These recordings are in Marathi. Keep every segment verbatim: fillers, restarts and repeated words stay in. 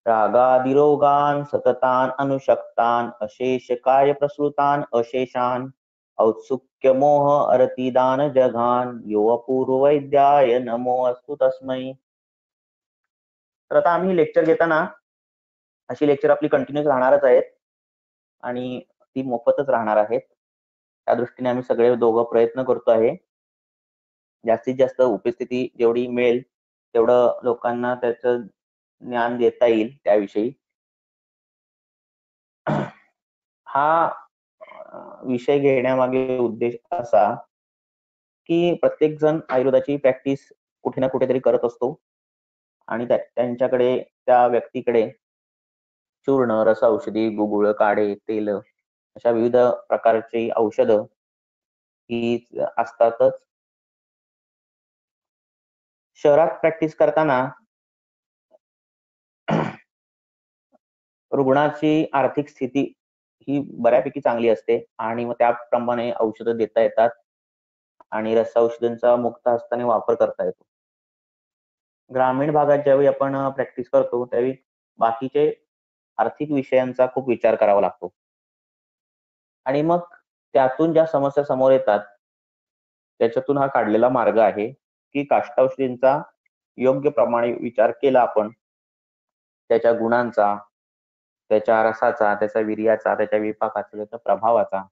रागादिरोगान सततान अनुशक्तान अशेष काय प्रसृतान अशेषान औत्सुक्य मोह अरतिदान जघान यो अपूर्व वैद्याय नमो अस्तु तस्मै. तर आता आम्ही लेक्चर घेताना अशी लेक्चर आपली कंटिन्यूस राहणारच आहेत आणि ती मोफतच राहणार आहेत. त्या दृष्टीने आम्ही सगळे दोघं प्रयत्न करतो आहे. जास्तीत जास्त उपस्थिती जेवढी मिळेल तेवढं लोकांना त्याचं ज्ञान देता येईल त्याविषयी. हा विषय घेण्यामागे उद्देश असा की प्रत्येक जण आयुर्वेदाची प्रॅक्टिस कुठे ना कुठेतरी करत असतो आणि त्यांच्याकडे त्या व्यक्तीकडे चूर्ण, रस औषधी, गुगुळ, काढे, तेल अशा विविध प्रकारची औषधं ही असतातच. शहरात प्रॅक्टिस करताना रुग्णाची आर्थिक स्थिती ही बऱ्यापैकी चांगली असते आणि मग त्याप्रमाणे औषधं देता येतात आणि रस औषधांचा मुक्त हस्ताने वापर करता येतो. ग्रामीण भागात ज्यावेळी आपण प्रॅक्टिस करतो त्यावेळी बाकीचे आर्थिक विषयांचा खूप विचार करावा लागतो आणि मग त्यातून ज्या समस्या समोर येतात त्याच्यातून हा काढलेला मार्ग आहे की काष्ठौषधींचा योग्य प्रमाणे विचार केला आपण, त्याच्या गुणांचा, त्याच्या रसाचा, त्याच्या वीर्याचा, त्याच्या विपाकाचा, त्याच्या प्रभावाचा,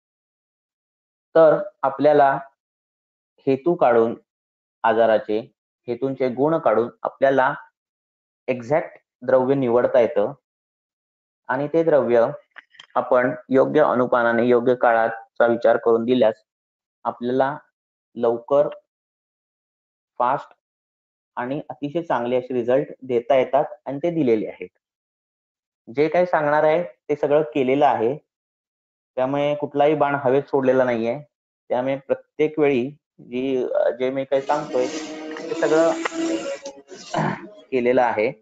तर आपल्याला हेतू काढून आजाराचे हेतूंचे गुण काढून आपल्याला एक्झॅक्ट द्रव्य निवडता येतं आणि ते द्रव्य आपण योग्य अनुपानाने योग्य काळाचा विचार करून दिल्यास आपल्याला लवकर, फास्ट आणि अतिशय चांगले असे रिझल्ट देता येतात आणि ते दिलेले आहेत. जे काही सांगणार आहे ते सगळं केलेलं आहे, त्यामुळे कुठलाही बाण हवेत सोडलेला नाहीये. त्यामुळे प्रत्येक वेळी जी जे मी काही सांगतोय ते सगळं केलेलं आहे.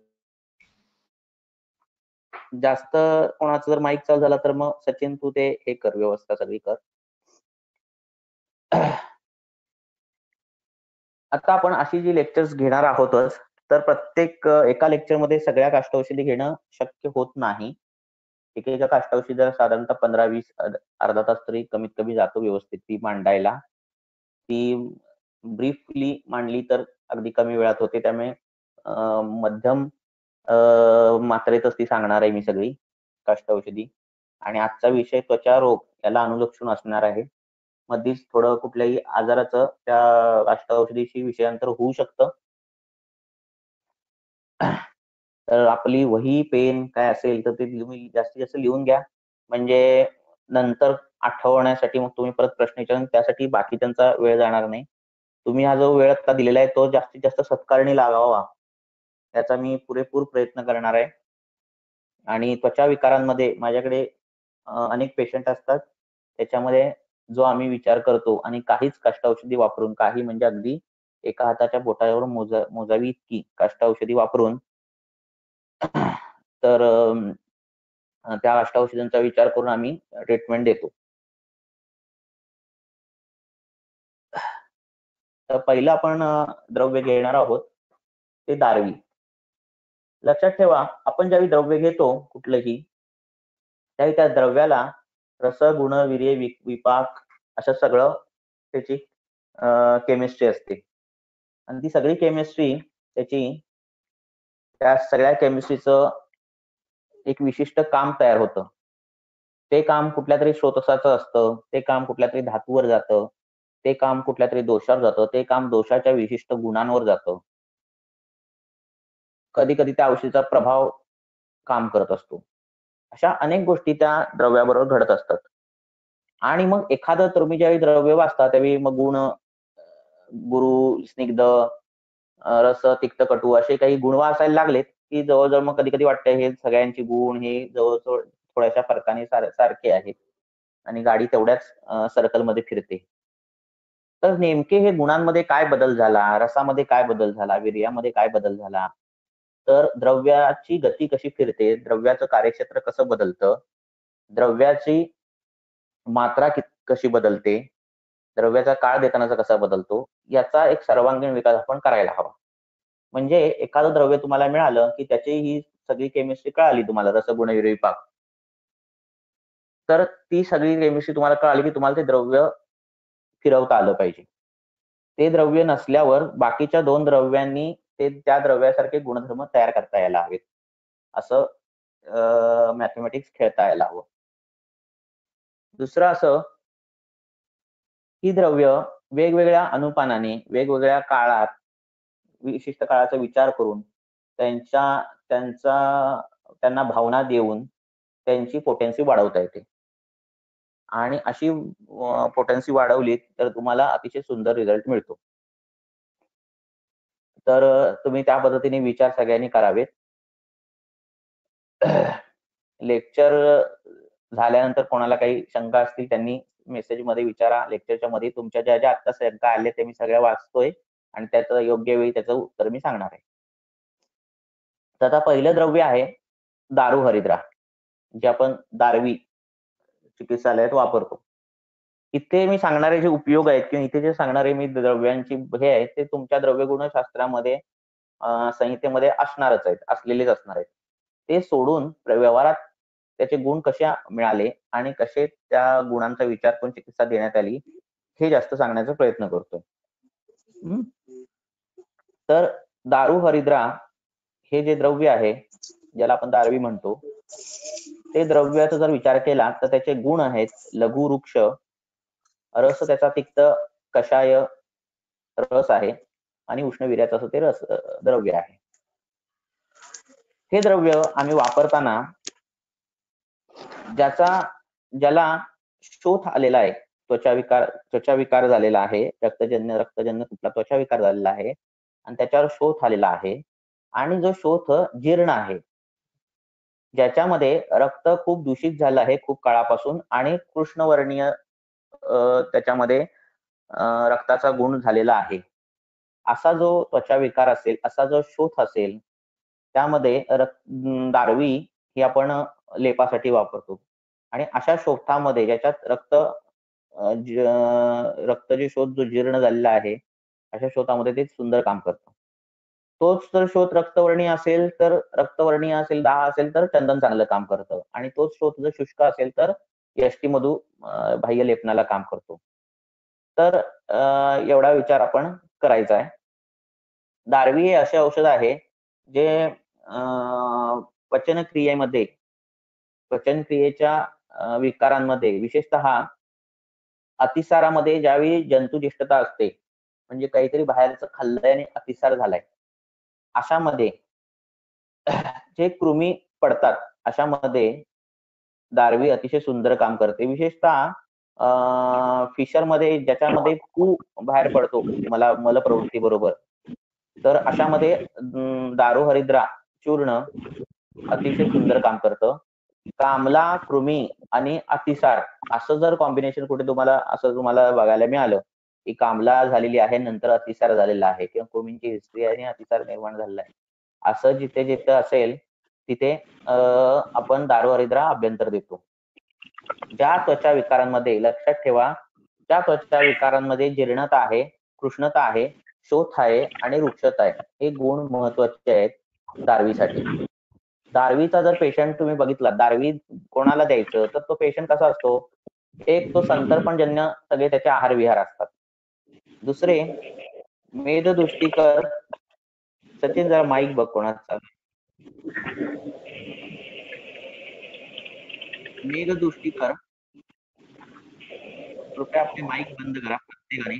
जास्त कोणाचं जर माईक चालू झाला तर मग सचिन तू ते हे कर, व्यवस्था सगळी कर. आता आपण अशी जी लेक्चर्स घेणार आहोतच, तर प्रत्येक एका लेक्चरमध्ये सगळ्या काष्ठौषधी घेणं शक्य होत नाही. एक एका काष्ठौषधीला साधारणतः पंधरा वीस अर्धा तास तरी कमीत कमी जातो व्यवस्थित ती मांडायला. ती ब्रीफली मांडली तर अगदी कमी वेळात होते. त्यामुळे मध्यम मात्रेतच ती सांगणार आहे मी सगळी काष्ठौषधी. आणि आजचा विषय त्वचा रोग याला अनुलक्षून असणार आहे. मध्येच थोडं कुठल्याही आजाराचं त्या काष्ठौषधीशी विषयांतर होऊ शकतं. तर आपली वही पेन काय असेल तर ते तुम्ही जास्तीत जास्त लिहून घ्या, म्हणजे नंतर आठवण्यासाठी मग तुम्ही परत प्रश्न विचारून त्यासाठी बाकीच्यांचा वेळ जाणार नाही. तुम्ही हा जो वेळ आता दिलेला आहे तो जास्तीत जास्त सत्कारणी लागावा याचा मी पुरेपूर प्रयत्न करणार आहे. आणि त्वचा विकारांमध्ये माझ्याकडे अनेक पेशंट असतात, त्याच्यामध्ये जो आम्ही विचार करतो आणि काहीच काष्ठौषधी वापरून, काही म्हणजे अगदी एका हाताच्या बोटावर मोजा मोजावी इतकी काष्ठौषधी वापरून तर त्या काष्ठौषधींचा विचार करून आम्ही ट्रीटमेंट देतो. तर पहिलं आपण द्रव्य घेणार आहोत ते दारवी. लक्षात ठेवा, आपण ज्यावेळी द्रव्य घेतो कुठलंही त्यावेळी त्या द्रव्याला रस, गुण, वीर्य, विपाक असं सगळं त्याची केमिस्ट्री असते आणि ती सगळी केमिस्ट्री त्याची त्या सगळ्या केमिस्ट्रीचं एक विशिष्ट काम तयार होतं. ते काम कुठल्या तरी स्रोतसाचं असतं, ते काम कुठल्या तरी धातूवर जातं, ते काम कुठल्या तरी दोषावर जातं, ते काम दोषाच्या विशिष्ट गुणांवर जातं. कधी कधी त्या औषधीचा प्रभाव काम करत असतो. अशा अनेक गोष्टी त्या द्रव्याबरोबर घडत असतात. आणि मग एखादं तुम्ही ज्यावेळी द्रव्य वाचता त्यावेळी मग गुण, गुरु, स्निग्ध, रस, तिक्त, कटू असे काही गुण वाचायला लागलेत की जवळजवळ मग कधी कधी वाटतं हे सगळ्यांची गुण हे जवळजवळ थोड्याशा फरकाने सारखे आहेत आणि गाडी तेवढ्याच सर्कलमध्ये फिरते. तर नेमके हे गुणांमध्ये काय बदल झाला, रसामध्ये काय बदल झाला, वीर्यामध्ये काय बदल झाला, तर द्रव्याची गती कशी फिरते, द्रव्याचं कार्यक्षेत्र कसं बदलतं, द्रव्याची मात्रा कशी बदलते, द्रव्याचा काळ देतानाचा कसा बदलतो, याचा एक सर्वांगीण विकास आपण करायला हवा. म्हणजे एखादं द्रव्य तुम्हाला मिळालं की त्याची ही सगळी केमिस्ट्री कळाली तुम्हाला, रसगुण विपाक, तर ती सगळी केमिस्ट्री तुम्हाला कळाली की तुम्हाला ते द्रव्य फिरवता आलं पाहिजे. ते द्रव्य नसल्यावर बाकीच्या दोन द्रव्यांनी ते त्या द्रव्यासारखे गुणधर्म तयार करता यायला हवेत, असं मॅथमॅटिक्स खेळता यायला हवं. दुसरं असं ही द्रव्य वेगवेगळ्या अनुपानाने वेगवेगळ्या काळात विशिष्ट काळाचा विचार करून त्यांच्या त्यांचा त्यांना भावना देऊन त्यांची पोटेन्सी वाढवता येते आणि अशी पोटेन्सी वाढवली तर तुम्हाला अतिशय सुंदर रिझल्ट मिळतो. तर तुम्ही त्या पद्धतीने विचार सगळ्यांनी करावेत. लेक्चर झाल्यानंतर कोणाला काही शंका असतील त्यांनी मेसेज मध्ये विचारा. लेक्चरच्या मध्ये तुमच्या ज्या ज्या आता शंका आल्या ते मी सगळ्या वाचतोय आणि त्याचं योग्य वेळी त्याचं उत्तर मी सांगणार आहे. तर आता पहिलं द्रव्य आहे दारू हरिद्रा, जे आपण दारवी चिकित्सालयात वापरतो. इथे मी सांगणारे जे उपयोग आहेत किंवा इथे जे सांगणारे मी द्रव्यांची हे आहेत ते तुमच्या द्रव्यगुणशास्त्रामध्ये संहितेमध्ये असणारच आहेत, असलेलेच असणार आहेत. ते सोडून व्यवहारात त्याचे गुण कसे मिळाले आणि कसे त्या गुणांचा विचार करून चिकित्सा देण्यात आली हे जास्त सांगण्याचा प्रयत्न करतो. तर दारू हरिद्रा हे जे द्रव्य आहे ज्याला आपण दारवी म्हणतो, ते द्रव्याचा जर विचार केला तर त्याचे गुण आहेत लघु वृक्ष, रस त्याचा तिक्त कषाय रस आहे आणि उष्णवीर्याचं असं ते रस द्रव्य आहे. हे द्रव्य आम्ही वापरताना ज्याचा ज्याला शोथ आलेला आहे, त्वचा विकार त्वचा विकार झालेला आहे, रक्तजन्य रक्तजन्य कुठला त्वचा विकार झालेला आहे आणि त्याच्यावर शोथ आलेला आहे आणि जो शोथ जीर्ण आहे, ज्याच्यामध्ये रक्त खूप दूषित झालं आहे खूप काळापासून आणि कृष्णवर्णीय त्याच्यामध्ये रक्ताचा गुण झालेला आहे, असा जो त्वचा विकार असेल, असा जो शोथ असेल, त्यामध्ये दारवी ही आपण लेपासाठी वापरतो आणि अशा शोथामध्ये ज्याच्यात रक्त रक्त जे शोथ जो जीर्ण झालेला आहे अशा शोथामध्ये ते सुंदर काम करतं. तोच जर शोथ रक्तवर्णीय असेल तर रक्तवर्णीय असेल, दाह असेल तर चंदन चांगलं काम करतं आणि तोच शोथ जर शुष्क असेल तर यष्टी मधु बाह्य लेपनाला काम करतो. तर एवढा विचार आपण करायचा आहे. दारवी हे असे औषध आहे जे पचनक्रियेमध्ये पचनक्रियेच्या विकारांमध्ये विशेषतः अतिसारामध्ये ज्यावेळी जंतुजिष्टता असते, म्हणजे काहीतरी बाहेरचं खाल्लंय आणि अतिसार झालाय, अशामध्ये जे कृमी पडतात अशामध्ये दारवी अतिशय सुंदर काम करते. विशेषतः फिशर मध्ये ज्याच्यामध्ये पू बाहेर पडतो मला मलप्रवृत्ती बरोबर, तर अशामध्ये दारू हरिद्रा चूर्ण अतिशय सुंदर काम करतं. कामला, कृमी आणि अतिसार असं जर कॉम्बिनेशन कुठे तुम्हाला असं तुम्हाला बघायला मिळालं की कामला झालेली आहे नंतर अतिसार झालेला आहे किंवा कृमींची हिस्ट्री आणि अतिसार निर्माण झालेला आहे, असं जिथे जिथे असेल तिथे आपण दारू हरिद्रा अभ्यंतर देतो. ज्या त्वचा विकारांमध्ये लक्षात ठेवा, ज्या त्वचा विकारांमध्ये जीर्णता आहे, कृष्णता आहे, शोथ आहे आणि वृक्षता आहे, हे गुण महत्वाचे आहेत दारवीसाठी. दारवीचा जर पेशंट तुम्ही बघितला, दारवी कोणाला द्यायचं तर तो पेशंट कसा असतो, एक तो संतर्पणजन्य सगळे त्याचे आहार विहार असतात. दुसरे मेददुष्टीकर, सचिन जरा माईक बघ कोणाचा, मेददुष्टीकर, कृपया आपले माईक बंद करा प्रत्येकाने.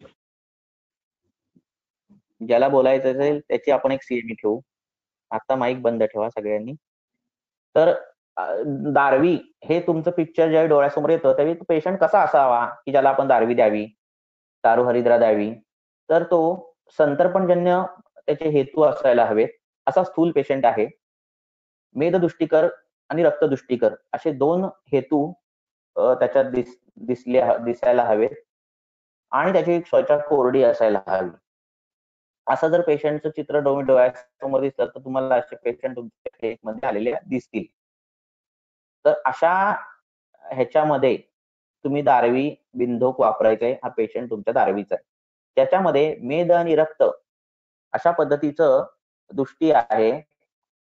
ज्याला बोलायचं असेल त्याची आपण एक सीएमई ठेवू. आता माईक बंद ठेवा सगळ्यांनी. तर दारवी हे तुमचं पिक्चर ज्यावेळी डोळ्यासमोर येतं त्यावेळी पेशंट कसा असावा की ज्याला आपण दारवी द्यावी, दारू हरिद्रा द्यावी, तर तो संतर्पणजन्य त्याचे हेतू असायला हवेत असा स्थूल पेशंट आहे. मेददुष्टीकर आणि रक्तदुष्टीकर असे दोन हेतू त्याच्यात दिस दिसले दिसायला हवेत आणि त्याची एक त्वचा कोरडी असायला हवी. असं जर पेशंटचं चित्र डोळ्यासमोर दिसलं तर तुम्हाला असे पेशंट तुमच्या क्लिनिकमध्ये आलेले दिसतील. तर अशा ह्याच्यामध्ये तुम्ही दारवी बिनधोक वापरायचंय. हा पेशंट तुमच्या दारवीचा आहे, त्याच्यामध्ये मेद आणि रक्त अशा पद्धतीचं दृष्टी आहे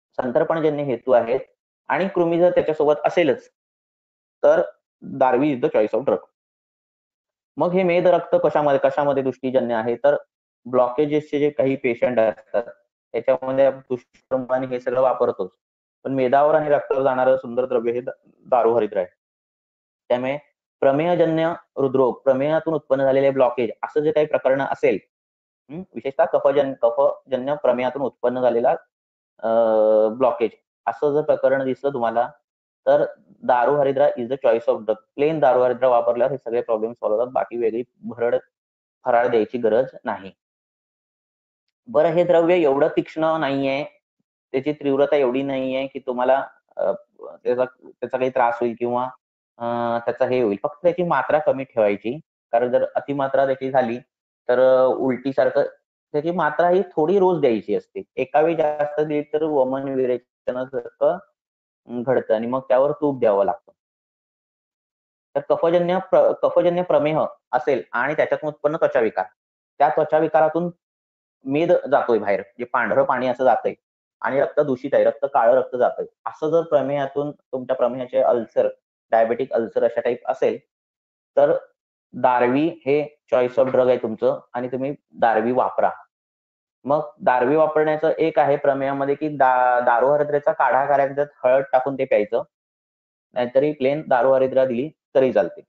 संतर्पणजन्य हेतू आहेत आणि कृमी जर त्याच्यासोबत असेलच तर दारवी is the choice of drug. मग हे मेद रक्त कशामध्ये कशामध्ये दृष्टीजन्य आहे तर ब्लॉकेजेसचे जे काही पेशंट असतात त्याच्यामध्ये दुष्प्रमाणे हे सगळं वापरतोच, पण मेदावर आणि रक्तावर जाणारं सुंदर द्रव्य हे दारू हरिद्र आहे. त्यामुळे प्रमेयजन्य हृदरोग, प्रमेयातून उत्पन्न झालेले ब्लॉकेज असं जे काही प्रकरण असेल, विशेषतः कफजन्य कफजन्य प्रमेयातून उत्पन्न झालेला ब्लॉकेज असं जर प्रकरण दिसलं तुम्हाला तर दारू हरिद्रा is the choice of drug. Plain दारू हरिद्रा वापरल्यावर हे सगळे प्रॉब्लेम सॉल्व्ह होतात, बाकी वेगळी भरड फराळ द्यायची गरज नाही. बरं, हे द्रव्य एवढं तीक्ष्ण नाहीये, त्याची तीव्रता एवढी नाहीये की तुम्हाला त्याचा त्याचा काही त्रास होईल किंवा त्याचा हे होईल, फक्त त्याची मात्रा कमी ठेवायची, कारण जर अतिमात्रा त्याची झाली तर उलटी सारखं त्याची मात्रा ही थोडी रोज द्यायची असते. एका वेळी जास्त दिली तर वमन विरेचनासारखं घडतं आणि मग त्यावर तूप द्यावं लागतं. तर कफजन्य कफजन्य प्रमेह असेल आणि त्याच्यातून उत्पन्न त्वचा विकार, त्या त्वचा विकारातून मेद जातोय बाहेर, जे पांढरं पाणी असं जातंय आणि रक्त दूषित आहे, रक्त काळं रक्त जातंय, असं जर प्रमेयातून तुमच्या प्रमेहाचे अल्सर, डायबेटिक अल्सर अशा टाईप असेल तर दारवी हे चॉईस ऑफ ड्रग आहे तुमचं आणि तुम्ही दारवी वापरा. मग दारवी वापरण्याचं एक आहे प्रमेयामध्ये की दा दारू हरिद्रेचा काढा करायचा, त्यात हळद टाकून ते प्यायचं, नाहीतरी प्लेन दारू हरिद्रा दिली तरी चालते.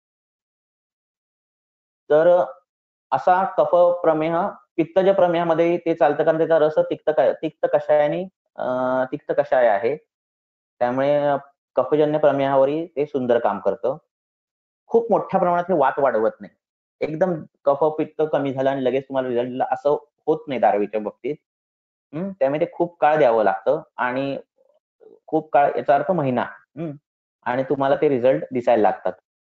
तर असा कफ प्रमेह पित्तज प्रमेहामध्ये ते चालतं, कारण त्याचा रस तिक्त तिक्त कषायाने तिक्त कषाय आहे, त्यामुळे कफजन्य प्रमेहावरही ते सुंदर काम करतं. खूप मोठ्या प्रमाणात हे वात वाढवत नाही, एकदम कफ पित्त कमी झालं आणि लगेच तुम्हाला रिझल्ट दिला असं होत नाही दारवीच्या बाबतीत. त्यामुळे ते खूप काळ द्यावं लागतं आणि खूप काळ, याचा अर्थ महिना, आणि तुम्हाला ते रिझल्ट दिसायला लागतात.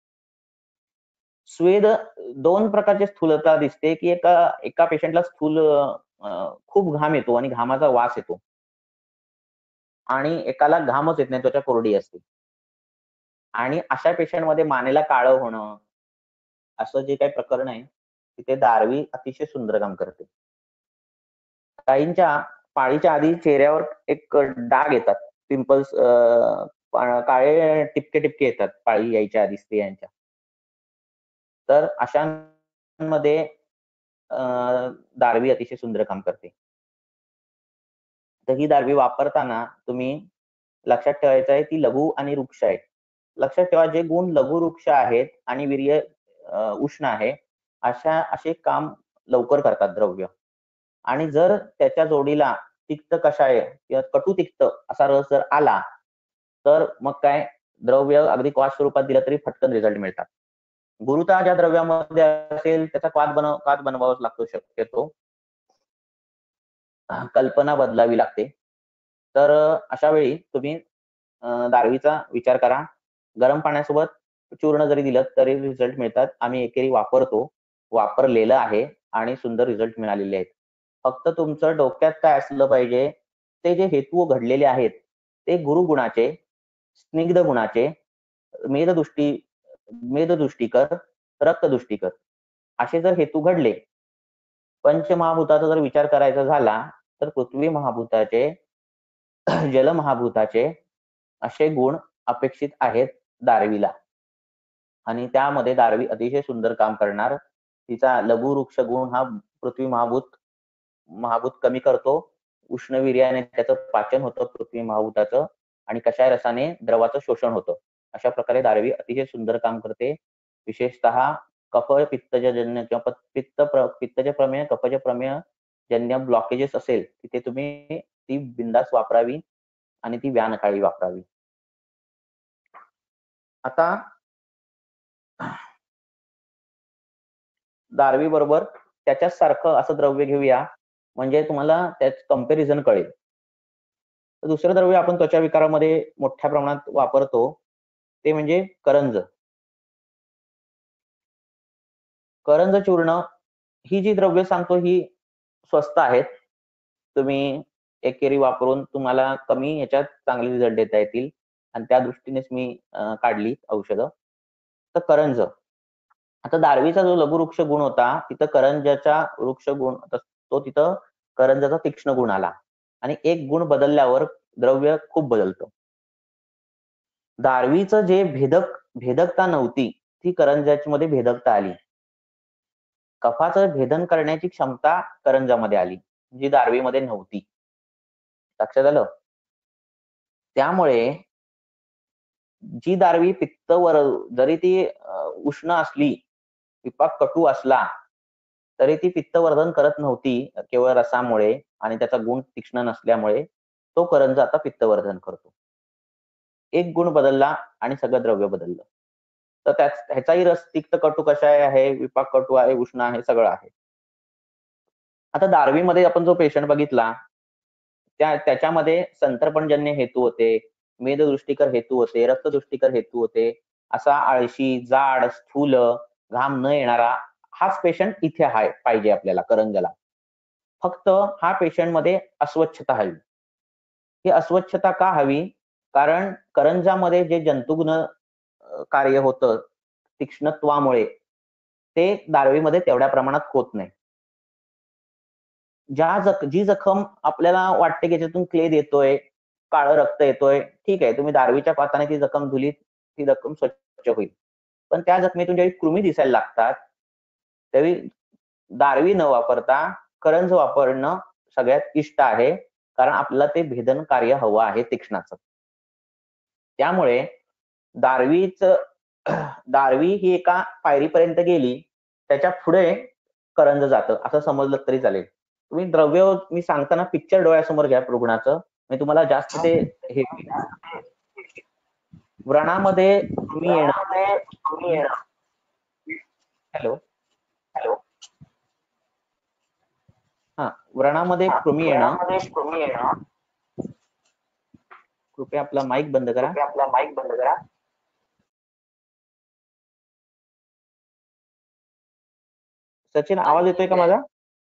स्वेद दोन प्रकारची स्थूलता दिसते की एका एका पेशंटला स्थूल खूप घाम येतो आणि घामाचा वास येतो आणि एकाला घामच येत नाही, त्वचा कोरडी असते. आणि अशा पेशंटमध्ये मानेला काळं होणं असं जे काही प्रकरण आहे तिथे दारवी अतिशय सुंदर काम करते. काहींच्या पाळीच्या आधी चेहऱ्यावर एक डाग येतात, पिंपल्स, काळे टिपके टिपके येतात पाळी यायच्या आधी स्त्रियांच्या, तर अशांमध्ये दारवी अतिशय सुंदर काम करते. तर ही दारवी वापरताना तुम्ही लक्षात ठेवायचं आहे ती लघु आणि वृक्ष आहे. लक्षात ठेवा, जे गुण लघु वृक्ष आहेत आणि वीर्य उष्ण आहे अशा असे काम लवकर करतात द्रव्य, आणि जर त्याच्या जोडीला तिक्त कषाय किंवा कटू तिक्त असा रस जर आला तर मग काय, द्रव्य अगदी क्वाथ स्वरूपात दिलं तरी फटकन रिझल्ट मिळतात. गुरुता ज्या द्रव्यामध्ये असेल त्याचा क्वाथ बनव क्वाथ बनवावाच लागतो शक्यतो, कल्पना बदलावी लागते. तर अशा वेळी तुम्ही दारवीचा विचार करा. गरम पाण्यासोबत चूर्ण जरी दिलं तरी रिझल्ट मिळतात. आम्ही एकेरी वापरतो, वापरलेलं आहे आणि सुंदर रिझल्ट मिळालेले आहेत. फक्त तुमचं डोक्यात काय असलं पाहिजे, ते जे हेतू घडलेले आहेत ते गुरुगुणाचे, स्निग्ध गुणाचे, मेददृष्टी मेददृष्टीकर, रक्तदृष्टीकर असे जर हेतू घडले, पंचमहाभूताचा जर विचार करायचा झाला तर पृथ्वी महाभूताचे, जल महाभूताचे असे गुण अपेक्षित आहेत दारवीला, आणि त्यामध्ये दारवी अतिशय सुंदर काम करणार. तिचा लघु वृक्ष गुण हा पृथ्वी महाभूत महाभूत कमी करतो, उष्णवीर्याने त्याचं पाचन होतं पृथ्वी महाभूताचं, आणि कषाय रसाने द्रवाचं शोषण होतं. अशा प्रकारे दारवी अतिशय सुंदर काम करते. विशेषतः कफ पित्तजन्य किंवा पित्त पित्तज प्रमेय, कफज प्रमेय जन्य ब्लॉकेजेस असेल तिथे तुम्ही ती बिंदास वापरावी आणि ती व्यानकाळी वापरावी. आता दारवी बरोबर त्याच्याच सारखं असं द्रव्य घेऊया, म्हणजे तुम्हाला त्याच कंपॅरिझन कळेल. दुसरं द्रव्य आपण त्वचा विकारामध्ये मोठ्या प्रमाणात वापरतो ते म्हणजे करंज. करंज चूर्ण ही जी द्रव्य सांगतो ही स्वस्त आहेत, तुम्ही एकेरी वापरून तुम्हाला कमी याच्यात चांगले रिझल्ट देता येतील, आणि त्या दृष्टीनेच मी काढली औषधं. तर करंज, आता दारवीचा जो लघुवृक्ष गुण होता तिथं करंजाचा वृक्ष गुण तो तिथं करंजाचा तीक्ष्ण गुण आला, आणि एक गुण बदलल्यावर द्रव्य खूप बदलतं. दारवीचं जे भेदक भेदकता नव्हती ती करंजामध्ये भेदकता आली. कफाचं भेदन करण्याची क्षमता करंजामध्ये आली जी दारवीमध्ये नव्हती. लक्षात आलं? त्यामुळे जी दारवी पित्तवर जरी ती उष्ण असली, विपाक कटू असला तरी ती पित्तवर्धन करत नव्हती केवळ रसामुळे आणि त्याचा गुण तीक्ष्ण नसल्यामुळे तो करंज आता पित्तवर्धन करतो. एक गुण बदलला आणि सगळं द्रव्य बदललं. तर त्याच ह्याचाही रस तिक्त कटू कषाय आहे, विपाक कटू आहे, उष्ण आहे, सगळं आहे. आता दारवीमध्ये आपण जो पेशंट बघितला त्या त्याच्यामध्ये संतर्पणजन्य हेतू होते, मेददृष्टीकर हेतू होते, रक्तदृष्टीकर हेतू होते. असा आळशी, जाड, स्थूल, घाम न येणारा हाच पेशंट इथे आहे पाहिजे आपल्याला करंजाला. फक्त हा पेशंट मध्ये अस्वच्छता हवी. ही अस्वच्छता का हवी? कारण करंजामध्ये जे जंतुघ्न कार्य होतं तीक्ष्णत्वामुळे ते दारवीमध्ये तेवढ्या प्रमाणात होत नाही. ज्या जख जी जखम आपल्याला वाटते की त्याच्यातून क्लेद येतोय, काळं रक्त येतोय, ठीक आहे तुम्ही दारवीच्या पाताने ती जखम धुलीत, ती जखम स्वच्छ होईल. पण त्या जखमेतून ज्यावेळी कृमी दिसायला लागतात त्यावेळी दारवी न वापरता करंज वापरणं सगळ्यात इष्ट आहे. कारण आपल्याला ते भेदन कार्य हवं आहे तीक्ष्णाचं. त्यामुळे दारवीच दारवी ही एका पायरीपर्यंत गेली, त्याच्या पुढे करंज जातं असं समजलं तरी चालेल. तुम्ही द्रव्य मी सांगताना पिक्चर डोळ्यासमोर घ्या रुग्णाचं, मी तुम्हाला जास्त ते हे व्रणामध्ये कृमी येणं. हॅलो हॅलो हा व्रणामध्ये कृमी येणं. कृपया आपला माईक बंद करा. आपला माईक बंद करा. सचिन आवाज येतोय का माझा?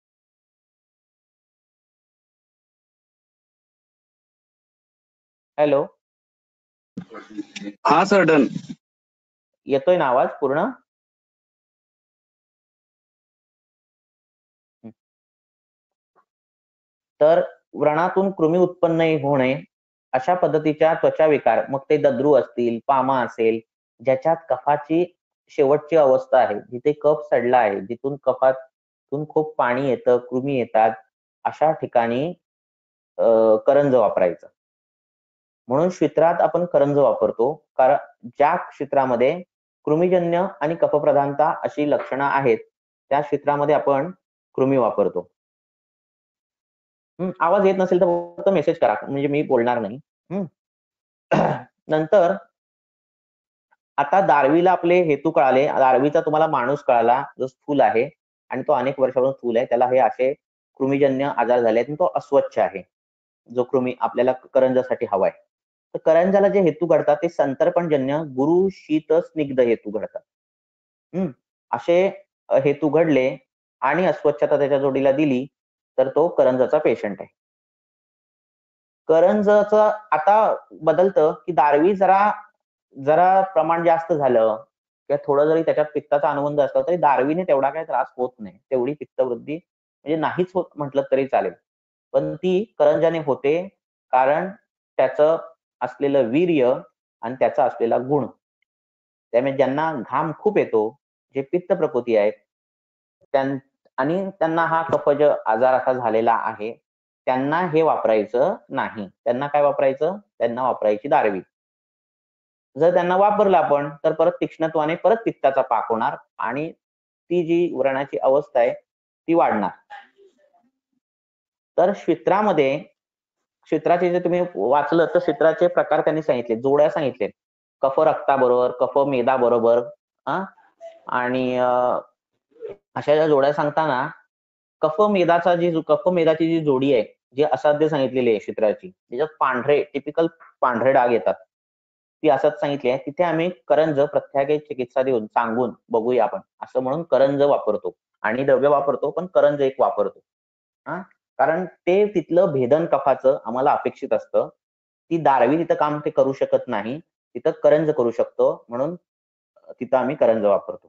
हॅलो हा सर डन. येतोय ना आवाज पूर्ण? तर व्रणातून कृमी उत्पन्न होणे अशा पद्धतीच्या त्वचा विकार, मग ते दद्रू असतील, पामा असेल, ज्याच्यात कफाची शेवटची अवस्था आहे, जिथे कफ सडला आहे, जिथून कफातून खूप पाणी येतं, कृमी येतात, अशा ठिकाणी करंज वापरायचं. म्हणून क्षेत्रात आपण करंज वापरतो कारण ज्या क्षेत्रामध्ये कृमीजन्य आणि कफप्रधानता अशी लक्षणं आहेत त्या क्षेत्रामध्ये आपण कृमी वापरतो. आवाज येत नसेल तर फक्त मेसेज करा, म्हणजे मी बोलणार नाही. नंतर आता दारवीला आपले हेतू कळाले. दारवीचा तुम्हाला माणूस कळाला जो स्थूल आहे आणि तो अनेक वर्षापासून स्थूल आहे, त्याला हे असे कृमीजन्य आजार झाले आहेत, तो अस्वच्छ आहे जो कृमी आपल्याला करंजासाठी हवाय. तर करंजाला जे हेतू घडतात ते संतर्पणजन्य गुरु शीत स्निग्ध हेतू घडतात. हम्म असे हेतू घडले आणि अस्वच्छता त्याच्या जोडीला दिली तर तो करंजाचा पेशंट आहे. करंजाचं आता बदलतं की दारवी जरा जरा प्रमाण जास्त झालं किंवा थोडं जरी त्याच्यात पित्ताचा अनुबंध असला तरी दारवीने तेवढा काही त्रास होत नाही. तेवढी पित्तवृद्धी म्हणजे नाहीच होत म्हटलं तरी चालेल. पण ती करंजाने होते कारण त्याचं असलेलं वीर्य आणि त्याचा असलेला गुण. त्यामुळे ज्यांना घाम खूप येतो, जे पित्त प्रकृती आहेत आणि त्यांना हा कफज आजार असा झालेला आहे, त्यांना हे वापरायचं नाही. त्यांना काय वापरायचं? त्यांना वापरायची दारवी. जर त्यांना वापरलं आपण तर परत तीक्ष्णत्वाने परत पित्ताचा पाक होणार आणि ती जी व्रणाची अवस्था आहे ती वाढणार. तर क्षेत्रामध्ये क्षेत्राचे जे तुम्ही वाचलं तर क्षेत्राचे प्रकार त्यांनी सांगितले, जोड्या सांगितले. कफ रक्ताबरोबर, कफ मेदाबरोबर आणि अशा ज्या जोड्या सांगताना कफ मेदाचा जी कफ मेदाची जी जोडी आहे जी असाध्य सांगितलेली आहे क्षेत्राची, त्याच्यात पांढरे टिपिकल पांढरे डाग येतात, ती असंच सांगितली आहे. तिथे आम्ही करंज प्रत्यागे चिकित्सा देऊन सांगून बघूया आपण असं म्हणून करंज वापरतो आणि द्रव्य वापरतो, पण करंज एक वापरतो. हा कारण ते तिथलं भेदन कफाचं आम्हाला अपेक्षित असतं. ती दारवी तिथं काम ते करू शकत नाही, तिथं करंज करू शकतो, म्हणून तिथं आम्ही करंज वापरतो.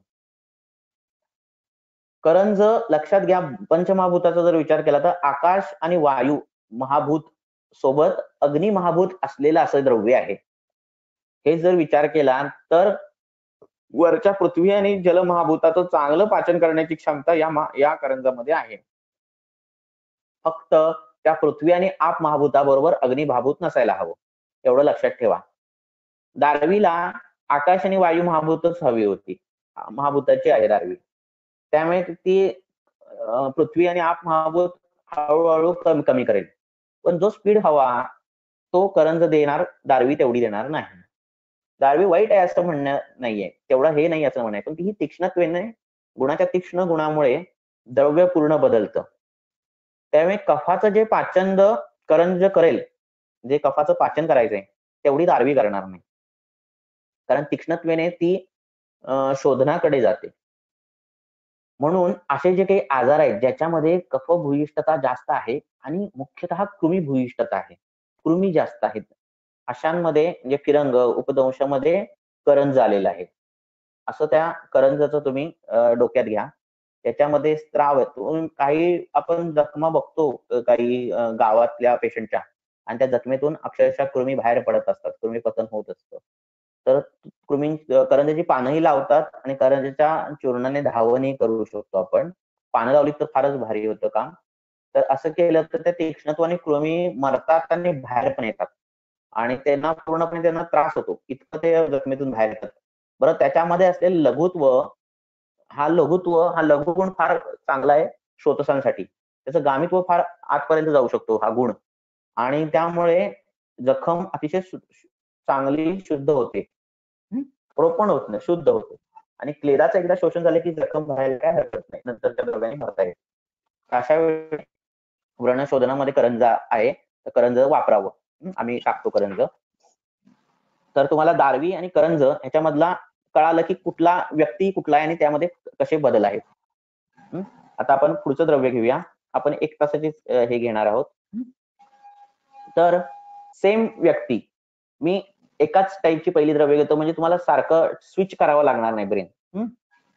करंज लक्षात घ्या, पंचमहाभूताचा जर विचार केला तर आकाश आणि वायू महाभूत सोबत अग्नी महाभूत असलेलं असं द्रव्य आहे. हे जर विचार केला तर वरच्या पृथ्वी आणि जल महाभूताचं चांगलं पाचन करण्याची क्षमता या या करंजामध्ये आहे. फक्त त्या पृथ्वी आणि आप महाभूताबरोबर अग्नी महाभूत नसायला हवं, एवढं लक्षात ठेवा. दारवीला आकाश आणि वायू महाभूतच हवी होती, महाभूताची आहे दारवी. त्यामुळे ती पृथ्वी आणि आप महाभूत हळूहळू कमी कमी करेल. पण जो स्पीड हवा तो करंज देणार, दारवी तेवढी देणार नाही. दारवी वाईट आहे असं म्हणणं नाहीये, तेवढं हे नाही असं म्हणाय, पण ती तीक्ष्णत्वेने, गुणाच्या तीक्ष्ण गुणामुळे द्रव्य पूर्ण बदलतं. त्यामुळे कफाचं जे पाचन करंज करेल, जे कफाचं पाचन करायचंय तेवढी दारवी करणार नाही, कारण तीक्ष्णत्वेने ती शोधनाकडे जाते. म्हणून असे जे काही आजार आहेत ज्याच्यामध्ये कफ भूयिष्ठता जास्त आहे आणि मुख्यतः कृमी भूयिष्ठता आहे, कृमी जास्त आहेत, अशांमध्ये म्हणजे फिरंग उपदंशामध्ये करंज आलेला आहे. असं त्या करंजाचं तुम्ही डोक्यात घ्या. त्याच्यामध्ये स्त्राव येतो. काही आपण जखमा बघतो काही गावातल्या पेशंटच्या, आणि त्या जखमेतून अक्षरशः कृमी बाहेर पडत असतात, कृमी पतन होत असतं. तर कृमी करंजाची पानंही लावतात आणि करंजाच्या चूर्णाने धावणही करू शकतो आपण. पानं लावली तर फारच भारी होतं काम. तर असं केलं तर त्या तीक्ष्णत्वाने कृमी मरतात आणि बाहेर पण येतात आणि त्यांना पूर्णपणे त्यांना त्रास होतो, इतकं ते जखमेतून बाहेर येतात. बरं, त्याच्यामध्ये असलेलं लघुत्व, हा लघुत्व हा लघुगुण फार चांगला आहे श्रोतसांसाठी. त्याचं गामित्व फार आतपर्यंत जाऊ शकतो हा गुण, आणि त्यामुळे जखम अतिशय चांगली शुद्ध होते, प्रोपण होत नाही, शुद्ध होते. आणि क्लेराचं एकदा शोषण झालं की जखम भरायला काय हरकत नाही, नंतर त्या द्रव्याने भरता येईल. अशा वेळी व्रण शोधनामध्ये करंज आहे, तर करंज वापरावं. आम्ही टाकतो करंज. तर तुम्हाला दारवी आणि करंज ह्याच्यामधला कळालं की कुठला व्यक्ती कुठला आहे आणि त्यामध्ये कसे बदल आहेत. आता आपण पुढचं द्रव्य घेऊया. आपण एक तासाची हे घेणार आहोत. तर सेम व्यक्ती, मी एकाच टाईपची पहिली द्रव्य घेतो, म्हणजे तुम्हाला सारखं स्विच करावं लागणार नाही ब्रेन.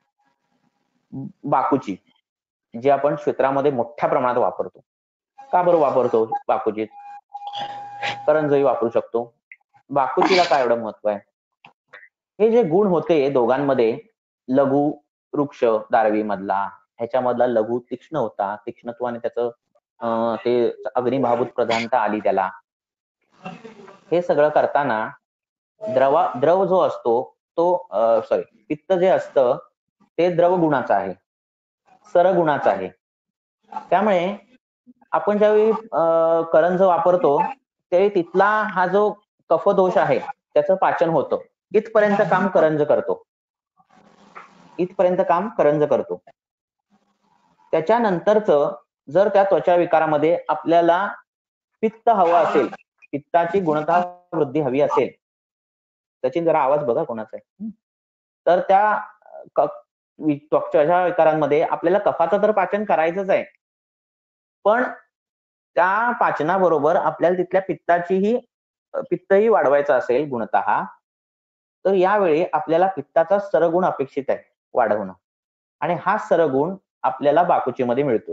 बाकूची, जी आपण क्षेत्रामध्ये मोठ्या प्रमाणात वापरतो. का बरं वापरतो बाकूची? करंजही वापरू शकतो. बाकूचीला काय एवढं महत्व आहे? हे जे गुण होते दोघांमध्ये, लघु वृक्ष दारवी मधला, ह्याच्यामधला लघु तीक्ष्ण होता, तीक्ष्णत्वाने त्याचं ते अग्निभाभूत प्रधानता आली त्याला. हे सगळं करताना द्रवा द्रव जो असतो तो सॉरी पित्त जे असतं ते द्रव गुणाचं आहे, सरगुणाचं आहे. त्यामुळे आपण ज्यावेळी करंज वापरतो त्यावेळी तिथला हा जो कफदोष आहे त्याचं पाचन होतं. इथपर्यंत काम करंज करतो, इथपर्यंत काम करंज करतो. त्याच्यानंतरचं जर त्या त्वचा विकारामध्ये आपल्याला पित्त हवं असेल, पित्ताची गुणता वृद्धी हवी असेल, त्याची जरा आवाज बघा कोणाचा आहे, तर त्या त्वचा विकारांमध्ये आपल्याला कफाचं तर पाचन करायचंच आहे, पण त्या पाचनाबरोबर आपल्याला तिथल्या पित्ताचीही पित्तही वाढवायचं असेल गुणतः, तर यावेळी आपल्याला पित्ताचा सरगुण अपेक्षित आहे वाढवणं, आणि हा सरगुण आपल्याला बाकुचीमध्ये मिळतो.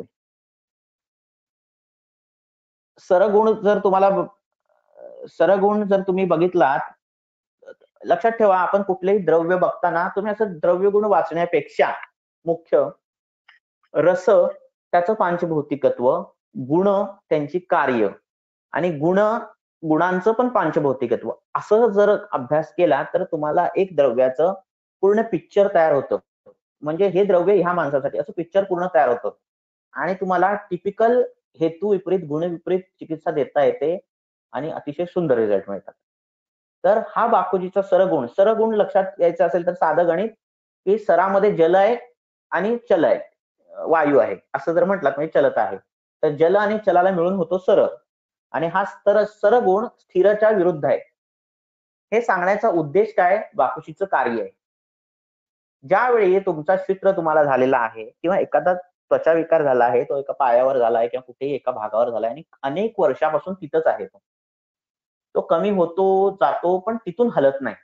सरगुण जर तुम्हाला सरगुण जर तुम्ही बघितलात, लक्षात ठेवा आपण कुठलेही द्रव्य बघताना तुम्ही असं द्रव्यगुण वाचण्यापेक्षा मुख्य रस त्याचं पांचभौतिकत्व, गुण त्यांची कार्य, आणि गुण गुणांचं पण पांचभौतिकत्व असं जर अभ्यास केला तर तुम्हाला एक द्रव्याचं पूर्ण पिक्चर तयार होतं. म्हणजे हे द्रव्य ह्या माणसासाठी असं पिक्चर पूर्ण तयार होतं, आणि तुम्हाला टिपिकल हेतू विपरीत गुण विपरीत चिकित्सा देता येते आणि अतिशय सुंदर रिझल्ट मिळतात. तर हा बाकुजीचा सरगुण, सरगुण लक्षात यायचं असेल तर साधं गणित, की सरामध्ये जल आहे आणि चल आहे, वायू आहे असं जर म्हटलं म्हणजे चलत आहे, तर जल आणि चलाला मिळून होतो सर, आणि हा स्तर सरगुण स्थिरच्या विरुद्ध आहे. हे सांगण्याचा उद्देश काय? बाकुशीचं कार्य आहे. ज्यावेळी तुमचा शित्र तुम्हाला झालेला आहे किंवा एखादा त्वचा विकार झाला आहे, तो एका पायावर झाला आहे किंवा कुठेही एका भागावर झाला आहे आणि अनेक वर्षापासून तिथंच आहे, तो तो कमी होतो जातो पण तिथून हलत नाही,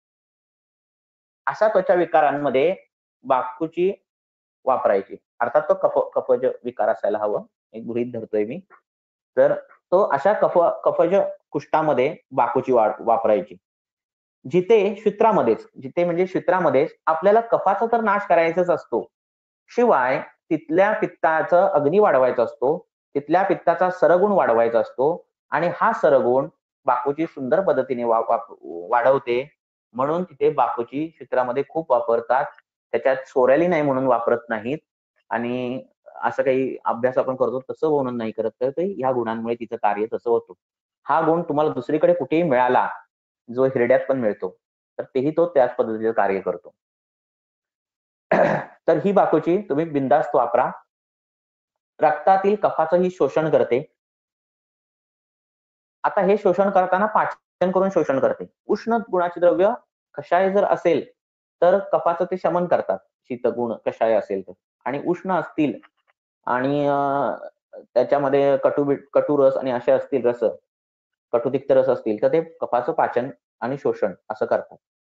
अशा त्वचा विकारांमध्ये बाकुची वापरायची. अर्थात तो कफ कफज विकार असायला हवं, एक गृहीत धरतोय मी. तर तो अशा कफ कफज कुष्ठामध्ये बाकूची वापरायची. जिथे शित्रामध्येच जिथे म्हणजे शित्रामध्येच आपल्याला कफाचा तर नाश करायचाच असतो, शिवाय तिथल्या पित्ताचं अग्नी वाढवायचा असतो, तिथल्या पित्ताचा सरगुण वाढवायचा असतो आणि हा सरगुण बाकूची सुंदर पद्धतीने वाढवते. म्हणून तिथे बाकूची शित्रामध्ये खूप वापरतात. त्याच्यात सोऱ्याली नाही म्हणून वापरत नाहीत आणि असं काही अभ्यास आपण करतो तसं म्हणून नाही करत, तर ते ह्या गुणांमुळे तिचं कार्य तसं होतं. हा गुण तुम्हाला दुसरीकडे कुठेही मिळाला, जो हिरड्यात पण मिळतो, तर तेही तो त्याच पद्धतीचं कार्य करतो. तर ही बाकूची तुम्ही बिनधास्त वापरा. रक्तातील कफाचंही शोषण करते. आता हे शोषण करताना पाचन करून शोषण करते. उष्ण गुणाचे द्रव्य कषाय जर असेल तर कफाचं ते शमन करतात, शीतगुण कषाय असेल तर. आणि उष्ण असतील आणि त्याच्यामध्ये कटू कटुरस आणि असे असतील रस, कटुतिक्त रस असतील, तर ते कफाचं पाचन आणि शोषण असं करतात.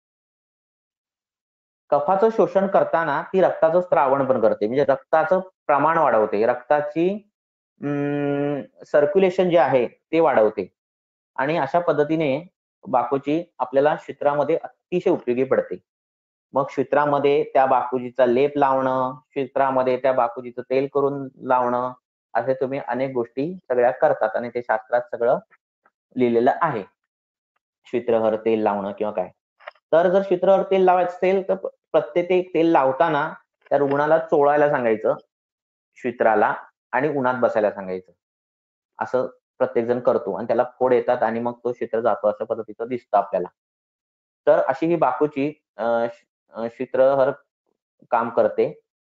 कफाचं शोषण करताना ती रक्ताचं स्त्रावण पण करते, म्हणजे रक्ताचं प्रमाण वाढवते, रक्ताची सर्क्युलेशन जे आहे ते वाढवते आणि अशा पद्धतीने बाकूची आपल्याला शित्रामध्ये अतिशय उपयोगी पडते. मग शित्रामध्ये त्या बाकूचीचा लेप लावणं, शित्रामध्ये त्या बाकूचीचं तेल करून लावणं, असे तुम्ही अनेक गोष्टी सगळ्या करतात आणि ते शास्त्रात सगळं लिहिलेलं आहे. शित्रहर तेल लावणं किंवा काय. तर जर शित्रहर तेल लावायचं असेल तर प्रत्येक तेल लावताना त्या रुग्णाला चोळायला सांगायचं शित्राला आणि उन्हात बसायला सांगायचं. असं प्रत्येक जण करतो आणि त्याला फोड येतात आणि मग तो शित्र जातो, अशा पद्धतीचं दिसतं आपल्याला. तर अशी ही बाकूची शित्रहर काम करते.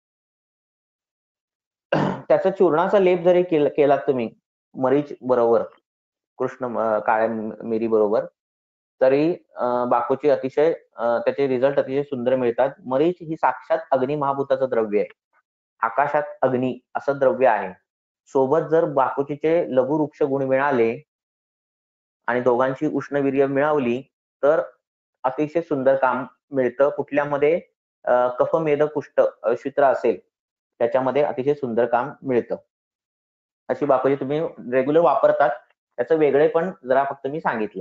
त्याचा चूर्णाचा लेप जरी केला तुम्ही मरीच बरोबर, कृष्ण काळ्या मिरी बरोबर, तरी बाकूची अतिशय त्याचे रिझल्ट अतिशय सुंदर मिळतात. मरीच ही साक्षात अग्नी महाभूताचं द्रव्य आहे. आकाशात अग्नी असं द्रव्य आहे. सोबत जर बाकूचीचे लघुवृक्ष गुण मिळाले आणि दोघांची उष्णवीर्य मिळवली तर अतिशय सुंदर काम मिळतं. कुठल्यामध्ये कफमेध कुष्ठ शित्र असेल त्याच्यामध्ये अतिशय सुंदर काम मिळतं. अशी बाकूची तुम्ही रेग्युलर वापरतात, त्याचं वेगळे पण जरा फक्त मी सांगितलं.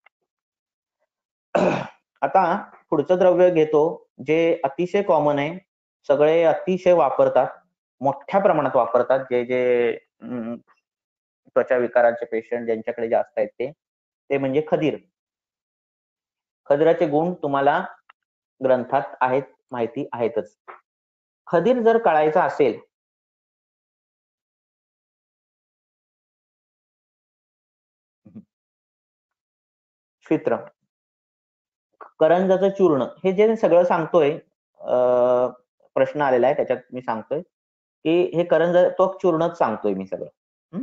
आता पुढचं द्रव्य घेतो जे अतिशय कॉमन आहे, सगळे अतिशय वापरतात, मोठ्या प्रमाणात वापरतात, जे जे त्वचा विकाराचे पेशंट ज्यांच्याकडे जास्त आहेत ते ते म्हणजे खदीर. खदिराचे गुण तुम्हाला ग्रंथात आहेत, माहिती आहेतच. खदीर जर कळायचं असेल शित्र, करंजाचं चूर्ण, हे जे सगळं सांगतोय प्रश्न आलेला आहे त्याच्यात मी सांगतोय की हे करंज तो चूर्णच सांगतोय मी सगळं.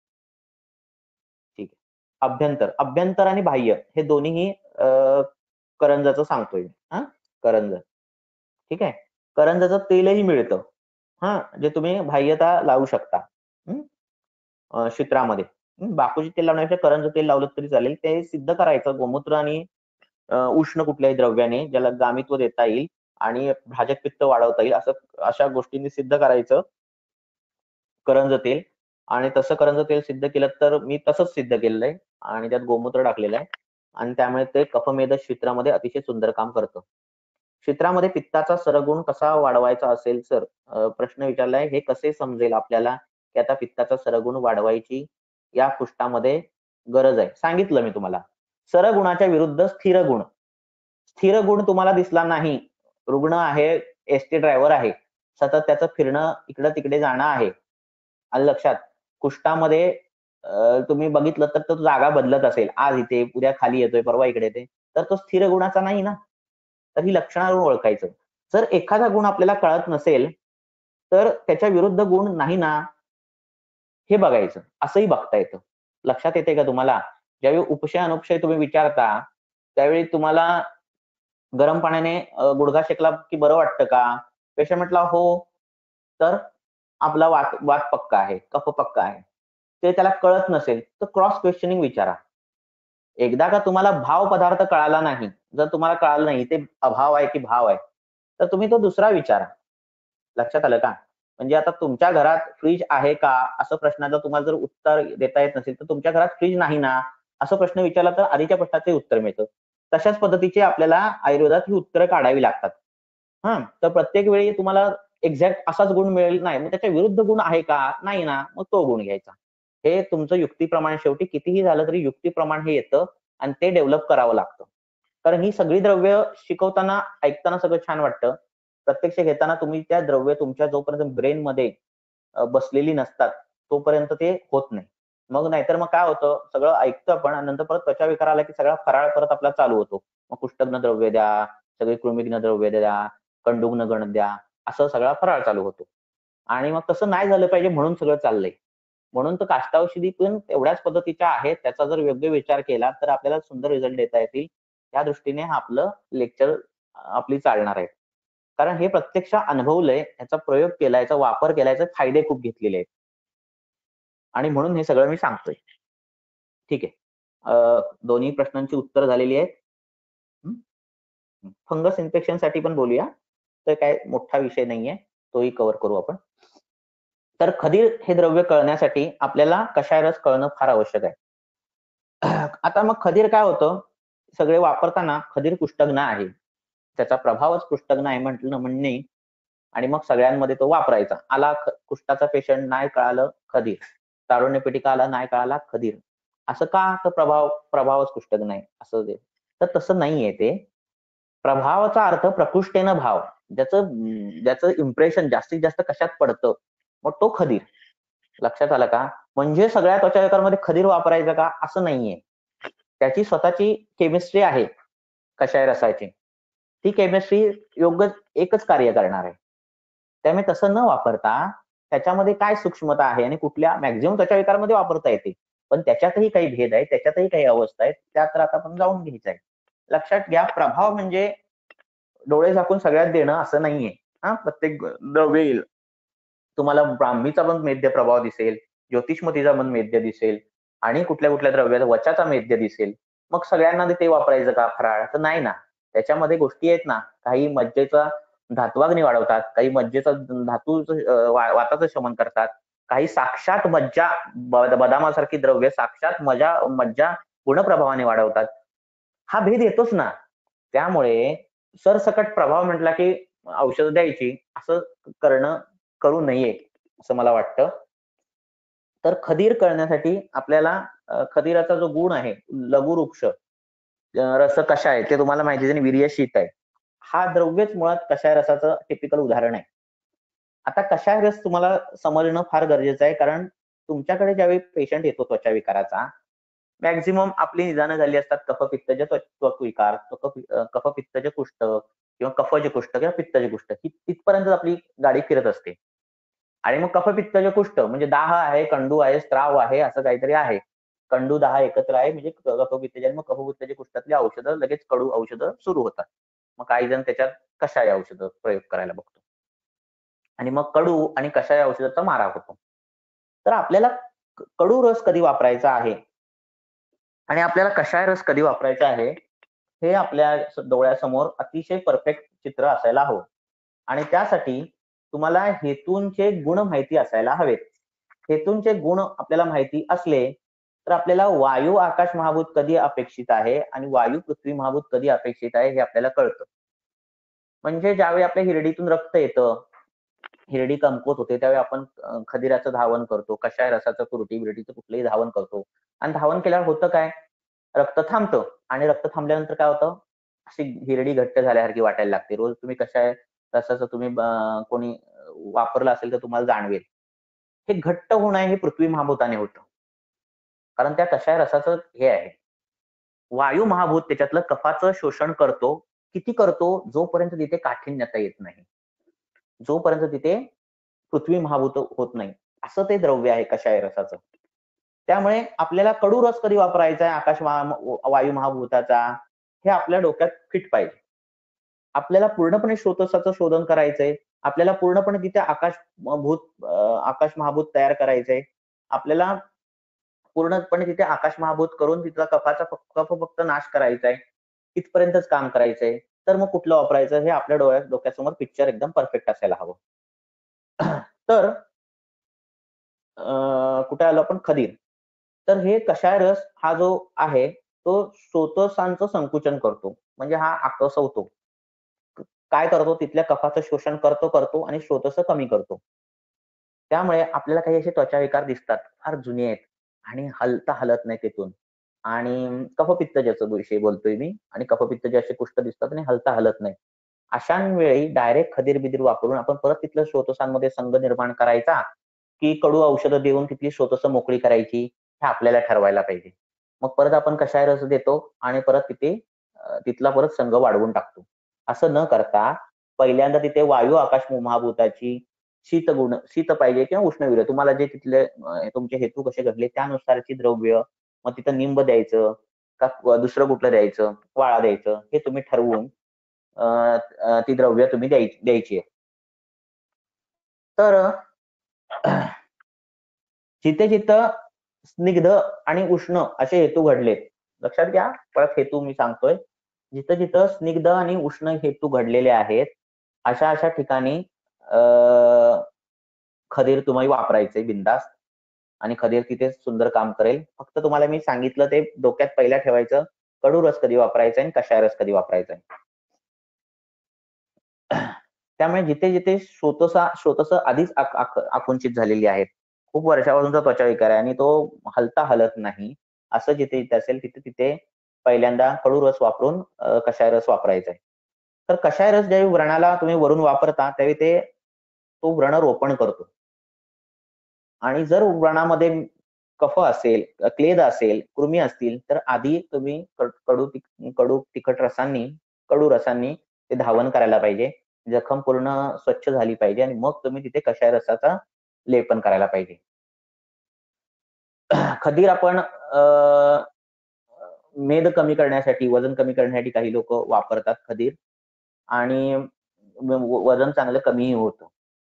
ठीक आहे. अभ्यंतर अभ्यंतर आणि बाह्य हे दोन्हीही करंजाचं सांगतोय हा करंज. ठीक आहे. करंजाचं तेलही मिळतं हा, जे तुम्ही बाह्यता लावू शकता शित्रामध्ये. बाकूची तेल लावण्यापेक्षा करंज तेल लावलं तरी चालेल. ते सिद्ध करायचं गोमूत्र आणि उष्ण कुठल्याही द्रव्याने ज्याला गामित्व देता येईल आणि भाजक पित्त वाढवता येईल, असं अशा गोष्टींनी सिद्ध करायचं करंज तेल. आणि तसं करंज तेल सिद्ध केलं तर मी तसंच सिद्ध केलेलं आहे आणि त्यात गोमूत्र टाकलेलं आहे आणि त्यामुळे ते कफमेध शित्रामध्ये अतिशय सुंदर काम करतं. शित्रामध्ये पित्ताचा सरगुण कसा वाढवायचा असेल सर, प्रश्न विचारलाय. हे कसे समजेल आपल्याला की आता पित्ताचा सरगुण वाढवायची या कुष्ठामध्ये गरज आहे? सांगितलं मी तुम्हाला. सरगुणाच्या विरुद्ध स्थिर गुण. स्थिर गुण तुम्हाला दिसला नाही, रुग्ण आहे, एसटी ड्रायव्हर आहे, सतत त्याचं फिरणं इकडे तिकडे जाणं आहे, आणि लक्षात कुष्ठामध्ये तुम्ही बघितलं तर तो जागा बदलत असेल, आज इथे उद्या खाली येतोय परवा इकडे येते, तर तो स्थिर गुणाचा नाही ना. तर ही लक्षणावरून ओळखायचं. जर एखादा गुण आपल्याला कळत नसेल तर त्याच्या विरुद्ध गुण नाही ना हे बघायचं, असंही बघता येतं. लक्षात येते का तुम्हाला? ज्यावेळी उपशय अनुपशय तुम्ही विचारता त्यावेळी तुम्हाला गरम पाण्याने गुडघा शेकला की बरं वाटतं का? पेशंट म्हटला हो, तर आपला वात वात पक्का आहे, कफ पक्का आहे. ते त्याला कळत नसेल तर क्रॉस क्वेश्चनिंग विचारा. एकदा का तुम्हाला भाव पदार्थ कळाला नाही, जर तुम्हाला कळालं नाही ते अभाव आहे की भाव आहे, तर तुम्ही तो दुसरा विचारा. लक्षात आलं का? म्हणजे आता तुमच्या घरात फ्रीज आहे का असं प्रश्नाचं तुम्हाला जर उत्तर देता येत नसेल तर तुमच्या घरात फ्रीज नाही ना असं प्रश्न विचारला तर आधीच्या प्रश्नाचे उत्तर मिळतं. तशाच पद्धतीचे आपल्याला आयुर्वेदात ही उत्तरं काढावी लागतात. हा तर प्रत्येक वेळी तुम्हाला एक्झॅक्ट असाच गुण मिळेल नाही, मग त्याच्या विरुद्ध गुण आहे का नाही ना मग तो गुण घ्यायचा. हे तुमचं युक्तीप्रमाणे शेवटी कितीही झालं तरी युक्तीप्रमाणे हे येतं आणि ते डेव्हलप करावं लागतं. कारण ही सगळी द्रव्य शिकवताना ऐकताना सगळं छान वाटतं. प्रत्यक्ष घेताना तुम्ही त्या द्रव्य तुमच्या जोपर्यंत ब्रेन मध्ये बसलेली नसतात तोपर्यंत ते होत नाही. मग नाहीतर मग काय होतं सगळं ऐकतं आपण आणि नंतर परत त्वचा विकार आला की सगळा फराळ परत आपला चालू होतो. मग कुष्ठग्न द्रव्य द्या, सगळे कृमिघ्न द्रव्य द्या, कंडुग्न गण द्या, असं सगळा फराळ चालू होतो. आणि मग तसं नाही झालं पाहिजे म्हणून सगळं चाललंय. म्हणून तर काष्ठाऔषधी पण तेवढ्याच पद्धतीच्या आहेत. त्याचा जर योग्य विचार केला तर आपल्याला सुंदर रिझल्ट देता येतील. त्या दृष्टीने आपलं लेक्चर आपली चालणार आहे. कारण हे प्रत्यक्ष अनुभवलंय, याचा प्रयोग केला, याचा वापर केला, याचे फायदे खूप घेतलेले आहेत. आणि म्हणून हे सगळं मी सांगतोय. ठीक आहे. दोन्ही प्रश्नांची उत्तर झालेली आहेत. फंगस इन्फेक्शन साठी पण बोलूया. तर काय मोठा विषय नाहीये, तोही कव्हर करू आपण. तर खदीर हे द्रव्य कळण्यासाठी आपल्याला कषाय रस कळणं फार आवश्यक आहे. आता मग खदीर काय होतं, सगळे वापरताना खदीर कुष्ठग्न आहे, त्याचा प्रभावच कुष्ठग्न आहे म्हटलं म्हणणे आणि मग सगळ्यांमध्ये तो वापरायचा. आला कुष्ठाचा पेशंट नाही कळालं खदीर, तारुण्य पिटिका आला नाही कळाला खदीर, असं का? तर प्रभाव प्रभावच कुष्ठग्न आहे असं ते. तर तसं नाहीये ते. प्रभावाचा अर्थ प्रकृष्टेनं भाव, ज्याचं ज्याचं इम्प्रेशन जास्तीत जास्त कशात पडतं मग तो खदीर. लक्षात आलं का? म्हणजे सगळ्या त्वचाविकारामध्ये खदीर वापरायचं का असं नाहीये. त्याची स्वतःची केमिस्ट्री आहे कषाय रसाची. ती केमिस्ट्री योग्य एकच कार्य करणार आहे. त्यामुळे तसं न वापरता त्याच्यामध्ये काय सूक्ष्मता आहे आणि कुठल्या मॅक्झिमम त्वचाविकारामध्ये वापरता येते, पण त्याच्यातही काही भेद आहे, त्याच्यातही काही अवस्था आहेत, त्या तर आता आपण जाऊन घ्यायचं आहे. लक्षात घ्या, प्रभाव म्हणजे डोळे झाकून सगळ्यात देणं असं नाहीये. हा प्रत्येक द्रव्य येईल तुम्हाला ब्राह्मीचा पण मेद्य प्रभाव दिसेल, ज्योतिषमतीचा पण मेद्य दिसेल आणि कुठल्या कुठल्या द्रव्याचा वचाचा मेद्य दिसेल. मग सगळ्यांना ते वापरायचं का फराळ? तर नाही ना. त्याच्यामध्ये गोष्टी आहेत ना, काही मज्जेचा धात्वाग्नी वाढवतात, काही मज्जेचा धातू वाताचं शमन करतात, काही साक्षात मज्जा बदामासारखी द्रव्य साक्षात मजा मज्जा गुणप्रभावाने वाढवतात. हा भेद येतोच ना. त्यामुळे सरसकट प्रभाव म्हटला की औषध द्यायची असं करणं करू नये असं मला वाटतं. तर खदीर कळण्यासाठी आपल्याला खदीराचा जो गुण आहे लघुवृक्ष रस कषाय, ते तुम्हाला माहिती आहे वीर्य शीत आहे. हा द्रव्यच मुळात कषाय रसाचं टिपिकल उदाहरण आहे. आता कषाय रस तुम्हाला समजणं फार गरजेचं आहे, कारण तुमच्याकडे ज्यावेळी पेशंट येतो त्वचा विकाराचा, मॅक्झिमम आपली निदानं झाली असतात कफपित्तज त्वक विकार, कफपित्तज कुष्ठ किंवा कफज कुष्ठ किंवा पित्तज कुष्ठ, ही तिथपर्यंत आपली गाडी फिरत असते. आणि मग कफपित्तज कुष्ठ म्हणजे दाह आहे, कंडू आहे, स्त्राव आहे, असं काहीतरी आहे. कंडू दाह एकत्र आहे म्हणजे कफपित्तज, मग कफपित्तज कुष्ठातली औषधं लगेच कडू औषधं सुरू होतात. मग काही जण त्याच्यात कषाय औषधं प्रयोग करायला बघतो आणि मग कडू आणि कषाय औषधाचा मारा होतो. तर आपल्याला कडू रस कधी वापरायचा आहे आणि आपल्याला कषाय रस कधी वापरायचा आहे हे आपल्या डोळ्यासमोर अतिशय परफेक्ट चित्र असायला हवं. आणि त्यासाठी तुम्हाला हेतूंचे गुण माहिती असायला हवेत. हेतूंचे गुण आपल्याला माहिती असले तर आपल्याला वायू आकाश महाभूत कधी अपेक्षित आहे आणि वायू पृथ्वी महाभूत कधी अपेक्षित आहे हे आपल्याला कळतं. म्हणजे ज्यावेळी आपल्या हिरडीतून रक्त येतं, हिरडी कमकुवत होते, त्यावेळी आपण खदिराचं धावन करतो, कषाय रसाचं कुरटी बिरटीचं कुठलंही धावन करतो आणि धावन केल्यावर होतं काय, रक्त थांबतं आणि रक्त थांबल्यानंतर काय होतं, अशी हिरडी घट्ट झाल्यासारखी वाटायला लागते. रोज तुम्ही कषाय रसाचं तुम्ही कोणी वापरलं असेल तर तुम्हाला जाणवेल. हे घट्ट होणं हे पृथ्वी महाभूताने होतं, कारण त्या कषाय रसाचं हे आहे. वायू महाभूत त्याच्यातलं कफाचं शोषण करतो. किती करतो? जोपर्यंत तिथे काठिण्यता येत नाही, जोपर्यंत तिथे पृथ्वी महाभूत होत नाही, असं ते द्रव्य आहे कषाय रसाचं. त्यामुळे आपल्याला कडू रस कधी वापरायचा आहे आकाश वायू महाभूताचा हे आपल्या डोक्यात फिट पाहिजे. आपल्याला पूर्णपणे स्रोतसाचं शोधन करायचंय, आपल्याला पूर्णपणे तिथे आकाश भूत आकाश महाभूत तयार करायचंय, आपल्याला पूर्णपणे तिथे आकाश महाभूत करून तिथला कफाचा कफ फक्त नाश करायचा आहे, इथपर्यंतच काम करायचंय. तर मग कुठलं वापरायचं हे आपल्या डोळ्यात डोक्यासमोर पिक्चर एकदम परफेक्ट असायला हवं. तर कुठे आलो आपण, खदीर. तर हे कषाय रस हा जो आहे तो स्रोतसांचं संकुचन करतो, म्हणजे हा आकसवतो. काय करतो, तिथल्या कफाचं शोषण करतो करतो आणि स्रोतस कमी करतो. त्यामुळे आपल्याला काही असे त्वचा विकार दिसतात, फार जुने आहेत आणि हलता हलत नाही तिथून. आणि कफपित्त ज्याचं विषयी बोलतोय मी, आणि कफपित्त जे असे कुष्ठ दिसतात आणि हलता हलत नाही. अशा वेळी डायरेक्ट खदीर बिदीर वापरून आपण परत तिथल्या स्रोतसांमध्ये संघ निर्माण करायचा, की कडू औषधं देऊन तिथली स्रोतस मोकळी करायची, हे आपल्याला ठरवायला पाहिजे. मग परत आपण कषाय रस देतो आणि परत तिथे तिथला परत संघ वाढवून टाकतो. असं न करता पहिल्यांदा तिथे वायू आकाश महाभूताची शीत गुण, शीत पाहिजे किंवा उष्णवीर्य, तुम्हाला जे तिथले तुमचे हेतू कसे घडले त्यानुसारची द्रव्य, मग तिथं निंब द्यायचं का दुसरं कुठलं द्यायचं, वाळा द्यायचं, हे तुम्ही ठरवून ती द्रव्य तुम्ही द्यायची द्यायची आहे. तर जिथे जिथं स्निग्ध आणि उष्ण असे हेतू घडले, लक्षात घ्या, परत हेतू मी सांगतोय, जिथं जिथं स्निग्ध आणि उष्ण हेतू घडलेले आहेत, अशा अशा ठिकाणी खदीर तुम्ही वापरायचे बिनधास्त, आणि खदीर तिथे सुंदर काम करेल. फक्त तुम्हाला मी सांगितलं ते डोक्यात पहिला ठेवायचं, कडू रस कधी वापरायचा आणि कषाय रस कधी वापरायचा. त्यामुळे जिथे जिथे स्रोतसा स्रोतस आधीच आकुंचित झालेली आहेत, खूप वर्षापासूनचा त्वचा विकार आहे आणि तो हलता हलत नाही, असं जिथे जिथे असेल तिथे तिथे पहिल्यांदा कडू रस वापरून कषाय रस वापरायचा आहे. तर कषाय रस ज्यावेळी व्रणाला तुम्ही वरून वापरता त्यावेळी ते तो व्रण रोपण करतो. आणि जर व्रणामध्ये कफ असेल, क्लेद असेल, कृमी असतील, तर आधी तुम्ही कडू कडू तिखट रसांनी कडू रसांनी ते धावन करायला पाहिजे. जखम पूर्ण स्वच्छ झाली पाहिजे आणि मग तुम्ही तिथे कषाय रसाचा लेपन करायला पाहिजे. खदीर आपण मेद कमी करण्यासाठी, वजन कमी करण्यासाठी काही लोक वापरतात खदीर, आणि वजन चांगलं कमीही होतं.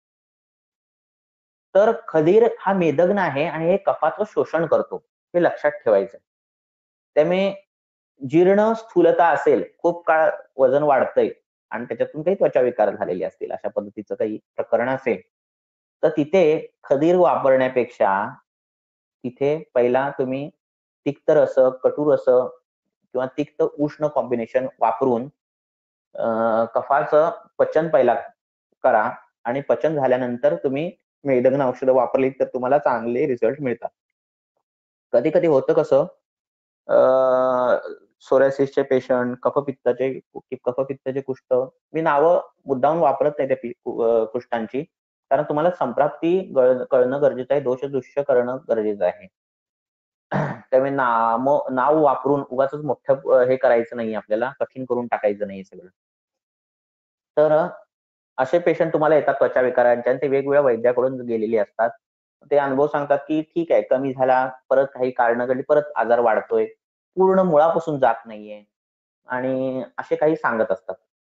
तर खदीर हा मेदग्न आहे आणि हे कफाचं शोषण करतो, हे लक्षात ठेवायचं. त्यामुळे जीर्ण स्थूलता असेल, खूप काळ वजन वाढतंय आणि त्याच्यातून काही त्वचा विकार झालेले असतील, अशा पद्धतीचं काही प्रकरण असेल, तर तिथे खदीर वापरण्यापेक्षा तिथे पहिला तुम्ही तिक्त रस, कटू रस किंवा तिक्त उष्ण कॉम्बिनेशन वापरून कफाचं पचन पहिला करा, आणि पचन झाल्यानंतर तुम्ही मेदग्न औषधं वापरली तर तुम्हाला चांगले रिझल्ट मिळतात. कधी कधी होतं कसं, सोरायसिसचे पेशंट, कफपित्ताचे कफपित्ताचे कुष्ठ, मी नावं मुद्दाम वापरत नाही त्या कुष्ठांची, कारण तुम्हाला संप्राप्ती कळणं गरजेचं आहे, दोष दृश्य करणं गरजेचं आहे. त्यामुळे नाम नाव वापरून उगाच मोठं हे करायचं नाही, आपल्याला कठीण करून टाकायचं नाही सगळं. तर असे पेशंट तुम्हाला येतात त्वचा विकारांच्या, ते वेगवेगळ्या वैद्याकडून गेलेले असतात. ते अनुभव सांगतात की ठीक आहे, कमी झाला, परत काही कारण घडली, परत आजार वाढतोय, पूर्ण मुळापासून जात नाहीये, आणि असे काही सांगत असतात.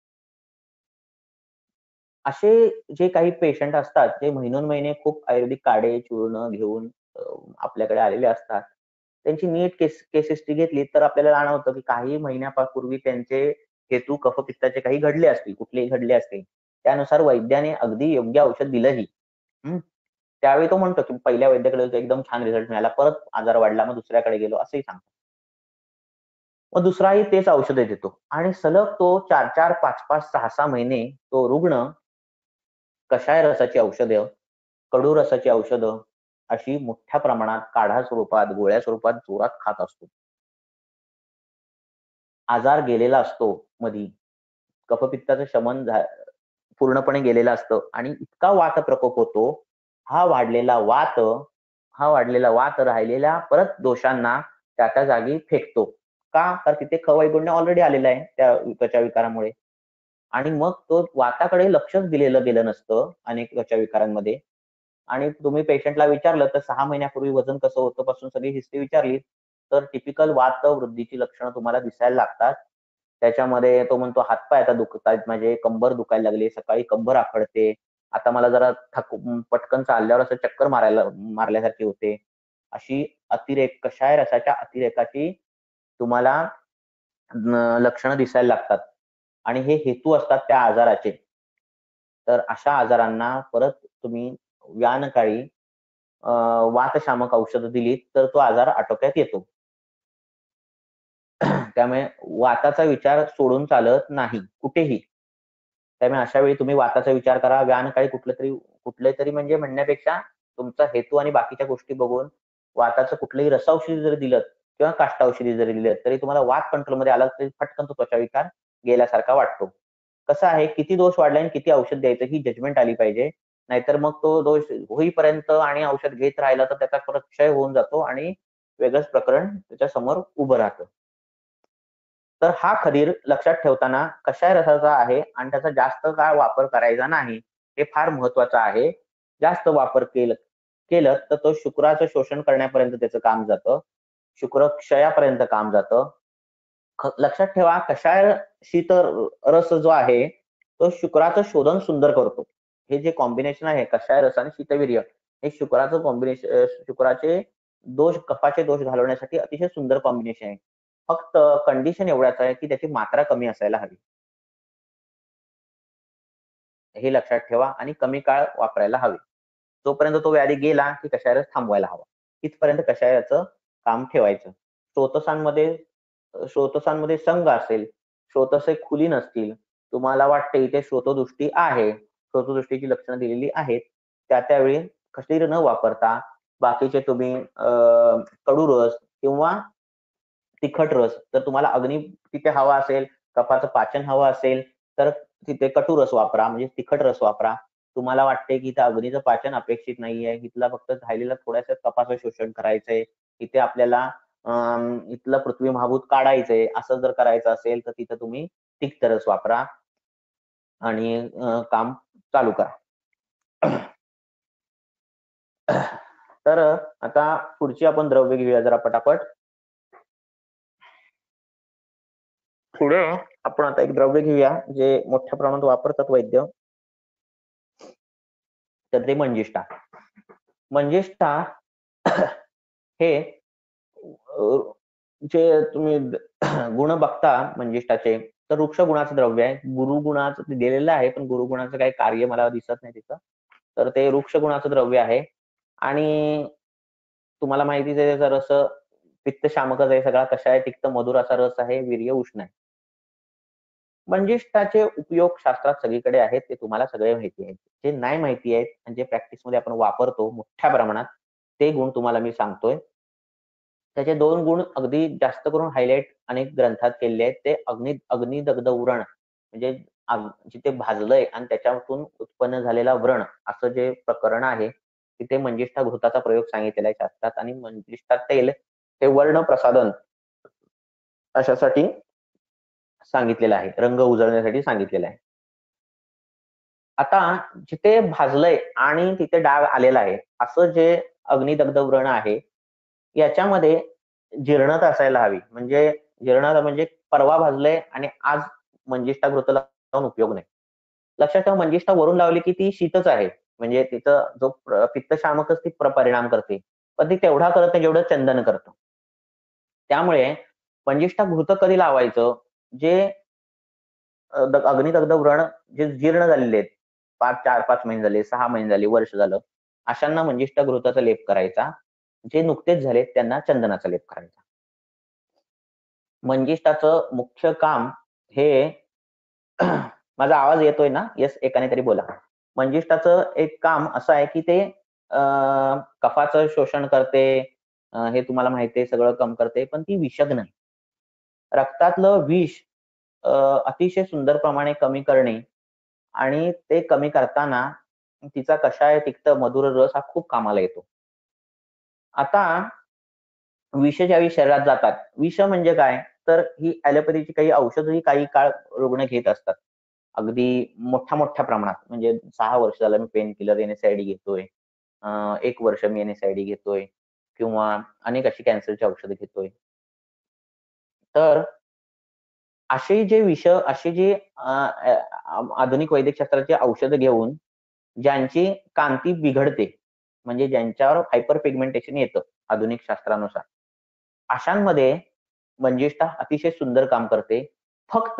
असे जे काही पेशंट असतात, ते महिनोन महिने खूप आयुर्वेदिक काढे चूर्ण घेऊन आपल्याकडे आलेले असतात, त्यांची नीट केस केस हिस्ट्री घेतली तर आपल्याला जाणवतं की काही महिन्यापूर्वी त्यांचे हेतू कफपित्ताचे काही घडले असतील, कुठलेही घडले असतील, त्यानुसार वैद्याने अगदी योग्य औषध दिलंही. त्यावेळी तो म्हणतो की पहिल्या वैद्याकडे एकदम छान रिझल्ट मिळाला, परत आजार वाढला, मग दुसऱ्याकडे गेलो, असंही सांगतो. मग दुसराही तेच औषधे देतो आणि सलग तो चार चार पाच पाच सहा सहा महिने तो रुग्ण कषाय रसाची औषधं, कडू रसाची औषधं अशी मोठ्या प्रमाणात काढा स्वरूपात, गोळ्या स्वरूपात जोरात खात असतो. आजार गेलेला असतो मधी, कफपित्ताचं शमन पूर्णपणे गेलेलं असतं आणि इतका वात प्रकोप होतो, हा वाढलेला वात हा वाढलेला वात राहिलेल्या परत दोषांना त्या त्या जागी फेकतो. का? तर तिथे खवैगुण्य ऑलरेडी आलेला आहे त्या त्वचा विकारामुळे, आणि मग तो वाताकडे लक्षच दिलेलं गेलं नसतं अनेक त्वचा विकारांमध्ये. आणि तुम्ही पेशंटला विचारलं तर सहा महिन्यापूर्वी वजन कसं होतं पासून सगळी हिस्ट्री विचारली तर टिपिकल वात वृद्धीची लक्षणं तुम्हाला दिसायला लागतात. त्याच्यामध्ये तो म्हणतो हातपाय आता दुखतात, म्हणजे कंबर दुखायला लागली, सकाळी कंबर आखडते, आता मला जरा थक पटकन चालल्यावर असं चक्कर मारायला मारल्यासारखी होते. अशी अतिरेक, कषाय रसाच्या अतिरेकाची तुम्हाला लक्षणं दिसायला लागतात आणि हे हेतू असतात त्या आजाराचे. तर अशा आजारांना परत तुम्ही व्यानकाळी वातशामक औषधं दिली तर तो आजार आटोक्यात येतो. त्यामुळे वाताचा विचार सोडून चालत नाही कुठेही. त्यामुळे अशा वेळी तुम्ही वाताचा विचार करा. व्यानकाळी कुठलं तरी कुठले तरी म्हणजे म्हणण्यापेक्षा तुमचा हेतू आणि बाकीच्या गोष्टी बघून वाताचं कुठलंही रसौषधी जरी दिलं किंवा काष्ठौषधी जरी दिलं तरी तुम्हाला वात कंट्रोलमध्ये आला तरी पटकन तो त्वचा विकार गेल्यासारखा वाटतो. कसं आहे, किती दोष वाढले आणि किती औषध द्यायचं ही जजमेंट आली पाहिजे. नाहीतर मग तो दोष होईपर्यंत आणि औषध घेत राहिला तर त्याचा परत क्षय होऊन जातो आणि वेगळंच प्रकरण त्याच्या समोर उभं राहतं. तर हा खदीर लक्षात ठेवताना कषाय रसाचा आहे आणि त्याचा जास्त काळ वापर करायचा नाही, हे फार महत्वाचं आहे. जास्त वापर केलं केलं तर तो शुक्राचं शोषण करण्यापर्यंत त्याचं काम जातं. शुक्र क्षयापर्यंत काम जातं. लक्षात ठेवा, कषाय शीत रस जो आहे तो शुक्राचं शोधन सुंदर करतो. हे जे कॉम्बिनेशन आहे कषाय रस आणि शीतवीर्य हे शुक्राचं कॉम्बिनेशन, शुक्राचे दोष कफाचे दोष घालवण्यासाठी अतिशय सुंदर कॉम्बिनेशन आहे. फक्त कंडिशन एवढाच आहे की त्याची मात्रा कमी असायला हवी. हे लक्षात ठेवा आणि कमी काळ वापरायला हवे. जोपर्यंत तो व्याधी गेला की कषाय रस थांबवायला हवा. इथपर्यंत कषायाचं काम ठेवायचं. स्रोतसांमध्ये स्रोतसांमध्ये संघ असेल, स्रोतसे खुली नसतील, तुम्हाला वाटते इथे स्रोतदृष्टी आहे, स्रोतदृष्टीची लक्षणं दिलेली आहेत, त्या त्यावेळी खडीर न वापरता बाकीचे तुम्ही कडू रस किंवा तिखट रस, जर तुम्हाला अग्नी तिथे हवा असेल, कफाचं पाचन हवं असेल तर तिथे कटू रस वापरा, म्हणजे तिखट रस वापरा. तुम्हाला वाटते की इथं अग्नीचं पाचन अपेक्षित नाहीये, इथला फक्त राहिलेला थोड्याशा कफाचं शोषण करायचंय, इथे आपल्याला इथलं पृथ्वी महाभूत काढायचंय, असं जर करायचं असेल तर तिथं तुम्ही तिक्त रस वापरा आणि काम चालू करा. तर आता पुढची आपण द्रव्य घेऊया जरा पटापट. पुढे आपण आता एक द्रव्य घेऊया जे मोठ्या प्रमाणात वापरतात वैद्य, तर ते मंजिष्ठा. मंजिष्ठा हे जे तुम्ही गुण बघता मंजिष्ठाचे तर वृक्ष गुणाचं द्रव्य आहे. गुरु गुणाचं दिलेलं आहे पण गुरु गुणाचं काही कार्य मला दिसत नाही तिथं. तर ते वृक्ष गुणाचं द्रव्य आहे आणि तुम्हाला माहितीच आहे त्याचा रस पित्त शामकच आहे सगळा. कषाय तिक्त मधुर असा रस आहे, वीर्य उष्ण आहे. मंजिष्ठाचे उपयोग शास्त्रात सगळीकडे आहेत, ते तुम्हाला सगळे माहिती आहेत. जे नाही माहिती आहेत आणि जे प्रॅक्टिसमध्ये आपण वापरतो मोठ्या प्रमाणात ते गुण तुम्हाला मी सांगतोय. त्याचे दोन गुण अगदी जास्त करून हायलाइट अनेक ग्रंथात केलेले आहेत. ते अग्नी अग्निदग्ध उरण म्हणजे जिथे भाजलंय आणि त्याच्यातून उत्पन्न झालेला व्रण असं जे प्रकरण आहे तिथे मंजिष्ठा घृताचा प्रयोग सांगितलेला आहे शास्त्रात. आणि मंजिष्ठा तेल हे वर्ण प्रसाधन अशासाठी सांगितलेलं आहे, रंग उजळण्यासाठी सांगितलेलं आहे. आता जिथे भाजलंय आणि तिथे डाग आलेला आहे असं जे अग्निदग्ध व्रण आहे याच्यामध्ये जीर्णता असायला हवी. म्हणजे जीर्णता म्हणजे परवा भाजलंय आणि आज मंजिष्ठा घृत लावून उपयोग नाही. लक्षात ठेवा, मंजिष्ठा वरून लावली की ती शीतच आहे, म्हणजे तिथं जो पित्त शामकच ती परिणाम करते, पण ती तेवढा करत नाही जेवढं चंदन करतं. त्यामुळे मंजिष्ठा घृत कधी लावायचं, जे अग्निदग्ध व्रण जे जीर्ण झालेले आहेत, पाच चार पाच महिने झाले, सहा महिने झाले, वर्ष झालं, अशांना मंजिष्ठा घृताचा लेप करायचा. जे नुकतेच झाले त्यांना चंदनाचा लेप करायचा. मंजिष्ठाचं मुख्य काम हे माझा आवाज येतोय ना? येस, एकाने तरी बोला. मंजिष्ठाचं एक काम असं आहे की ते कफाचं शोषण करते, हे तुम्हाला माहिती आहे, सगळं कम करते, पण ती विषग नाही. रक्तातलं विष अतिशय सुंदर प्रमाणे कमी करणे आणि ते कमी करताना तिचा कषाय तिक्त मधुर रस हा खूप कामाला येतो. आता विष ज्यावेळी शरीरात जातात, विष म्हणजे काय तर ही ॲलोपॅथीची काही औषधही काही काळ रुग्ण घेत असतात, अगदी मोठ्या मोठ्या प्रमाणात. म्हणजे सहा वर्ष झालं मी पेन किलर एनएसआयडी घेतोय, एक वर्ष मी एनएसआयडी घेतोय किंवा अनेक अशी कॅन्सरची औषधं घेतोय. तर असे जे विष असे जे आधुनिक वैद्यकशास्त्राची औषधं घेऊन ज्यांची कांती बिघडते, म्हणजे ज्यांच्यावर हायपर पिगमेंटेशन येतं आधुनिक शास्त्रानुसार, अशांमध्ये मंजिष्ठा अतिशय सुंदर काम करते. फक्त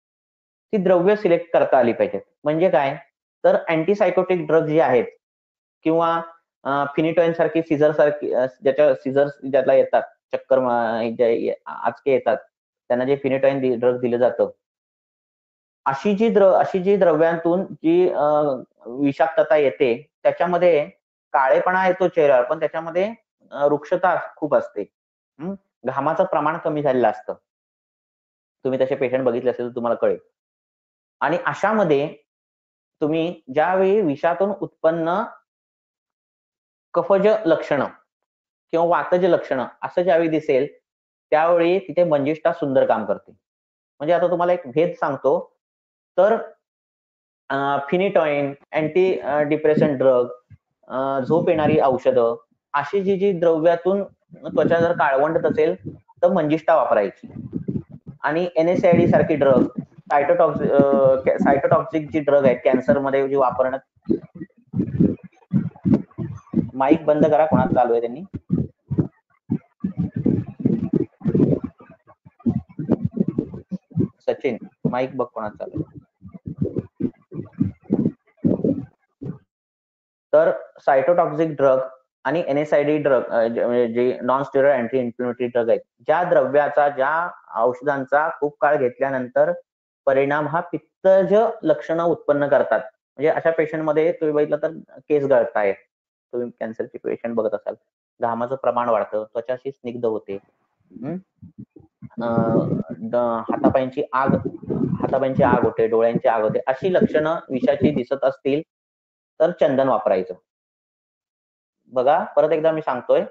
ती द्रव्य सिलेक्ट करता आली पाहिजेत. म्हणजे काय तर अँटीसायकोटिक ड्रग जे आहेत किंवा फिनिटॉइन सारखी सिझर सारखी ज्याच्या सिझर ज्याला येतात चक्कर आचके येतात त्यांना जे फिनिटॉइन ड्रग दिलं जातं, अशी जी द्र अशी जी द्रव्यांतून जी विषाक्तता येते त्याच्यामध्ये काळेपणा येतो चेहऱ्यावर, पण त्याच्यामध्ये रुक्षता खूप असते. घामाचं प्रमाण कमी झालेलं असतं. तुम्ही तसे पेशंट बघितले असेल तर तुम्हाला कळेल. आणि अशामध्ये तुम्ही ज्यावेळी विषातून उत्पन्न कफज लक्षणं किंवा वातज लक्षणं असं ज्यावेळी दिसेल त्यावेळी तिथे मंजिष्ठा सुंदर काम करते. म्हणजे आता तुम्हाला एक भेद सांगतो, तर फिनिटॉइन, अँटी डिप्रेशन ड्रग, झोप येणारी औषधं अशी जी जी द्रव्यातून त्वचा जर काळवंडत असेल तर मंजिष्ठा वापरायची. आणि एनएसआयडी सारखी ड्रग, सायटोटॉक्सिक सायटोटॉक्सिक जी ड्रग आहेत कॅन्सरमध्ये जी वापरण्यात. माईक बंद करा, कोणाला चालू आहे त्यांनी. सचिन माईक बघ कोणाला चालू आहे. तर सायटोटॉक्सिक ड्रग आणि एनएसआयडी ड्रग जे non steroid anti inflammatory drug आहेत, ज्या द्रव्याचा ज्या औषधांचा खूप काळ घेतल्यानंतर परिणाम हा पित्तज लक्षणं उत्पन्न करतात. म्हणजे अशा पेशंटमध्ये तुम्ही बघितलं तर केस गळतायत, तुम्ही कॅन्सरचे पेशंट बघत असाल, घामाचं प्रमाण वाढतं, त्वचाशी स्निग्ध होते, हातापायांची आग हातापायांची आग होते, डोळ्यांची आग होते, अशी लक्षणं विषाची दिसत असतील तर चंदन वापरायचं. बघा परत एकदा मी सांगतोय,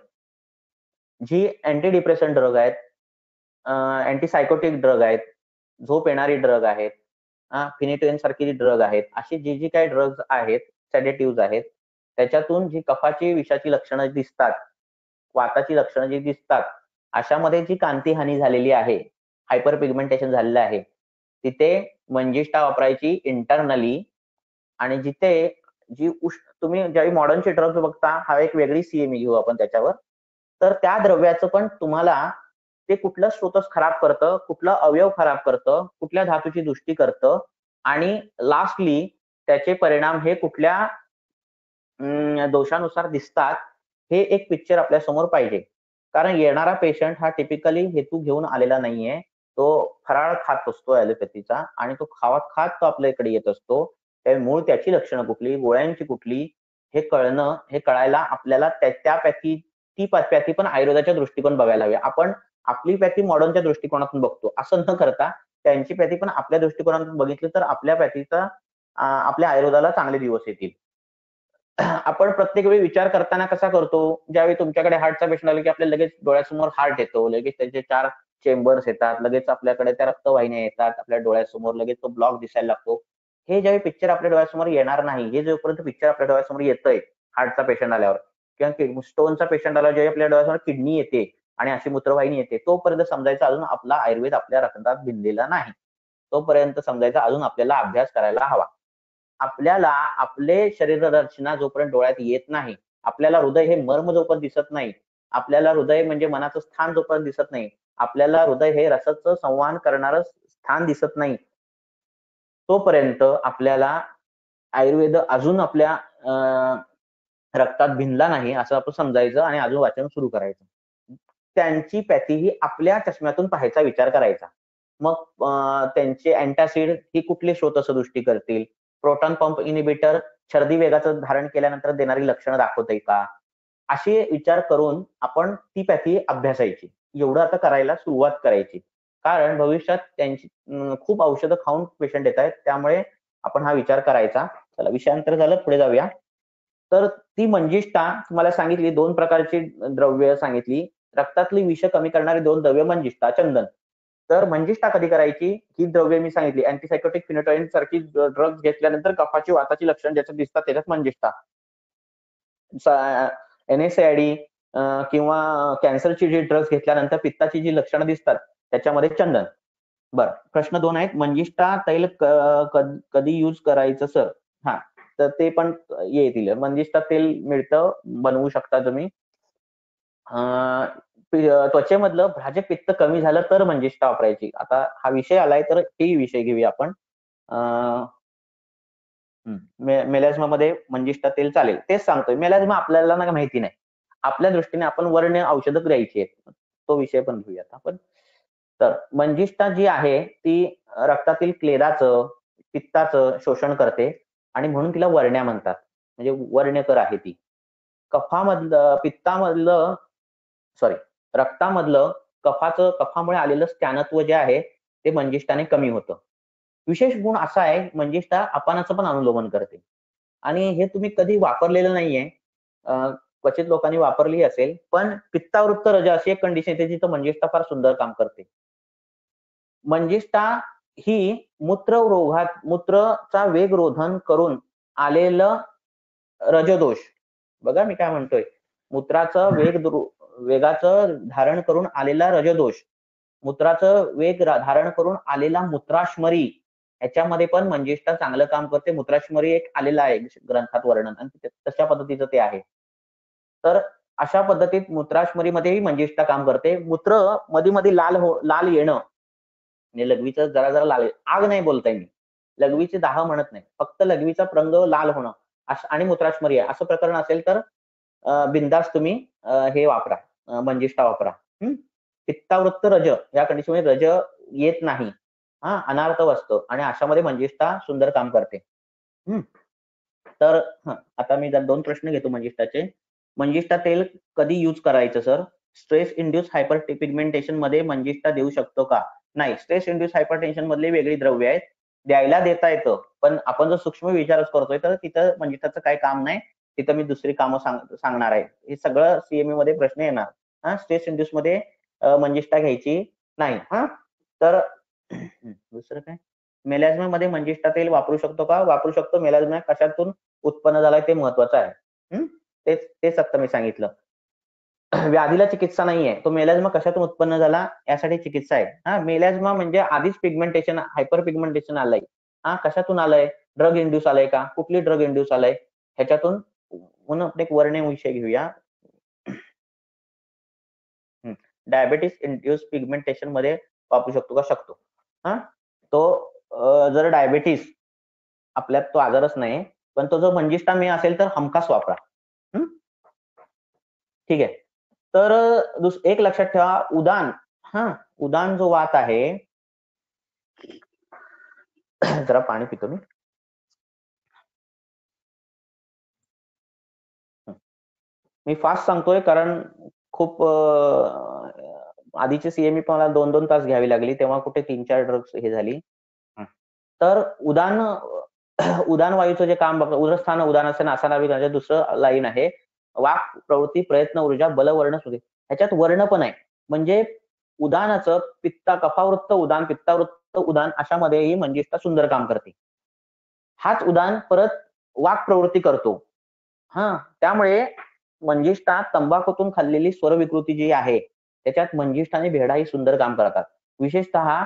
जी अँटी डिप्रेशन ड्रग आहेत, अँटीसायकोटिक ड्रग आहेत, झोप येणारी ड्रग आहेत, फिनिटोइन सारखी जी ड्रग आहेत, अशी जी जी काही ड्रग्ज आहेत, सेडेटिव्ह आहेत, त्याच्यातून जी कफाची विषाची लक्षणं दिसतात, वाताची लक्षणं जी दिसतात, अशामध्ये जी कांती हानी झालेली आहे, हायपर पिगमेंटेशन झालेलं आहे, तिथे मंजिष्ठा वापरायची इंटरनली. आणि जिथे जी तुम्ही ज्यावेळी मॉडर्नचे ड्रग्ज बघता, हा एक वेगळी सीएमई घेऊ आपण त्याच्यावर, तर त्या द्रव्याचं पण तुम्हाला ते कुठलं स्रोतच खराब करतं, कुठलं अवयव खराब करतं, कुठल्या धातूची दृष्टी करतं आणि लास्टली त्याचे परिणाम हे कुठल्या दोषानुसार दिसतात, हे एक पिक्चर आपल्या समोर पाहिजे. कारण येणारा पेशंट हा टिपिकली हेतू घेऊन आलेला नाहीये, तो फराळ खात असतो ॲलोपॅथीचा आणि तो खावात खात तो आपल्याकडे येत असतो. त्यामुळे मूळ त्याची लक्षणं कुठली, गोळ्यांची कुठली, हे कळणं हे कळायला आपल्याला त्या पॅथी ती पॅथी पण आयुर्वेदाच्या दृष्टिकोन बघायला हवी. आपण आपली पॅथी मॉडर्नच्या दृष्टिकोनातून बघतो, असं न करता त्यांची पॅथी पण आपल्या दृष्टिकोनातून बघितली तर आपल्या पॅथीचा आपल्या आयुर्वेदाला चांगले दिवस येतील. आपण प्रत्येक वेळी विचार करताना कसा करतो, ज्यावेळी तुमच्याकडे हार्टचा पेशंट आला की आपल्याला लगेच डोळ्यासमोर हार्ट येतो, लगेच त्याचे चार चेंबर्स येतात, लगेच आपल्याकडे त्या रक्तवाहिन्या येतात, आपल्या डोळ्यासमोर लगेच तो ब्लॉक दिसायला लागतो. हे ज्यावेळी पिक्चर आपल्या डोळ्यासमोर येणार नाही, हे जोपर्यंत पिक्चर आपल्या डोळ्यासमोर येतंय हार्टचा पेशंट आल्यावर किंवा स्टोनचा पेशंट आला, ज्यावेळी आपल्या डोळ्यासमोर किडनी येते आणि अशी मूत्रवाहिनी येते, तोपर्यंत समजायचं अजून आपला आयुर्वेद आपल्या रक्तात भिनलेला नाही. तोपर्यंत समजायचा अजून आपल्याला अभ्यास करायला हवा. आपल्याला आपले शरीर रचना जोपर्यंत डोळ्यात येत नाही, आपल्याला हृदय हे मर्म जोपर्यंत दिसत नाही, आपल्याला हृदय म्हणजे मनाचं स्थान जोपर्यंत दिसत नाही, आपल्याला हृदय हे रसाचं संवाहन करणारं स्थान दिसत नाही, तोपर्यंत आपल्याला आयुर्वेद अजून आपल्या रक्तात भिनला नाही असं आपण समजायचं आणि अजून वाचन सुरू करायचं. त्यांची पॅथी ही आपल्या चष्म्यातून पाहायचा विचार करायचा. मग त्यांचे अँटासिड ही कुठले स्रोत असं दृष्टी करतील, प्रोटॉन पंप इनिबिटर छर्दी वेगाचं धारण केल्यानंतर देणारी लक्षणं दाखवते का, असे विचार करून आपण ती पॅथी अभ्यासायची. एवढं आता करायला सुरुवात करायची, कारण भविष्यात त्यांची खूप औषधं खाऊन पेशंट येत आहेत, त्यामुळे आपण हा विचार करायचा. चला विषयांतर झालं, पुढे जाऊया. तर ती मंजिष्ठा तुम्हाला सांगितली, दोन प्रकारची द्रव्य सांगितली, रक्तातली विष कमी करणारी दोन द्रव्य मंजिष्ठा, चंदन. तर मंजिष्ठा कधी करायची, ही द्रव्य मी सांगितली, अँटीसायकोटिक फिनिटॉइन सारखी ड्रग्ज घेतल्यानंतर कफाची वाताची लक्षण ज्याच्यात दिसतात त्याच्यात मंजिष्ठा. एनएसआयडी किंवा कॅन्सरची जी ड्रग्ज घेतल्यानंतर पित्ताची जी लक्षणं दिसतात त्याच्यामध्ये चंदन. बरं, प्रश्न दोन आहेत, मंजिष्ठा तैल कधी यूज करायचं सर? हा, तर ते पण येतील. मंजिष्ठा तेल मिळतं, बनवू शकता तुम्ही. त्वचेमधलं भ्राजक पित्त कमी झालं तर मंजिष्ठा वापरायची. आता हा विषय आलाय तर हे विषय घेऊया आपण. मेलॅझ्मा मध्ये मंजिष्ठा तेल चालेल. तेच सांगतोय, मेलॅझ्मा आपल्याला ना माहिती नाही, आपल्या दृष्टीने आपण वर्ण औषधं द्यायची आहेत, तो विषय पण घेऊयात आपण. तर मंजिष्ठा जी आहे ती रक्तातील क्लेदाचं, पित्ताचं शोषण करते आणि म्हणून तिला वर्ण्या म्हणतात, म्हणजे वर्ण्यकर आहे ती. कफामधलं पित्तामधलं सॉरी रक्तामधलं कफाचं कफामुळे आलेलं स्त्यानत्व जे आहे ते मंजिष्ठाने कमी होतं. विशेष गुण असा आहे, मंजिष्ठा अपानाचं पण अनुलोमन करते आणि हे तुम्ही कधी वापरलेलं नाहीये, क्वचित लोकांनी वापरली असेल, पण पित्तावृत्त रज अशी एक कंडिशन येते जिथं मंजिष्ठा फार सुंदर काम करते. मंजिष्ठा ही मूत्र रोगात मूत्रचा वेग रोधन करून आलेलं रजदोष, बघा मी काय म्हणतोय, मूत्राचं वेग वेगाचं धारण करून आलेला रजदोष, मूत्राचं वेग धारण करून आलेला मूत्राश्मरी, ह्याच्यामध्ये पण मंजिष्ठा चांगलं काम करते. मूत्राश्मरी एक आलेला आहे ग्रंथात वर्णन आणि तशा पद्धतीचं ते आहे. तर अशा पद्धतीत मूत्राश्मरीमध्येही मंजिष्ठा काम करते. मूत्र मध्ये मध्ये लाल हो लाल येणं म्हणजे लघवीचं जरा जरा लाल, आग नाही बोलताय मी, लघवीचे दाह म्हणत नाही, फक्त लघवीचा रंग लाल होणं आणि मूत्राश्मरी आहे असं प्रकरण असेल तर बिंदास तुम्ही हे वापरा, मंजिष्ठा वापरा. पित्तावृत्त रज या कंडिशन मध्ये रज येत नाही, हा अनार्थव असतं आणि अशामध्ये मंजिष्ठा सुंदर काम करते. तर आता मी दोन प्रश्न घेतो मंजिष्ठाचे. मंजिष्ठा तेल कधी यूज करायचं sir? Stress induce hyperpigmentation मध्ये मंजिष्ठा देऊ शकतो का? नाही, स्ट्रेस इंड्यूस हायपरटेन्शन मधले वेगळी द्रव्य आहेत, द्यायला देता येतं, पण आपण जर सूक्ष्म विचारच करतोय तर तिथं मंजिष्ठाचं काही काम नाही, तिथं मी दुसरी कामं सांग सांगणार आहे. हे सगळं सीएमए मध्ये प्रश्न येणार. हा स्ट्रेस इंड्यूस मध्ये मंजिष्ठा घ्यायची नाही. हा तर दुसरं काय, मेलॅझ्मा मध्ये मंजिष्ठा तेल वापरू शकतो का? वापरू शकतो. मेलॅझ्मा कशातून उत्पन्न झालाय ते महत्वाचं आहे. तेच तेच आता मी सांगितलं. व्याधीला चिकित्सा नाहीये, तो मेलॅझ्मा कशातून उत्पन्न झाला यासाठी चिकित्सा आहे. हा मेलॅझ्मा म्हणजे आधीच पिगमेंटेशन हायपर पिगमेंटेशन आलंय, हा कशातून आलंय? ड्रग इंड्यूस आलंय का? कुठली ड्रग इंड्यूस आलंय ह्याच्यातून? म्हणून आपण एक वर्ण्य विषय घेऊया. डायबेटिस इंड्यूस पिगमेंटेशन मध्ये वापरू शकतो का? शकतो. हा तो जर डायबेटिस आपल्यात तो आजारच नाही, पण तो जर मंजिष्ठा मे असेल तर हमखास वापरा. ठीक आहे. तर एक लक्षात ठेवा, उदान, हा उदान जो वात आहे, जरा पाणी पितो मी. मी फास्ट सांगतोय कारण खूप आधीची सीएमई पण मला दोन दोन तास घ्यावी लागली, तेव्हा कुठे तीन चार ड्रग्स हे झाली. तर उदान उदान वायूचं जे काम बघा, उदरस्थान उदान असेल नासानावी, दुसरं लाईन आहे वाक प्रवृत्ती प्रयत्न ऊर्जा बलवर्ण सुरे, ह्याच्यात वर्ण पण आहे. म्हणजे उदानाचं पित्ता कफावृत्त उदान पित्तावृत्त उदान अशामध्येही मंजिष्ठा सुंदर काम करते. हाच उदान परत वाक प्रवृत्ती करतो. हा त्यामुळे मंजिष्ठा तंबाखूतून खाल्लेली स्वर विकृती जी आहे त्याच्यात मंजिष्ठा आणि भेडा ही सुंदर काम करतात. विशेषतः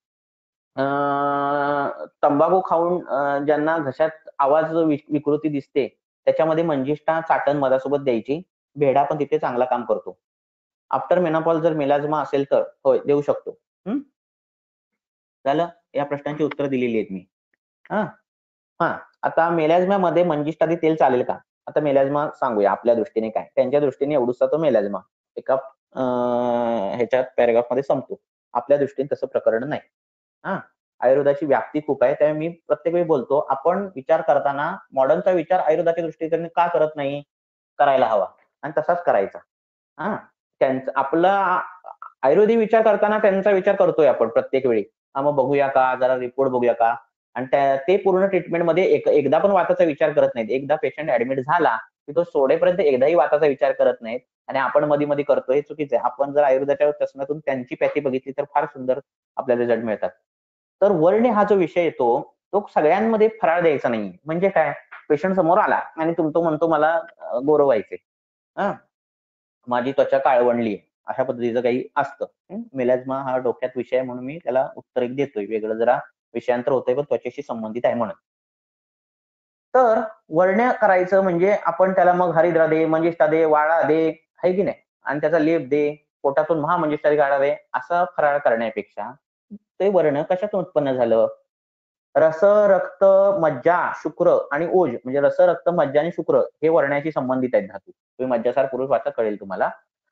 तंबाखू खाऊन ज्यांना घशात आवाज विकृती दिसते त्याच्यामध्ये मंजिष्ठा चाटण मधासोबत द्यायची. भेडा पण तिथे चांगला काम करतो. आफ्टर मेनोपॉज जर मेलॅझ्मा असेल तर होय देऊ शकतो. झालं, या प्रश्नांची उत्तर दिलेली आहेत मी. हा हा आता मेलॅझ्मा मध्ये मंजिष्ठा तेल चालेल का? आता मेलॅझ्मा सांगूया आपल्या दृष्टीने काय, त्यांच्या दृष्टीने एवढूसा तो मेलॅझ्मा एका ह्याच्यात पॅराग्राफ मध्ये संपतो. आपल्या दृष्टीने तसं प्रकरण नाही. हा आयुर्वेदाची व्याप्ती खूप आहे, त्यामुळे मी प्रत्येक वेळी बोलतो आपण विचार करताना मॉडर्नचा विचार आयुर्वेदाच्या दृष्टीने का करत नाही, करायला हवा आणि तसाच करायचा. हा त्यांचा आपला आयुर्वेदिक विचार करताना त्यांचा विचार करतोय आपण प्रत्येक वेळी, हा मग बघूया का, जरा रिपोर्ट बघूया का, आणि ते पूर्ण ट्रीटमेंट मध्ये एक, एकदा पण वाताचा विचार करत नाहीत. एकदा पेशंट ऍडमिट झाला की तो सोडेपर्यंत एकदाही वाताचा विचार करत नाहीत आणि आपण मध्ये मध्ये करतोय, हे चुकीचं आहे. आपण जर आयुर्वेदाच्या चष्म्यातून त्यांची पॅथी बघितली तर फार सुंदर आपल्याला रिझल्ट मिळतात. तर वर्ण्य हा जो विषय येतो तो सगळ्यांमध्ये फराळ द्यायचा नाही. म्हणजे काय, पेशंट समोर आला आणि तुमतो म्हणतो मला गोरं व्हायचे, हा माझी त्वचा काळवंडली, अशा पद्धतीचं काही असतं. मेलॅझ्मा हा डोक्यात विषय म्हणून मी त्याला उत्तर एक देतोय, वेगळं जरा विषयांतर होतंय पण त्वचेशी संबंधित आहे म्हणून. तर वर्ण्य करायचं म्हणजे आपण त्याला मग हरिद्रा दे, मंजिष्ठा दे, वाळा दे, आहे की नाही, आणि त्याचा लेप दे, पोटातून महामंजिष्ठा काढावे, असा फराळ करण्यापेक्षा ते वर्ण कशातून उत्पन्न झालं, रस, रक्त, मज्जा, शुक्र आणि ओज म्हणजे रस, रक्त, मज्जा आणि शुक्र हे वर्ण्याशी संबंधित आहेत धातू. तुम्ही मज्जासार पुरुष वाचा, कळेल तुम्हाला.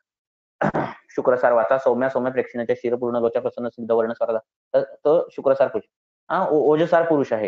शुक्रसार वाचा, सौम्या सौम्य प्रेक्षणाच्या शिर पूर्ण लोचा प्रसन्न सिद्ध वर्ण स्वराला, तर तो शुक्रसार पुरुष. हा ओजसार पुरुष आहे.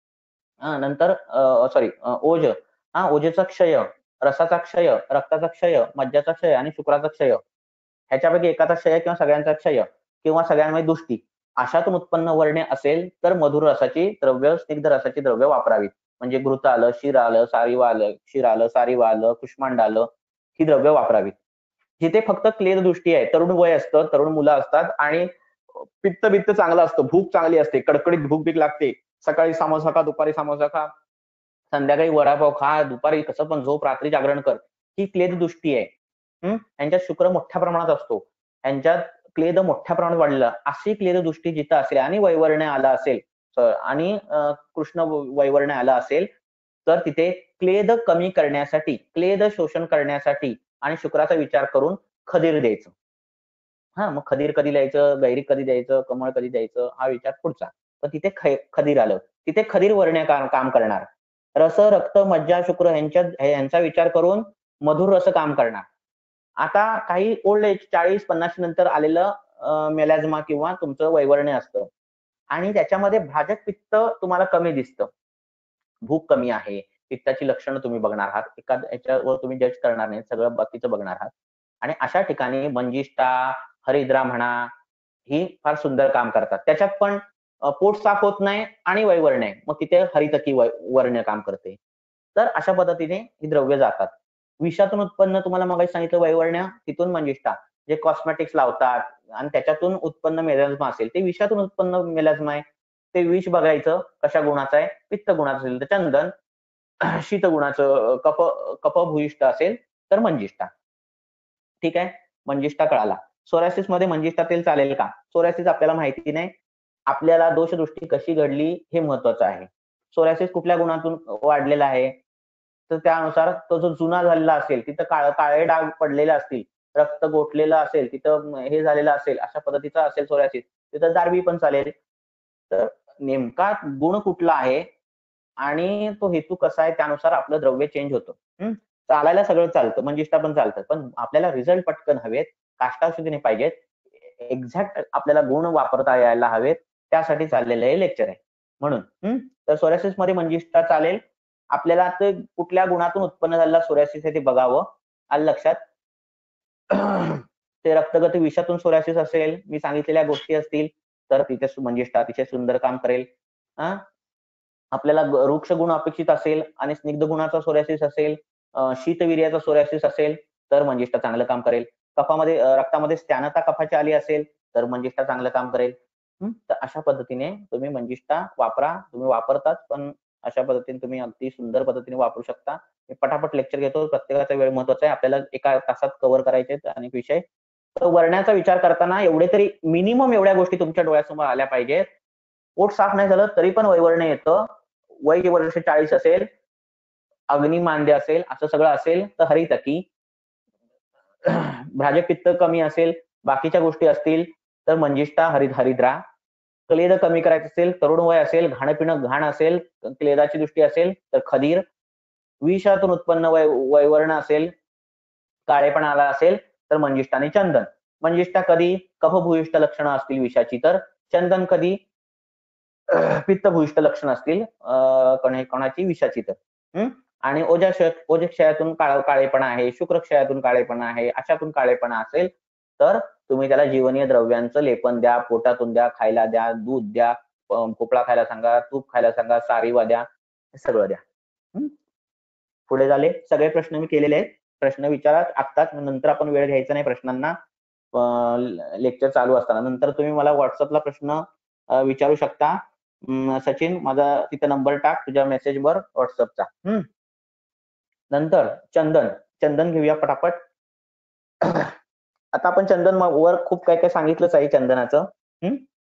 हा नंतर सॉरी ओज, हा ओजेचा क्षय, रसाचा क्षय, रक्ताचा क्षय, मज्जाचा क्षय आणि शुक्राचा क्षय, ह्याच्यापैकी एकाचा क्षय किंवा सगळ्यांचा क्षय किंवा सगळ्यांमध्ये दुष्टी अशातून उत्पन्न वर्णे असेल तर मधुर रसाची द्रव्य, स्निग्ध रसाची द्रव्य वापरावीत. म्हणजे घृत आलं, क्षीर आलं, सारीव आलं, क्षीर आलं, सारीव आलं, कुष्मांड आलं, ही द्रव्य वापरावीत. जिथे फक्त क्लेद दृष्टी आहे, तरुण वय असतं, तरुण मुलं असतात आणि पित्त बित्त चांगलं असतं, भूक चांगली असते, कडकडीत भूक बीक लागते, सकाळी समोसा खा, दुपारी समोसा खा, संध्याकाळी वडापाव खा, दुपारी कसं पण झोप, रात्री जागरण कर, ही क्लेद दृष्टी आहे. हम्म यांच्यात शुक्र मोठ्या प्रमाणात असतो, यांच्यात क्लेद मोठ्या प्रमाणात वाढलेला, अशी क्लेद दृष्टी जिथं असेल आणि वैवर्ण्य आला असेल आणि कृष्ण वैवर्ण्य आला असेल तर तिथे क्लेद कमी करण्यासाठी, क्लेद शोषण करण्यासाठी आणि शुक्राचा विचार करून खदीर द्यायचं. हा मग खदीर कधी द्यायचं, गैरिक कधी द्यायचं, कमळ कधी द्यायचं, हा विचार पुढचा. तर तिथे खदीर आलं, तिथे खदीर वर्ण्य काम करणार. रस, रक्त, मज्जा, शुक्र यांच्या यांचा विचार करून मधुर रस काम करणार. आता काही ओल्ड एज चाळीस पन्नास नंतर आलेलं मेलॅझ्मा किंवा तुमचं वैवर्ण्य असतं आणि त्याच्यामध्ये भाजक पित्त तुम्हाला कमी दिसतं, भूक कमी आहे, पित्ताची लक्षणं तुम्ही बघणार आहात, एखाद याच्यावर तुम्ही जज करणार नाही, सगळं बाकीचं बघणार आहात. आणि अशा ठिकाणी मंजिष्ठा, हरिद्रा म्हणा, ही फार सुंदर काम करतात. त्याच्यात पण पोट साफ होत नाही आणि वैवर्ण्य आहे, मग तिथे हरितकी वर्ण्य काम करते. तर अशा पद्धतीने ही द्रव्य जातात. विषातून उत्पन्न तुम्हाला मग सांगितलं वैवर्ण्य, तिथून मंजिष्ठा जे कॉस्मेटिक्स लावतात आणि त्याच्यातून उत्पन्न मेलॅझ्मा असेल ते विषातून उत्पन्न मेलॅझ्मा आहे. ते विष बघायचं कशा गुणाचं आहे, पित्त गुणाचं असेल तर चंदन, शीत गुणाचं कफ कफभूयिष्ठ असेल तर मंजिष्ठा. ठीक आहे, मंजिष्ठा कळाला. सोरायसिस मध्ये मंजिष्ठा तेल चालेल का? सोरायसिस आपल्याला माहिती नाही, आपल्याला दोषदृष्टी कशी घडली हे महत्वाचं आहे. सोरायसिस कुठल्या गुणातून वाढलेला आहे तर त्यानुसार तो जो जुना झालेला असेल, तिथं काळ काळे डाग पडलेले असतील, रक्त गोठलेलं असेल, तिथं हे झालेलं असेल, अशा पद्धतीचा असेल सोरायसिस, तिथं दारवी पण चालेल. तर नेमका गुण कुठला आहे आणि तो हेतू कसा आहे त्यानुसार आपलं द्रव्य चेंज होतं. हम्म चालायला सगळं चालतं, मंजिष्ठा पण चालतं, पण आपल्याला रिझल्ट पटकन हवेत, काष्टावशुद्धीने पाहिजेत, एक्झॅक्ट आपल्याला गुण वापरता यायला हवेत, त्यासाठी चाललेलं हे लेक्चर आहे. म्हणून हम्म तर सोरायसिस मध्ये मंजिष्ठा चालेल. आपल्याला ते कुठल्या गुणातून उत्पन्न झालेला सोरायसिस आहे ते बघावं. आलं लक्षात? ते रक्तगती विषातून सोरायसिस असेल, मी सांगितलेल्या गोष्टी असतील तर तिथे मंजिष्ठा अतिशय सुंदर काम करेल. हा आपल्याला वृक्ष गुण अपेक्षित असेल आणि स्निग्ध गुणाचा सोरायसिस असेल, शीतवीर्याचा सोरायसिस असेल तर मंजिष्ठा चांगलं काम करेल. कफामध्ये रक्तामध्ये स्त्यानता कफाची आली असेल तर मंजिष्ठा चांगलं काम करेल. तर अशा पद्धतीने तुम्ही मंजिष्ठा वापरा, तुम्ही वापरतात, पण अशा पद्धतीने तुम्ही अगदी सुंदर पद्धतीने वापरू शकता. मी पटापट लेक्चर घेतो, प्रत्येकाचा वेळ महत्वाचा आहे, आपल्याला एका तासात कव्हर करायचे आहेत अनेक विषय. तर वर्ण्याचा विचार करताना एवढे तरी मिनिमम एवढ्या गोष्टी तुमच्या डोळ्यासमोर आल्या पाहिजेत. पोट साफ नाही झालं तरी पण वैवर्ण्य येतं, वय वर्ष चाळीस असेल, अग्निमांद्य असेल, असं सगळं असेल तर हरितकी, भाजक पित्त कमी असेल, बाकीच्या गोष्टी असतील तर मंजिष्ठा, हरित हरिद्रा, क्लेद कमी करायचं असेल, तरुण वय असेल, घाण पिणं घाण असेल, क्लेदाची दृष्टी असेल तर खदीर, विषातून उत्पन्न वै वैवर्ण असेल, काळेपणा आला असेल तर मंजिष्ठा आणि चंदन. मंजिष्ठा कधी कफभूयिष्ठ लक्षणं असतील विषाची तर चंदन कधी पित्तभूयिष्ठ लक्षण असतील कोणाची विषाची तर. आणि ओजक्षय ओजक्षयातून काळेपणा आहे, शुक्रक्षयातून काळेपणा आहे, अशातून काळेपणा असेल तर तुम्ही त्याला जीवनीय द्रव्यांचं लेपन द्या, पोटातून द्या, खायला द्या, दूध द्या, भोपळा खायला सांगा, तूप खायला सांगा, सारीवा द्या, हे सगळं द्या. पुढे झाले सगळे प्रश्न मी केलेले आहेत, प्रश्न विचारा आत्ताच, नंतर आपण वेळ घ्यायचा नाही प्रश्नांना, लेक्चर चालू असताना. नंतर तुम्ही मला व्हॉट्सअपला प्रश्न विचारू शकता. सचिन माझा तिथं नंबर टाक तुझ्या मेसेजवर व्हॉट्सअपचा. हम्म नंतर चंदन, चंदन घेऊया पटापट. आता आपण चंदन वर खूप काय काय सांगितलंच आहे चंदनाचं. हम्म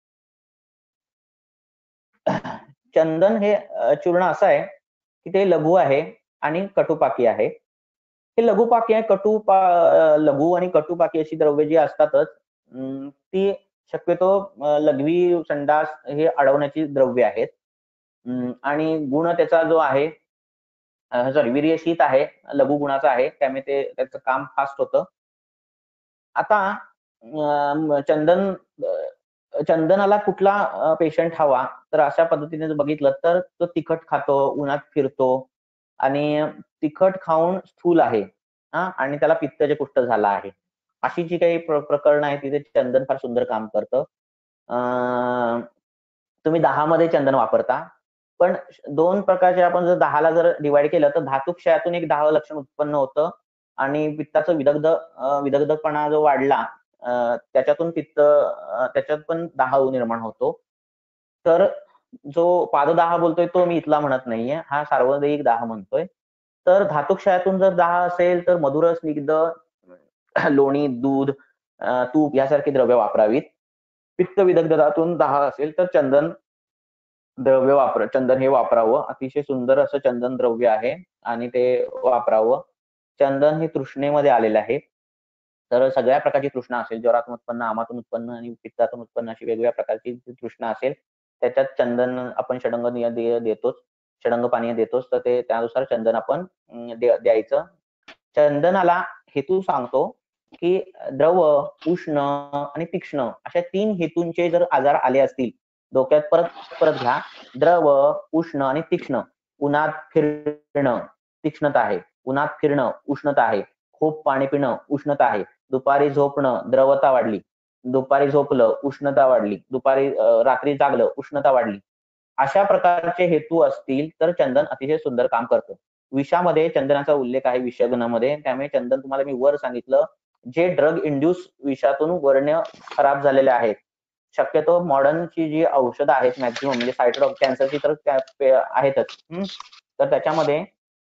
चंदन हे चूर्ण असं आहे की ते लघु आहे आणि कटुपाकी आहे. हे लघुपाकी आहे, कटू लघु आणि कटुपाकी अशी द्रव्य जी असतातच ती शक्यतो लघवी संडास हे अडवण्याची द्रव्य आहेत. आणि गुण त्याचा जो आहे सॉरी वीर्यशीत आहे, लघु गुणाचा आहे, त्यामुळे ते त्याचं काम फास्ट होतं. आता चंदन चंदनाला कुठला पेशंट हवा, तर अशा पद्धतीने जर बघितलं तर तो तिखट खातो, उन्हात फिरतो आणि तिखट खाऊन स्थूल आहे हा आणि त्याला पित्तज कुष्ठ झाला आहे. अशी जी काही प्रकरण आहे तिथे चंदन फार सुंदर काम करतं. तुम्ही दहा मध्ये चंदन वापरता, पण दोन प्रकारचे आपण जर दहाला जर डिवाइड केलं तर धातू क्षयातून एक दहा लक्षण उत्पन्न होतं आणि पित्ताचं विदग्ध विदग्धपणा जो वाढला त्याच्यातून पित्त त्याच्यात पण दाह निर्माण होतो. तर जो पाददाह बोलतोय तो मी इथला म्हणत नाहीये, हा सार्वजनिक दाह म्हणतोय. तर धातुक्षयातून जर दाह असेल तर मधुर स्निग्ध लोणी, दूध, तूप यासारखी द्रव्य वापरावीत. पित्त विदग्धातून दाह असेल तर चंदन द्रव्य वापर चंदन हे वापरावं. अतिशय सुंदर असं चंदन द्रव्य आहे आणि ते वापरावं. चंदन हे तृष्णेमध्ये आलेलं आहे. तर सगळ्या प्रकारची तृष्णा असेल, ज्वरातून उत्पन्न, आमातून उत्पन्न आणि पित्तातून उत्पन्न अशी वेगवेगळ्या प्रकारची तृष्णा असेल, त्याच्यात चंदन आपण षडंग देतोच, षडंग पाणी देतोच, तर ते त्यानुसार चंदन आपण द्यायचं. चंदनाला हेतू सांगतो की द्रव, उष्ण आणि तीक्ष्ण अशा तीन हेतूंचे जर आजार आले असतील, डोक्यात परत परत घ्या, द्रव, उष्ण आणि तीक्ष्ण. उन्हात फिरणं तीक्ष्णता आहे, उन्हात फिरणं उष्णता आहे, खूप पाणी पिणं उष्णता आहे, दुपारी झोपणं द्रवता वाढली, दुपारी झोपलं उष्णता वाढली, दुपारी रात्री जागलं उष्णता वाढली. अशा प्रकारचे हेतू असतील तर चंदन अतिशय सुंदर काम करतं. विषामध्ये चंदनाचा उल्लेख आहे विषगणामध्ये, त्यामुळे चंदन तुम्हाला मी वर सांगितलं, जे ड्रग इंड्यूस विषातून वर्ण्य खराब झालेले आहेत. शक्यतो मॉडर्नची जी औषधं आहेत मॅक्झिमम म्हणजे सायटर ऑफ कॅन्सरची तर आहेतच. तर त्याच्यामध्ये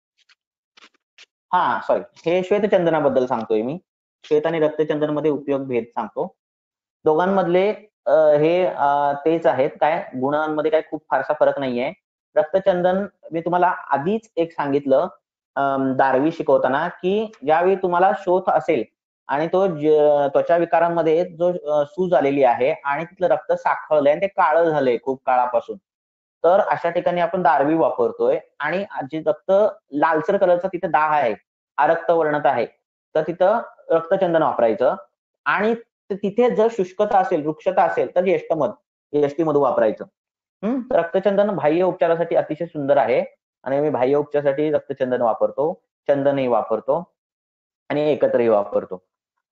हा सॉरी हे श्वेतचंदनाबद्दल सांगतोय मी. श्वेत आणि रक्तचंदन मध्ये उपयोग भेद सांगतो. दोघांमधले हे तेच आहेत, काय गुणांमध्ये काय खूप फारसा फरक नाहीये. रक्तचंदन मी तुम्हाला आधीच एक सांगितलं दारवी शिकवताना की ज्यावेळी तुम्हाला शोथ असेल आणि तो त्वचा विकारांमध्ये जो सूज आलेली आहे आणि तिथलं रक्त साखळलंय आणि ते काळं झालंय खूप काळापासून, तर अशा ठिकाणी आपण दारवी वापरतोय आणि जे रक्त लालसर कलरचा तिथे दाग आहे, अरक्त वर्णत आहे, तर तिथं रक्तचंदन वापरायचं. आणि तिथे जर शुष्कता असेल, वृक्षता असेल तर यष्टमध यष्टीमधू वापरायचं. हम्म रक्तचंदन बाह्य उपचारासाठी अतिशय सुंदर आहे आणि मी बाह्य उपचारासाठी रक्तचंदन वापरतो, चंदनही वापरतो आणि एकत्रही वापरतो.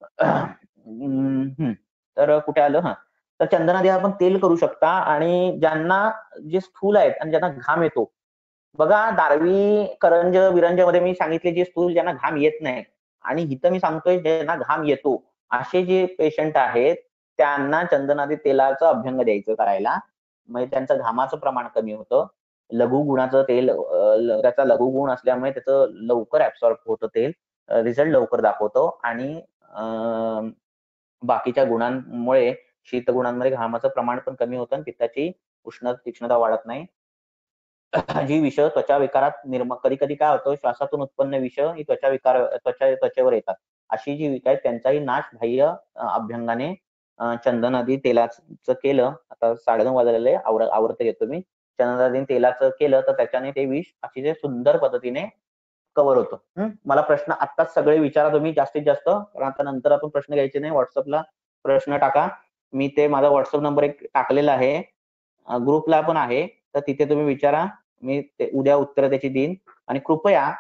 तर कुठे आलं हा तर चंदनामध्ये आपण तेल करू शकता आणि ज्यांना जे स्थूल आहेत आणि ज्यांना घाम येतो, बघा दारवी करंज विरंज मध्ये मी सांगितले जे स्थूल ज्यांना घाम येत नाही आणि इथं मी सांगतोय ज्यांना घाम येतो असे जे पेशंट आहेत त्यांना चंदनादी तेलाचं अभ्यंग द्यायचं करायला, म्हणजे त्यांचं घामाचं प्रमाण कमी होतं. लघु गुणाचं तेल त्याचा लघु गुण असल्यामुळे त्याचं लवकर ऍब्सॉर्ब होतं तेल, रिझल्ट लवकर दाखवतो आणि बाकीच्या गुणांमुळे शीत गुणांमध्ये घामाचं प्रमाण पण कमी होतं आणि पित्ताची उष्ण तीक्ष्णता वाढत नाही. जी विष त्वचा विकारात निर्माण कधी कधी काय होतं, श्वासातून उत्पन्न विष ही त्वचा विकार त्वचा त्वचेवर येतात. अशी जी विष आहेत त्यांचाही नाश बाह्य अभ्यंगाने चंदनादी तेलाचं केलं. आता साडेनऊ वाजलेले आवर आवरत घेतो मी. चंदनादी तेलाचं केलं तर त्याच्याने ते विष अतिशय सुंदर पद्धतीने कव्हर होतं. मला प्रश्न आत्ताच सगळे विचारा तुम्ही जास्तीत जास्त, कारण आता नंतर आपण प्रश्न घ्यायचे नाही. व्हॉट्सअपला प्रश्न टाका. मी ते माझा व्हॉट्सअप नंबर एक टाकलेला आहे, ग्रुपला पण आहे, तर तिथे तुम्ही विचारा. मी ते उद्या उत्तर त्याची देईन. आणि कृपया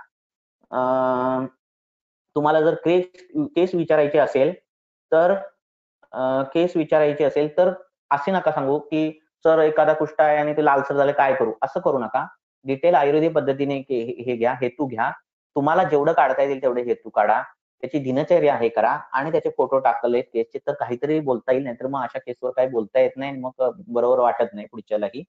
तुम्हाला जर केस केस विचारायचे असेल तर केस विचारायचे असेल तर असे नका सांगू की सर एखादा कुष्ठ आहे आणि ते लालसर झाले काय करू, असं करू नका. डिटेल आयुर्वेदिक पद्धतीने हे घ्या, हेतू घ्या. तुम्हाला जेवढं काढता येईल तेवढे हेतू काढा, त्याची दिनचर्या हे करा आणि त्याचे फोटो टाकले केसचे तर काहीतरी बोलता येईल, नाहीतर मग अशा केसवर काही बोलता येत नाही, मग बरोबर वाटत नाही पुढच्यालाही.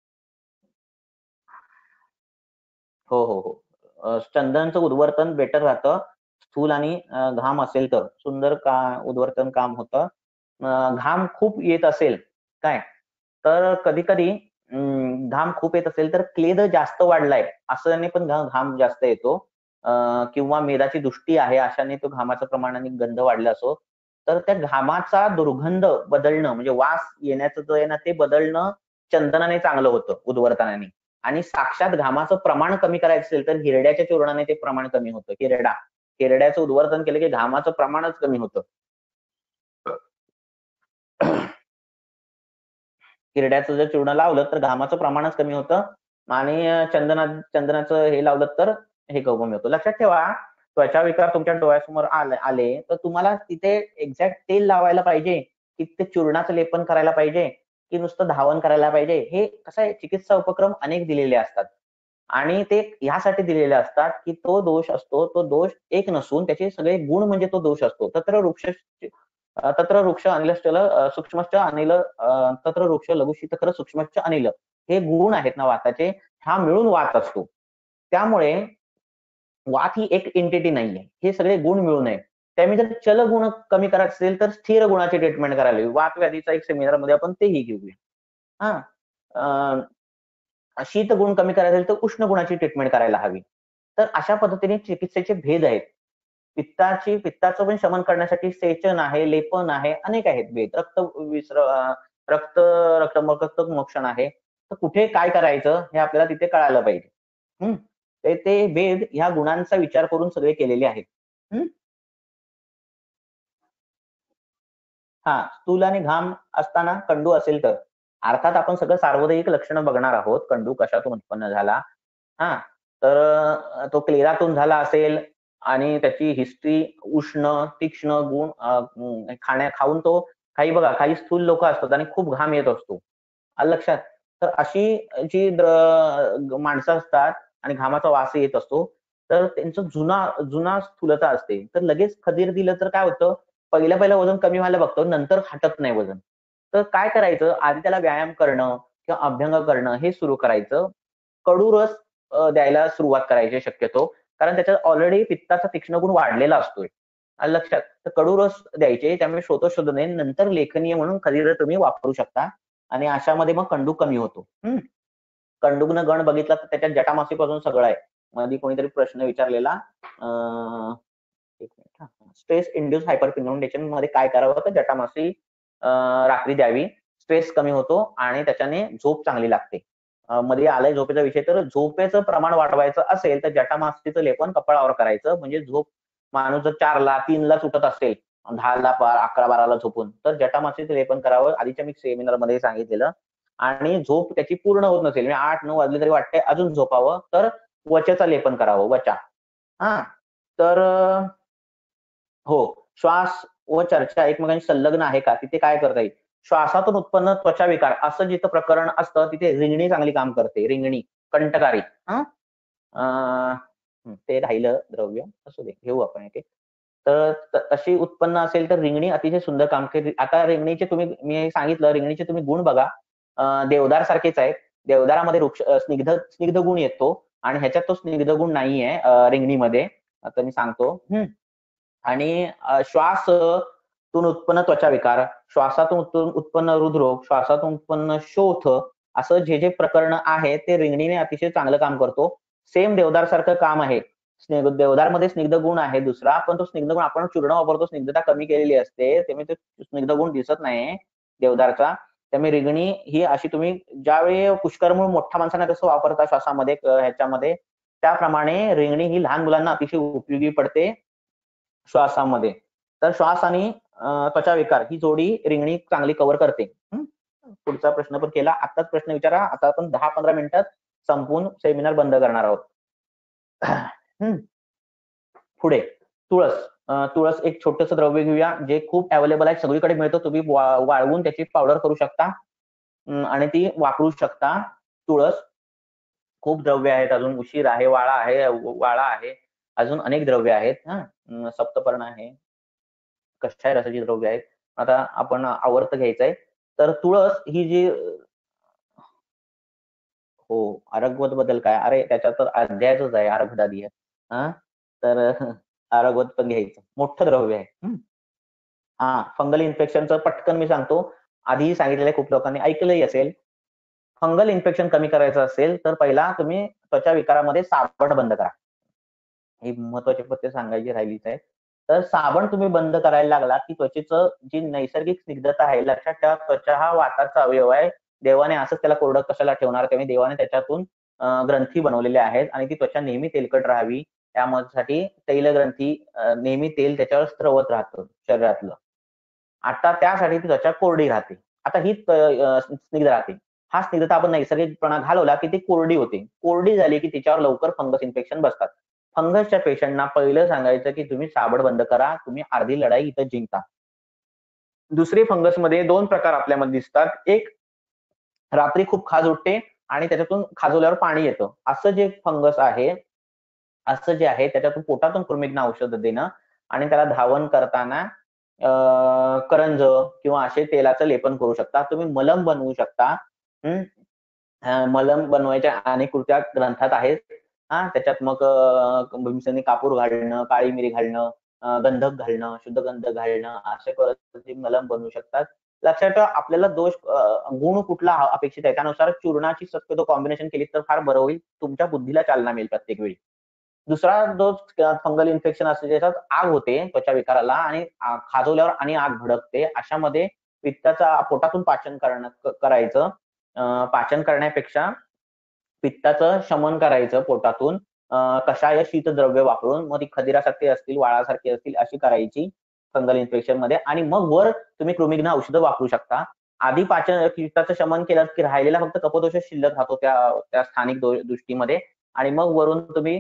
हो हो हो चंदनचं उद्वर्तन बेटर राहतं. स्थूल आणि घाम असेल तर सुंदर का उद्वर्तन काम होतं. घाम खूप येत असेल काय तर कधी कधी घाम खूप येत असेल तर क्लेद जास्त वाढलाय असं पण घाम जास्त येतो, किंवा मेदाची दृष्टी आहे अशाने तो घामाचं प्रमाण आणि गंध वाढला असो, तर त्या घामाचा दुर्गंध बदलणं म्हणजे वास येण्याचं जो आहे ना ते बदलणं चंदनाने चांगलं होतं उद्वर्तनाने. आणि साक्षात घामाचं प्रमाण कमी करायचं असेल तर हिरड्याच्या चूर्णाने ते प्रमाण कमी होतं. हिरडा हिरड्याचं उद्वर्तन केलं की घामाचं प्रमाणच कमी होतं. हिरड्याचं जर चूर्ण लावलं तर घामाचं प्रमाणच कमी होतं आणि चंदना चंदनाचं हे लावलं तर हे कमी होतं. लक्षात ठेवा, त्वचा विकार तुमच्या डोळ्यासमोर आले आले तर तुम्हाला तिथे एक्झॅक्ट तेल लावायला पाहिजे की ते चूर्णाचं लेपन करायला पाहिजे की नुसतं धावन करायला पाहिजे. हे कसं आहे, चिकित्सा उपक्रम अनेक दिलेले असतात आणि ते ह्यासाठी दिलेले असतात की तो दोष असतो, तो दोष एक नसून त्याचे सगळे गुण म्हणजे तो दोष असतो. तत्र वृक्ष तत्र वृक्ष अनिलश्चल सूक्ष्मश्च अनिल तत्र वृक्ष लघुशीतकर सूक्ष्मश्च अनिल, हे गुण आहेत ना वाताचे, हा मिळून वात असतो. त्यामुळे वात ही एक एंटिटी नाहीये, हे सगळे गुण मिळून आहे. त्यामुळे जर चल गुण कमी करायचे असेल तर स्थिर गुणाची ट्रीटमेंट करायला हवी. वात व्याधीचा एक सेमिनार मध्ये आपण तेही घेऊया. हा शीत गुण कमी करायचे असेल तर उष्ण गुणाची ट्रीटमेंट करायला हवी. तर अशा पद्धतीने चिकित्सेचे भेद आहेत. पित्ताची पित्ताचं पण शमन करण्यासाठी सेचन आहे, लेपन आहे, अनेक आहेत भेद. रक्त विस्र रक्त रक्त मोक्षण आहे. तर कुठे काय करायचं हे आपल्याला तिथे कळायला पाहिजे. हम्म ते ते भेद ह्या गुणांचा विचार करून सगळे केलेले आहेत. हम्म हा स्थूल आणि घाम असताना कंडू असेल तर अर्थात आपण सगळं सार्वजनिक लक्षणं बघणार आहोत. कंडू कशातून उत्पन्न झाला, हा तर तो क्लेरातून झाला असेल आणि त्याची हिस्ट्री उष्ण तीक्ष्ण गुण खाण्या खाऊन तो काही बघा काही स्थूल लोक असतात आणि खूप घाम येत असतो लक्षात. तर अशी जी माणसं असतात आणि घामाचा वास येत असतो तर त्यांचं जुना जुना स्थूलता असते. तर लगेच खदीर दिलं तर काय होतं, पहिल्या पहिलं वजन कमी व्हायला बघतो, नंतर हटत नाही वजन. तर काय करायचं, आधी त्याला व्यायाम करणं किंवा अभ्यंग करणं हे सुरू करायचं. कडू रस द्यायला सुरुवात करायची शक्यतो, कारण त्याच्यात ऑलरेडी पित्ताचा तीक्ष्ण गुण वाढलेला असतोय लक्षात. तर कडू रस द्यायचे, त्यामुळे श्रोतशोधने नंतर लेखनीय म्हणून खदीर तुम्ही वापरू शकता आणि अशामध्ये मग कंडू कमी होतो. हम्म कंडूग्न गण बघितला तर त्याच्यात जटामासीपासून सगळं आहे. मध्ये कोणीतरी प्रश्न विचारलेला एक मिनिट, स्ट्रेस इंड्यूस हायपरपिग्मेंटेशन मध्ये काय करावं तर जटामासी रात्री द्यावी, स्ट्रेस कमी होतो आणि त्याच्याने झोप चांगली लागते. मध्ये आलाय झोपेचा विषय, तर झोपेचं प्रमाण वाढवायचं असेल तर जटामासीचं लेपन कपाळावर करायचं, म्हणजे झोप माणूस जर चारला तीनला उठत असेल, दहाला अकरा बाराला झोपून, तर जटामासीचं लेपन करावं. आधीच्या मी सेमिनार मध्ये सांगितलेलं. आणि झोप त्याची पूर्ण होत नसेल, म्हणजे आठ नऊ वाजले तरी वाटते अजून झोपावं, तर वचेचं लेपन करावं, वचा. हा तर हो, श्वास व चर्चा एकमेकांशी संलग्न आहे का, तिथे काय करता येईल. श्वासातून उत्पन्न त्वचा विकार असं जिथं प्रकरण असतं तिथे रिंगणी चांगली काम करते. रिंगणी कंटकारी, हा ते राहिलं द्रव्य, असू दे घेऊ आपण एक. तर तशी उत्पन्न असेल तर रिंगणी अतिशय सुंदर काम करते. आता रिंगणीचे तुम्ही मी सांगितलं, रिंगणीचे तुम्ही गुण बघा, देवदार सारखेच आहेत. देवदारामध्ये वृक्ष स्निग्ध स्निग्ध गुण येतो आणि ह्याच्यात तो स्निग्ध गुण नाहीये रिंगणीमध्ये, आता मी सांगतो. हम्म आणि श्वासातून उत्पन्न त्वचा विकार, श्वासातून उत्पन्न हृदरोग, श्वासातून उत्पन्न शोथ, असं जे जे प्रकरण आहे ते रिंगणीने अतिशय चांगलं काम करतो. सेम देवदार सारखं काम आहे. देवदारमध्ये स्निग्ध गुण आहे दुसरा, पण तो स्निग्ध गुण आपण चूर्ण वापरतो, स्निग्धता कमी केलेली असते, त्यामुळे तो स्निग्ध गुण दिसत नाही देवदारचा. त्यामुळे रिंगणी ही अशी तुम्ही ज्यावेळी पुष्करमूळ मोठ्या माणसांना कसं वापरता श्वासामध्ये ह्याच्यामध्ये, त्याप्रमाणे रिंगणी ही लहान मुलांना अतिशय उपयोगी पडते श्वासामध्ये. तर श्वास आणि त्वचा विकार ही जोडी रिंगणी चांगली कव्हर करते. पुढचा प्रश्न पण केला, आताच प्रश्न विचारा. आता आपण दहा पंधरा मिनिटात संपून सेमिनार बंद करणार आहोत. पुढे तुळस. तुळस एक छोटस द्रव्य घेऊया जे खूप अवेलेबल आहे, सगळीकडे मिळतं. तुम्ही वाळवून त्याची पावडर करू शकता आणि ती वापरू शकता. तुळस खूप द्रव्य आहेत, अजून उशीर आहे, वाळा आहे, वाळा आहे, अजून अनेक द्रव्य आहेत. हा सप्तपर्ण आहे, कशाय रसाची द्रव्य आहेत. आता आपण आवर्त घ्यायचंय. तर तुळस ही जी, हो आरगवत बद्दल काय, अरे त्याच्यात तर अध्यायच आहे आरगदादी. हा तर आरगवत पण घ्यायचं, मोठं द्रव्य आहे. हा फंगल इन्फेक्शनचं पटकन मी सांगतो, आधीही सांगितलेलं खूप लोकांनी ऐकलंही असेल. फंगल इन्फेक्शन कमी करायचं असेल तर पहिला तुम्ही त्वचा विकारामध्ये साबण बंद करा. ही महत्वाची पत्ते सांगायची राहिलीच आहे. तर साबण तुम्ही बंद करायला लागला की त्वचेचं जी नैसर्गिक स्निग्धता आहे, लक्षात ठेवा त्वचा हा वाताचा अवयव आहे. देवाने असंच त्याला कोरडं कशाला ठेवणार, त्यामुळे देवाने त्याच्यातून ग्रंथी बनवलेल्या आहेत आणि ती त्वचा नेहमी तेलकट राहावी त्यासाठी तैलग्रंथी नेहमी तेल त्याच्यावर स्त्रवत राहतं शरीरातलं. आता त्यासाठी ती त्वचा कोरडी राहते. आता ही स्निग्ध राहते. हा स्निग्धता आपण नैसर्गिकपणा घालवला की ती कोरडी होते. कोरडी झाली की तिच्यावर लवकर फंगस इन्फेक्शन बसतात. फंगसच्या पेशंटना पहिलं सांगायचं की तुम्ही साबण बंद करा, तुम्ही अर्धी लढाई इथं जिंकता. दुसरी फंगसमध्ये दोन प्रकार आपल्यामध्ये दिसतात. एक रात्री खूप खाज उठते आणि त्याच्यातून खाजवल्यावर पाणी येतं. असं जे फंगस आहे, असं जे आहे त्याच्यातून पोटातून कृमिघ्न औषधं देणं आणि त्याला धावन करताना करंज किंवा असे तेलाचं लेपन करू शकता. तुम्ही मलम बनवू शकता. हं. मलम बनवायच्या अनेक कृत्या ग्रंथात आहेत. हां, त्याच्यात मग भीमसेनी कापूर घालणं, काळी मिरी घालणं, गंधक घालणं, शुद्ध गंधक घालणं असे करत तुम्ही मलम बनवू शकतात. लक्षात ठेवा आपल्याला दोष गुण कुठला अपेक्षित आहे त्यानुसार चूर्णाची शक्यतो कॉम्बिनेशन केली तर फार बरं होईल. तुमच्या बुद्धीला चालना मिळेल प्रत्येक वेळी. दुसरा दोष फंगल इन्फेक्शन असते ज्याच्यात आग होते त्वचा विकाराला आणि खाजवल्यावर आणि आग भडकते. अशामध्ये पित्ताचा पोटातून पाचन करणं करायचं. पाचन करण्यापेक्षा पित्ताचं शमन करायचं पोटातून कषाय शीतद्रव्य वापरून मग ती खदिरासारखी असतील, वाळासारखी असतील अशी करायची फंगल इन्फेक्शन मध्ये आणि मग वर तुम्ही कृमिघ्न औषधं वापरू शकता. आधी पाचन पित्ताचं शमन केलं की राहिलेला फक्त कफदोष शिल्लक राहतो त्या त्या स्थानिक दृष्टीमध्ये आणि मग वरून तुम्ही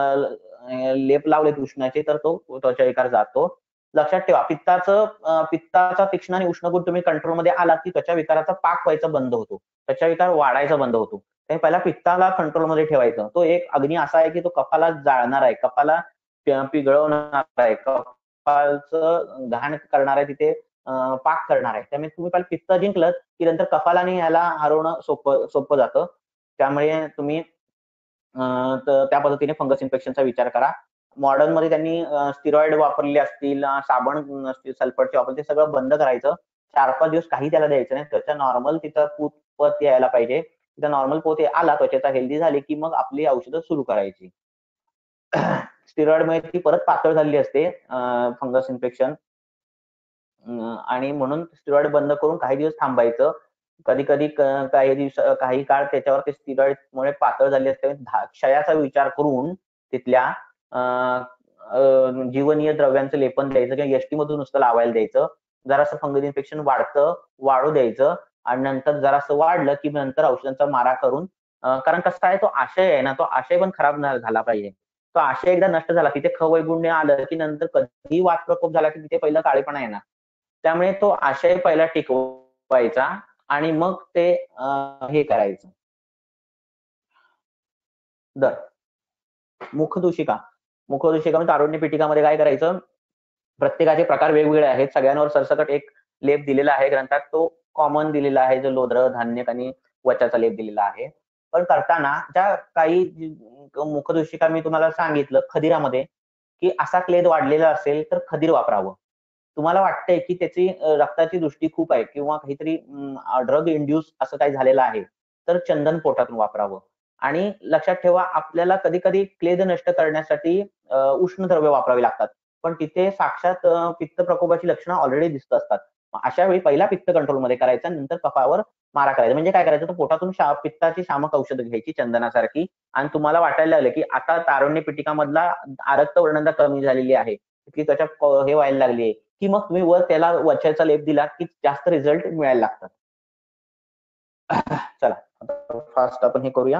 लेप लावले उष्णाचे तर तो त्वचा विकार जातो. लक्षात ठेवा पित्ताचं पित्ताचा तीक्ष्ण आणि उष्ण गुण तुम्ही कंट्रोलमध्ये आला की त्वचा विकाराचा पाक व्हायचा बंद होतो. त्वचा विकार वाढायचा बंद होतो. पहिला पित्ताला कंट्रोलमध्ये ठेवायचं. तो एक अग्नी असा आहे की तो कफाला जाळणार आहे, कफाला पिघळवणार आहे, कफाचं घाण करणार आहे, तिथे पाक करणार आहे. त्यामुळे तुम्ही पहिला पित्त जिंकलं की नंतर कफाला आणि ह्याला हरवणं सोपं सोपं जातं. त्यामुळे तुम्ही त्या पद्धतीने फंगस इन्फेक्शनचा विचार करा. मॉडर्न मध्ये त्यांनी स्टिरॉइड वापरले असतील, साबण असतील, सल्फरचे वापरले ते सगळं बंद करायचं. चार पाच दिवस काही त्याला द्यायचं नाही. त्याच्या नॉर्मल तिथं पूत पत यायला पाहिजे. तिथं नॉर्मल पोत आला त्वचेचा हेल्दी झाली की मग आपली औषधं सुरू करायची. स्टिरॉइडमुळे ती परत पातळ झालेली असते फंगस इन्फेक्शन आणि म्हणून स्टिरॉइड बंद करून काही दिवस थांबायचं. कधी कधी काही दिवस काही काळ त्याच्यावर ते स्टिरॉइडमुळे पातळ झाले असते. क्षयाचा विचार करून तिथल्या जीवनीय द्रव्यांचं लेपन द्यायचं किंवा एसटी मधून नुसतं लावायला द्यायचं. जरासं फंगल इन्फेक्शन वाढतं वाढू द्यायचं आणि नंतर जरासं वाढलं की नंतर औषधांचा मारा करून कारण कसं आहे तो आशय आहे ना तो आशय पण खराब झाला पाहिजे. तो आशय एकदा नष्ट झाला तिथे खवैगुण्य आलं की नंतर कधीही वात प्रकोप झाला की तिथे पहिलं काळेपणा येणार. त्यामुळे तो आशय पहिला टिकवायचा आणि मग ते हे करायचं. दर मुखदूषिका मुखदूषिका म्हणजे तारुण्य पिटिकामध्ये काय करायचं प्रत्येकाचे प्रकार वेगवेगळे आहेत. सगळ्यांवर सरसकट एक लेप दिलेला आहे ग्रंथात तो कॉमन दिलेला आहे जो लोद्र धान्य आणि वचाचा लेप दिलेला आहे. पण करताना ज्या काही मुखदूषिका मी तुम्हाला सांगितलं खदिरामध्ये की असा क्लेद वाढलेला असेल तर खदीर वापरावं. तुम्हाला वाटतंय की त्याची रक्ताची दृष्टी खूप आहे किंवा काहीतरी ड्रग इंड्यूस असं काही झालेलं आहे तर चंदन पोटातून वापरावं. आणि लक्षात ठेवा आपल्याला कधी कधी क्लेद नष्ट करण्यासाठी उष्ण द्रव्य वापरावे लागतात. पण तिथे साक्षात पित्त प्रकोपाची लक्षणं ऑलरेडी दिसत असतात. अशा वेळी पहिला पित्त कंट्रोलमध्ये करायचा नंतर कफावर मारा करायचा. म्हणजे काय करायचं तो पोटातून पित्ताची शामक औषधं घ्यायची चंदनासारखी आणि तुम्हाला वाटायला लागलं की आता तारुण्य पिटिकामधला आरक्त वर्णनता कमी झालेली आहे की त्याच्या हे व्हायला लागली आहे की मग तुम्ही वर त्याला वच्याचा लेप दिला की जास्त रिझल्ट मिळायला लागतात. चला फास्ट आपण हे करूया.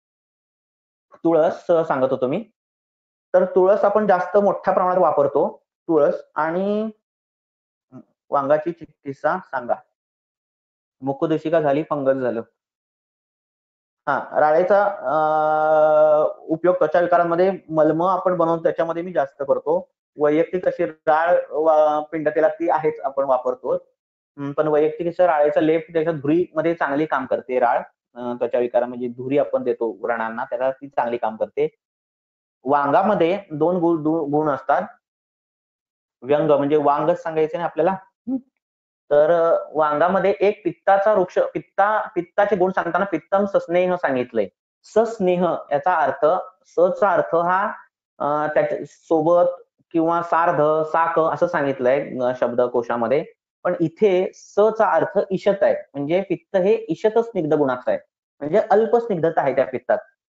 तुळस सांगत होतो मी. तर तुळस आपण जास्त मोठ्या प्रमाणात वापरतो. तुळस आणि वांगाची चिकित्सा सांगा. मुखदूषिका झाली, फंगस झालं. हा राळेचा उपयोग त्वचा विकारांमध्ये मलम आपण बनवून त्याच्यामध्ये मी जास्त करतो. वैयक्तिक अशी राळ पिंडतेला ती आहेच आपण वापरतो. पण वैयक्तिक राळेचा लेप त्याच्या धुरीमध्ये चांगली काम करते राळ. त्वचा विकार म्हणजे धुरी आपण देतो व्रणांना त्याला ती चांगली काम करते. वांगामध्ये दोन गुण असतात. व्यंग म्हणजे वांगच सांगायचं ना आपल्याला. तर वांगामध्ये एक पित्ताचा वृक्ष पित्ता पित्ताचे गुण सांगताना पित्तम सस्नेह सांगितलंय. सस्नेह याचा अर्थ सचा अर्थ हा त्याच्या सोबत किंवा सार्ध साक असं सांगितलंय शब्दकोशामध्ये. पण इथे सचा अर्थ ईशत आहे म्हणजे पित्त हे ईशत स्निग्ध गुणाचं आहे म्हणजे अल्प स्निग्धता आहे त्या पित्तात.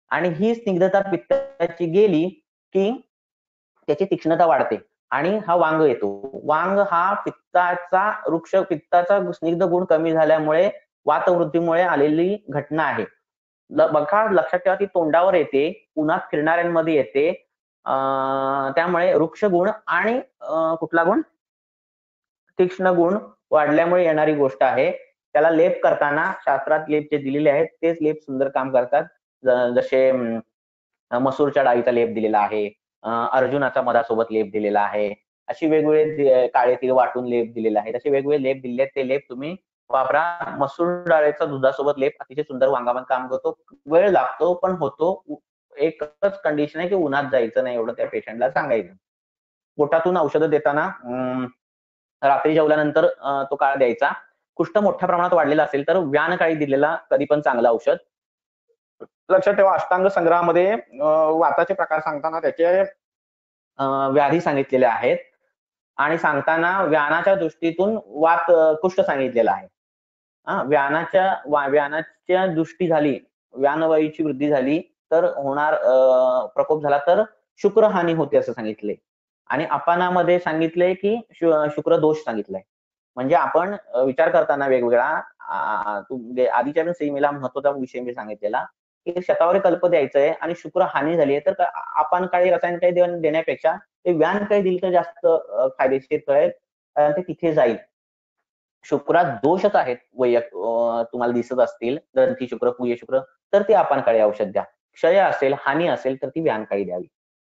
आणि ही स्निग्धता पित्ताची गेली की त्याची तीक्ष्णता वाढते आणि हा वांग येतो. वांग हा पित्ताचा वृक्ष पित्ताचा स्निग्ध गुण कमी झाल्यामुळे वातवृद्धीमुळे आलेली घटना आहे. बघा लक्षात ठेवा ती तोंडावर येते, उन्हात फिरणाऱ्यांमध्ये येते. त्यामुळे वृक्ष गुण आणि कुठला गुण तीक्ष्ण गुण वाढल्यामुळे येणारी गोष्ट आहे. त्याला लेप करताना शास्त्रात लेप जे दिलेले आहेत तेच लेप सुंदर काम करतात. जसे मसूरच्या डाळीचा लेप दिलेला आहे, अर्जुनाचा मधासोबत लेप दिलेला आहे, अशी वेगवेगळे काळे तीळ वाटून लेप दिलेले आहेत. असे वेगवेगळे लेप दिले ते लेप तुम्ही वापरा. मसूर डाळीचा दुधासोबत लेप अतिशय सुंदर वांगामध्ये काम करतो. वेळ लागतो पण होतो. एकच कंडिशन आहे की उन्हात जायचं नाही एवढं त्या पेशंटला सांगायचं. पोटातून औषधं देताना रात्री जेवल्यानंतर तो काळ द्यायचा. कुष्ठ मोठ्या प्रमाणात वाढलेला असेल तर व्यान काळी दिलेला कधी पण चांगलं औषध. लक्षात ठेवा अष्टांग संग्रहामध्ये वाताचे प्रकार सांगताना त्याचे व्याधी सांगितलेले आहेत आणि सांगताना व्यानाच्या दृष्टीतून वात कुष्ठ सांगितलेला आहे. व्यानाच्या व्यानाच्या दृष्टी झाली, व्यानवायूची वृद्धी झाली तर होणार प्रकोप झाला तर शुक्रहानी होते असं सांगितले. आणि अपानामध्ये सांगितले की शुक्र दोष सांगितलाय. म्हणजे आपण विचार करताना वेगवेगळा आधीच्या सीमेला महत्वाचा विषय मी सांगितलेला की शतावरी कल्प द्यायचंय आणि शुक्र हानी झाली आहे तर आपण काही रसायन काही देण्यापेक्षा ते व्यान काही दिलं तर जास्त फायदेशीर कळेल कारण ते तिथे जाईल. शुक्रात दोषच आहेत वैयक्तिक तुम्हाला दिसत असतील ग्रंथी शुक्र पूय शुक्र तर ते आपण काळी औषध द्या. क्षय असेल हानी असेल तर ती व्यान काळी द्यावी.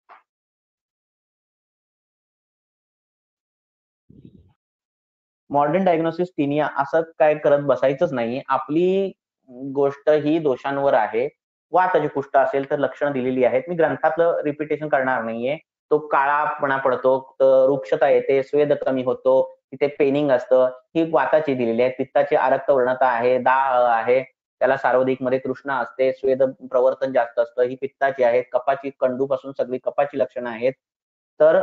मॉडर्न डायग्नोसिस टिनिया असं काय करत बसायचंच नाही. आपली गोष्ट ही दोषांवर आहे. वाताची कुष्ठ असेल तर लक्षणं दिलेली आहेत. मी ग्रंथातलं रिपिटेशन करणार नाहीये. तो काळापणा पडतो, रुक्षता येते, स्वेद कमी होतो, तिथे पेनिंग असतं, ही वाताची दिलेली आहे. पित्ताची आरक्त वर्णता आहे, दाह आहे, त्याला सार्वधिक मध्ये तृष्णा असते, स्वेद प्रवर्तन जास्त असतं, ही पित्ताची आहे. कपाची कंडूपासून सगळी कपाची लक्षणं आहेत. तर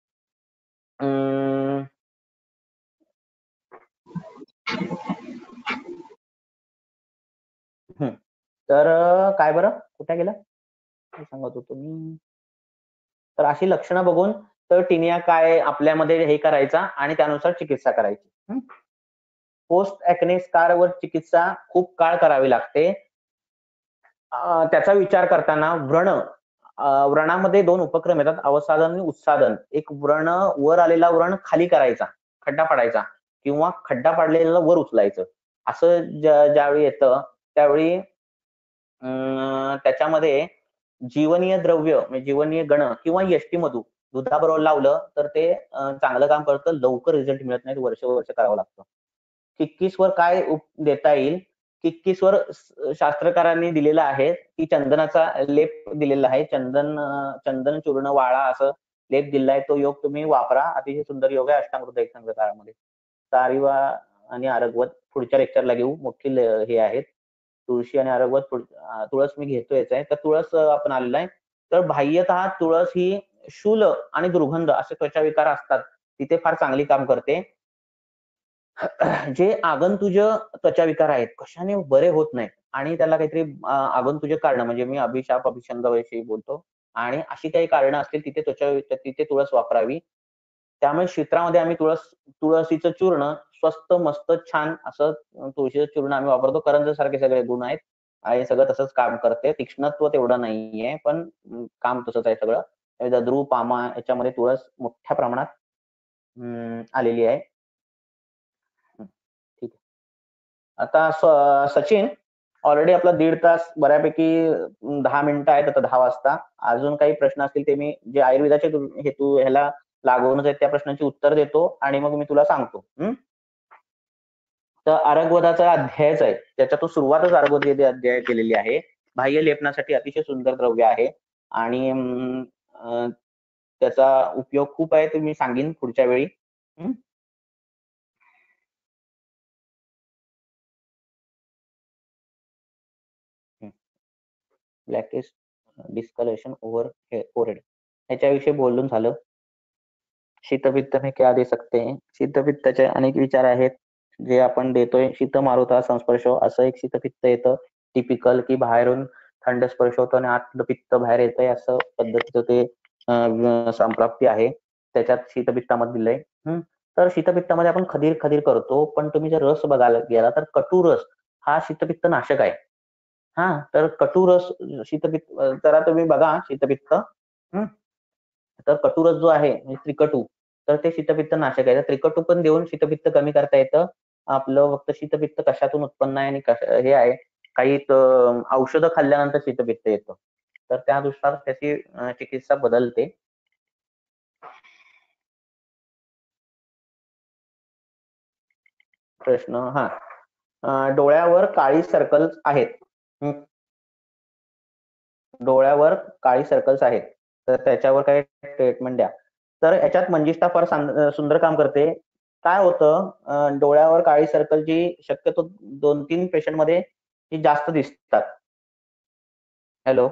तर काय बरं कुठे गेलं सांगत होतो मी. तर अशी लक्षणं बघून तर टिनिया काय आपल्यामध्ये हे करायचा आणि त्यानुसार चिकित्सा करायची. पोस्ट ऍक्ने स्कारवर चिकित्सा खूप काळ करावी लागते. त्याचा विचार करताना व्रण व्रणामध्ये दोन उपक्रम येतात, अवसादन आणि उत्सादन. एक व्रण वर आलेला व्रण खाली करायचा, खड्डा पाडायचा किंवा खड्डा पाडलेला वर उचलायचं. असं ज्यावेळी येतं त्यावेळी त्याच्यामध्ये जीवनीय द्रव्य म्हणजे जीवनीय गण किंवा यष्टीमधू दुधाबरोबर लावलं तर ते चांगलं काम करतं. लवकर रिझल्ट मिळत नाही, वर्ष वर्ष करावं लागतं. किक्कीसवर काय देता येईल? किक्कीसवर शास्त्रकारांनी दिलेला आहे की चंदनाचा लेप दिलेला आहे. चंदन चंदन चूर्ण वाळा असं लेप दिलेला आहे. तो योग तुम्ही वापरा. अतिशय सुंदर योग आहे अष्टांग हृदय संग्रहामध्ये. तारिवा आणि आरगवत पुढच्या लेक्चरला घेऊ. मोठी हे आहेत तुळशी आणि आरगवत. तुळस मी घेतोयच आहे. तर तुळस आपण आलेला आहे. तर बाह्यतः तुळस ही शूल आणि दुर्गंध असे त्वचा विकार असतात तिथे फार चांगली काम करते. जे आगंतुज त्वचा विकार आहेत कशाने बरे होत नाहीत आणि त्याला काहीतरी आगंतुज कारण म्हणजे मी अभिशाप अभिषंगाविषयी बोलतो आणि अशी काही कारण असतील तिथे त्वचा तिथे तुळस वापरावी. त्यामुळे क्षेत्रामध्ये आम्ही तुळस तुळशीचं चूर्ण स्वस्त मस्त छान असं तुळशीचं चूर्ण आम्ही वापरतो. करंज सारखे सगळे गुण आहेत आणि सगळं तसंच काम करते. तीक्ष्णत्व तेवढं नाहीये पण काम तसंच आहे सगळं. दद्रू पामा याच्यामध्ये तुळस मोठ्या प्रमाणात आलेली आहे. ठीक आहे. आता सचिन ऑलरेडी आपला दीड तास बऱ्यापैकी दहा मिनिटं आहेत आता दहा वाजता. अजून काही प्रश्न असतील ते मी जे आयुर्वेदाचे हेतू ह्याला लागूनच आहेत त्या प्रश्नांची उत्तर देतो आणि मग मी तुला सांगतो. तर आरगवदाचा अध्यायच आहे त्याच्यातून सुरुवातच आरगवद अध्याय केलेली आहे. बाह्य लेपनासाठी अतिशय सुंदर द्रव्य आहे आणि त्याचा उपयोग खूप आहे ते मी सांगेन पुढच्या वेळी. ब्लॅकेस्ट डिस्कलेशन ओव्हर फोरहेड याच्याविषयी बोलून झालं. शीतपित्त में क्या दे सकते हैं? शीतपित्ताचे अनेक विचार आहेत जे आपण देतोय. शीत मारुता संस्पर्श असं एक शीतपित्त येतं टिपिकल की बाहेरून थंड स्पर्श होतो आणि आतलं पित्त बाहेर येतंय असं पद्धतीचं ते संप्राप्ती आहे. त्याच्यात शीतपित्तामध्ये दिलंय. तर शीतपित्तामध्ये आपण खदीर खदीर करतो, पण तुम्ही जर रस बघायला गेला तर कटू रस हा शीतपित्त नाशक आहे. हा तर कटू रस शीतपित्त जरा तुम्ही बघा शीतपित्त. तर कटू रस जो आहे त्रिकटू, तर ते शीतपित्त नाशक आहे. त्रिकटू पण देऊन शीतपित्त कमी करता येतं. आपलं फक्त शीतपित्त कशातून उत्पन्न आहे आणि हे आहे, काही औषधं खाल्ल्यानंतर शीतपित्त येतं. तर त्यानुसार त्याची चिकित्सा बदलते. प्रश्न हा डोळ्यावर काळी सर्कल्स आहेत. डोळ्यावर काळी सर्कल्स आहेत, तर त्याच्यावर काही ट्रीटमेंट द्या. तर याच्यात मंजिष्ठा फार सुंदर काम करते. काय होतं, डोळ्यावर काळी सर्कल जी शक्यतो दोन तीन पेशंट मध्ये जास्त दिसतात. हॅलो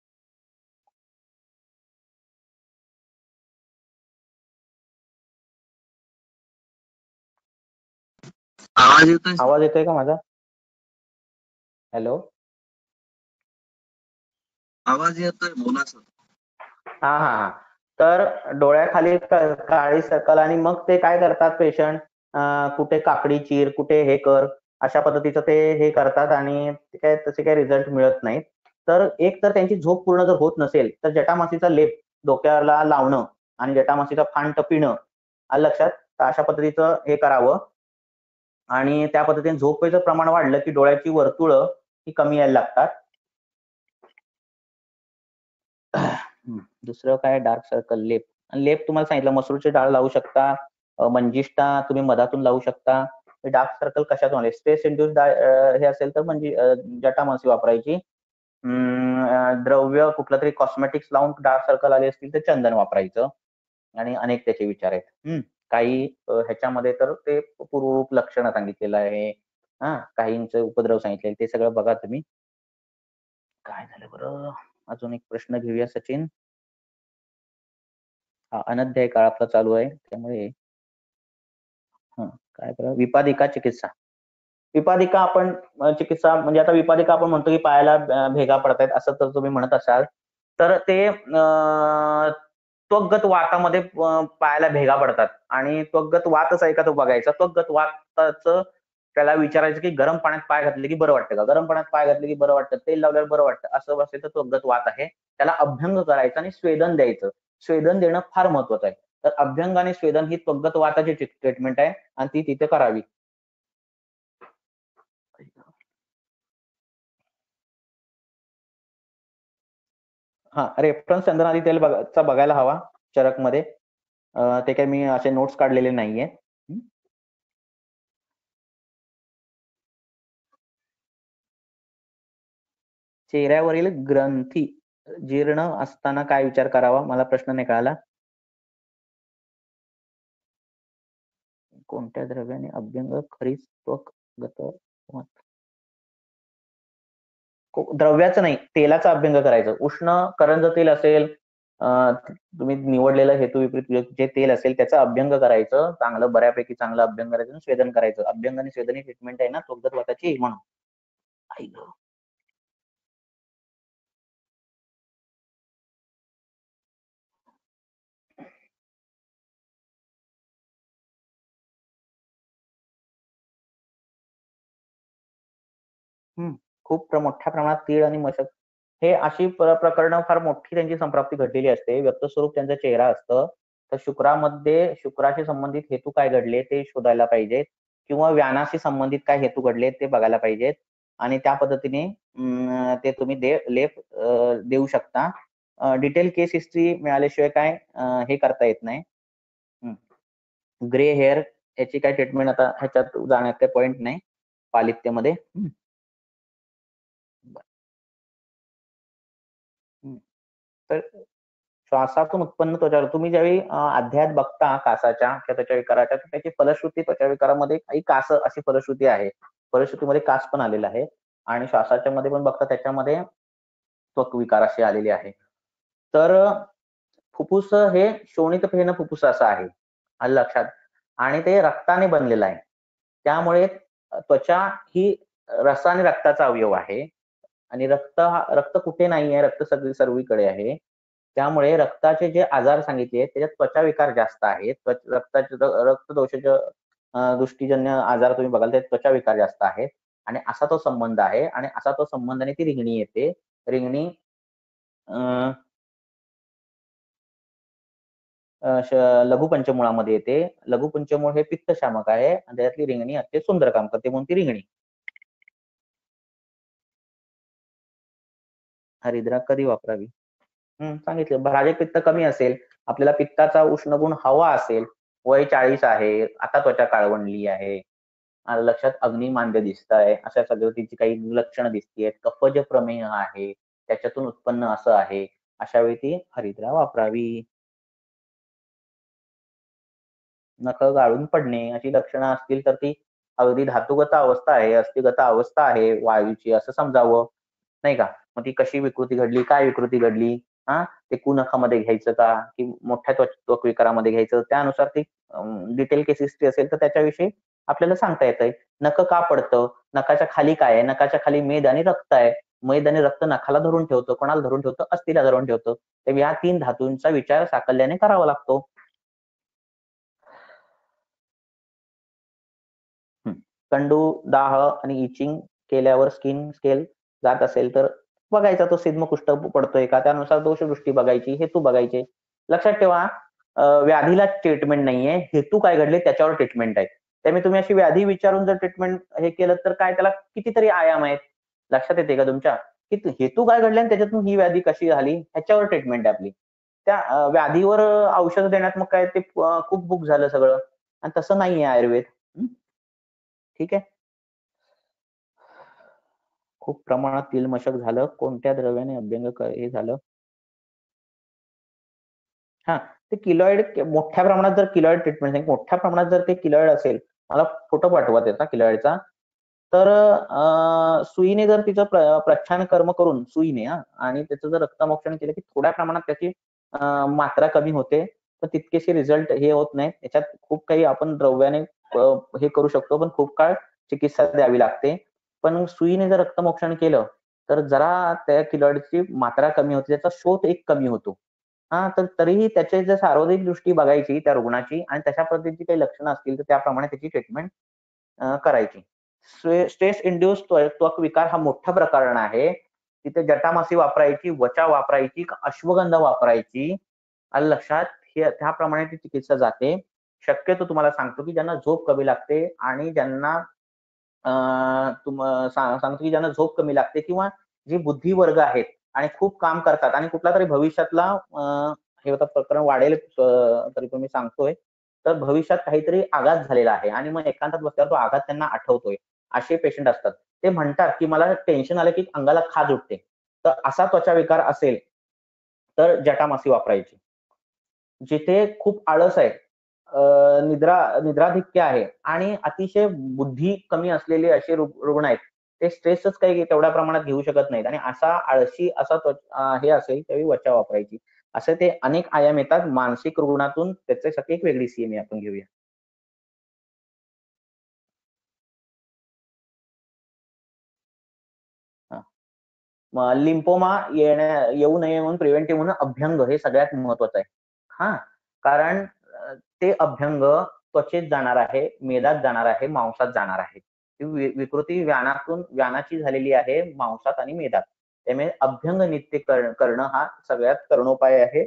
आवाज येतोय आवाज येतोय का माझा? हॅलो आवाज येतोय, बोला सर. हा हा हा तर डोळ्याखाली काळी सर्कल आणि मग ते काय करतात पेशंट, कुठे काकडी चीर, कुठे हे कर, अशा पद्धतीचं ते हे करतात आणि काय तसे काही रिझल्ट मिळत नाहीत. तर एक तर त्यांची झोप पूर्ण जर होत नसेल तर जटामासीचा लेप डोक्याला लावणं आणि जटामासीचा फांट पिणं आलं लक्षात, तर अशा पद्धतीचं हे करावं. आणि त्या पद्धतीने झोपेचं प्रमाण वाढलं की डोळ्याची वर्तुळं ही कमी यायला लागतात. दुसरं काय, डार्क सर्कल लेप. लेप तुम्हाला सांगितलं मसूरची डाळ लावू शकता, मंजिष्ठा तुम्ही मधातून लावू शकता. डार्क सर्कल कशातून आले, स्ट्रेस इंड्यूस हे असेल तर म्हणजे जटामासी वापरायची. द्रव्य कुठलं तरी कॉस्मेटिक्स लावून डार्क सर्कल आले असतील तर चंदन वापरायचं. आणि अनेक त्याचे विचार आहेत. काही ह्याच्यामध्ये तर ते पूर्वरूप लक्षणं सांगितलेलं आहे, हा काहींचे उपद्रव सांगितले, ते सगळं बघा तुम्ही. काय झालं बरं, अजून एक प्रश्न घेऊया सचिन. हा अनध्याय काळ आपला चालू आहे त्यामुळे हा काय बरं, विपादिका चिकित्सा. विपादिका आपण चिकित्सा म्हणजे आता विपादिका आपण म्हणतो की पायाला भेगा पडतायत असं तर तुम्ही म्हणत असाल, तर ते त्वग्गत वातामध्ये पायाला भेगा पडतात आणि त्वग्गत वातच आहे का तो बघायचा. त्वग्गत वाताचं त्याला विचारायचं की गरम पाण्यात पाय घातले की बरं वाटतं का, गरम पाण्यात पाय घातले की बरं वाटतं, तेल लावल्यावर बरं वाटतं, असं असेल तर त्वग्गत वात आहे. त्याला अभ्यंग करायचं आणि स्वेदन द्यायचं. स्वेदन देणं फार महत्वाचं आहे. तर अभ्यंग आणि स्वेदन ही त्वग्गत वाताची ट्रीटमेंट आहे आणि ती तिथे करावी. हा रेफरन्स चंदनादी तेल बघायला हवा चरक मध्ये, ते काही मी असे नोट्स काढलेले नाहीये. चेहऱ्यावरील ग्रंथी जीर्ण असताना काय विचार करावा, मला प्रश्न नाही कळाला. कोणत्या द्रव्याने अभ्यंग खरीच त्वक द्रव्याचं नाही, तेलाचा अभ्यंग करायचं. उष्ण करंज तेल असेल, तुम्ही निवडलेलं हेतू विपरीत जे तेल असेल त्याचं अभ्यंग करायचं, चांगलं बऱ्यापैकी चांगलं अभ्यंग करायचं, स्वेदन करायचं. अभ्यंग आणि स्वेदन ही ट्रीटमेंट आहे ना त्वग्गत वाताची म्हणून. खूप मोठ्या प्रमाणात तीळ आणि मशक हे अशी प्रकरणं फार मोठी त्यांची संप्राप्ती घडलेली असते. व्यक्त स्वरूप त्यांचा चेहरा असतं. तर शुक्रामध्ये शुक्राशी संबंधित हेतू काय घडले ते शोधायला पाहिजेत किंवा व्यानाशी संबंधित काय हेतू घडले ते बघायला पाहिजेत आणि त्या पद्धतीने ते तुम्ही दे लेप देऊ शकता. डिटेल केस हिस्ट्री मिळाल्याशिवाय काय हे करता येत नाही. ग्रे हेअर याची काय ट्रीटमेंट आता ह्याच्यात जाण्यात काही पॉइंट नाही पालित्यमध्ये. तर श्वासातून उत्पन्न त्वचा, तुम्ही ज्यावेळी अध्यायात बघता कासाच्या किंवा त्वचा विकाराच्या, त्याची फलश्रुती त्वचा विकारामध्ये काही कास अशी फलश्रुती आहे. फलश्रुतीमध्ये कास पण आलेला आहे आणि श्वासाच्या मध्ये पण बघता त्याच्यामध्ये त्वक विकार अशी आलेली आहे. तर फुफ्फुस हे शोणित फेन फुफ्फुस असं आहे आलं लक्षात, आणि ते रक्ताने बनलेलं आहे. त्यामुळे त्वचा ही रसाने रक्ताचा अवयव आहे आणि रक्त रक्त कुठे नाही आहे, रक्त सगळी सर्वीकडे आहे. त्यामुळे रक्ताचे जे आजार सांगितले त्याच्यात त्वचा विकार जास्त आहेत. रक्ताचे रक्तदोषाच्या दृष्टीजन्य आजार तुम्ही बघाल तर त्वचा विकार जास्त आहेत आणि असा तो संबंध आहे आणि असा तो संबंधाने ती रिंगणी येते. रिंगणी लघुपंचमुळामध्ये येते. लघुपंचमुळ हे पित्तशामक आहे आणि त्यातली रिंगणी अत्यंत सुंदर काम करते म्हणून ती रिंगणी. हरिद्रा कधी वापरावी? हम्म सांगितलं. भाजक पित्त कमी असेल, आपल्याला पित्ताचा उष्णगुण हवा असेल, वय चाळीस आहे, आता त्वचा काळवंडली आहे, लक्षात अग्निमांद्य दिसत आहे, अशा सगळ्याची काही लक्षणं दिसतीयत, कफज प्रमेय आहे, त्याच्यातून उत्पन्न असं आहे, अशा वेळी ती हरिद्रा वापरावी. नख गाळून पडणे अशी लक्षणं असतील तर ती अगदी धातुगत अवस्था आहे, अस्थिगत अवस्था आहे वायूची असं समजावं, नाही का? मग ती कशी विकृती घडली, काय विकृती घडली, हा ते कुनखामध्ये घ्यायचं का की मोठ्या त्वक विकारामध्ये घ्यायचं, त्यानुसार ती डिटेल केस हिस्ट्री असेल तर त्याच्याविषयी आपल्याला सांगता येतंय. नख का पडतं, नखाच्या खाली काय आहे, नखाच्या खाली मेद आणि रक्त आहे, मेद आणि रक्त नखाला धरून ठेवतं, कोणाला धरून ठेवतं, अस्थिला धरून ठेवतं. तर या तीन धातूंचा विचार साकल्याने करावा लागतो. कंडू, दाह आणि इचिंग केल्यावर स्किन स्केल जात असेल तर बघायचा तो सिद्मकुष्ठ पडतोय का, त्यानुसार दोषदृष्टी बघायची, हेतू बघायचे. लक्षात ठेवा व्याधीला ट्रीटमेंट नाहीये, हेतू काय घडले त्याच्यावर ट्रीटमेंट आहे. त्यामुळे तुम्ही अशी व्याधी विचारून जर ट्रीटमेंट हे केलं तर काय त्याला कितीतरी आयाम आहेत. लक्षात येते का तुमच्या की हेतू काय घडले आणि त्याच्यातून ही व्याधी कशी झाली ह्याच्यावर ट्रीटमेंट आहे आपली. त्या व्याधीवर औषध देण्यात मग काय ते खूप बुक झालं सगळं आणि तसं नाहीये आयुर्वेद. ठीक आहे. खूप प्रमाणात तिलमशक झालं, कोणत्या द्रव्याने अभ्यंग हे झालं? हा ते किलॉइड मोठ्या प्रमाणात जर किलॉइड ट्रीटमेंट मोठ्या प्रमाणात जर ते किलॉइड असेल, मला फोटो पाठवा त्याचा किलॉइडचा, तर सुईने जर तिचं प्रच्छान कर्म करून सुईने आणि त्याचं जर रक्तमोक्षण केलं की थोड्या प्रमाणात त्याची मात्रा कमी होते, तर तितकेसे रिझल्ट हे होत नाही. त्याच्यात खूप काही आपण द्रव्याने हे करू शकतो, पण खूप काळ चिकित्सा द्यावी लागते. पण सुईने जर रक्तमोक्षण केलं तर जरा त्या किलॉइडची मात्रा कमी होते, त्याचा शोथ एक कमी होतो. हा तर तरीही त्याची जर सार्वजनिक दृष्टी बघायची त्या रुग्णाची आणि तशा पद्धतीची काही लक्षणं असतील तर त्याप्रमाणे त्याची ट्रीटमेंट करायची. स्ट्रेस इंड्यूस त्वक विकार हा मोठा प्रकरण आहे. तिथे जटामासी वापरायची, वचा वापरायची, अश्वगंधा वापरायची, आलं लक्षात? त्याप्रमाणे ती चिकित्सा जाते. शक्यतो तुम्हाला सांगतो की ज्यांना झोप कमी लागते आणि ज्यांना सांगतो की ज्यांना झोप कमी लागते किंवा जे बुद्धिवर्ग आहेत आणि खूप काम करतात आणि कुठला तरी भविष्यातला हे होतं प्रकरण वाढेल तरी तुम्ही सांगतोय, तर भविष्यात काहीतरी आघात झालेला आहे आणि मग एकांतात बसल्यावर तो आघात त्यांना आठवतोय, असे पेशंट असतात. ते म्हणतात की मला टेन्शन आलं की अंगाला खाज उठते, तर असा त्वचा विकार असेल तर जटामासी वापरायची. जिथे खूप आळस आहे, निद्रा निद्राधिक्य आहे आणि अतिशय बुद्धी कमी असलेले असे रुग्ण आहेत, ते स्ट्रेसच काही तेवढ्या प्रमाणात घेऊ शकत नाहीत आणि असा आळशी असा हे असेल त्यावेळी वचा वापरायची. असे ते अनेक आयाम येतात. मानसिक रुग्णातून त्याच्यासाठी एक वेगळी सीएमई आपण घेऊया. लिम्फोमा येण्या येऊ नये म्हणून प्रिव्हेंटिव्ह म्हणून अभ्यंग हे सगळ्यात महत्वाचं आहे. हा कारण ते अभ्यंग त्वचेत जाणार आहे, मेदात जाणार आहे, मांसात जाणार आहे. विकृती व्यानातून व्यानाची झालेली आहे मांसात आणि मेदात. त्यामुळे अभ्यंग नित्य करणं हा सगळ्यात करणोपाय आहे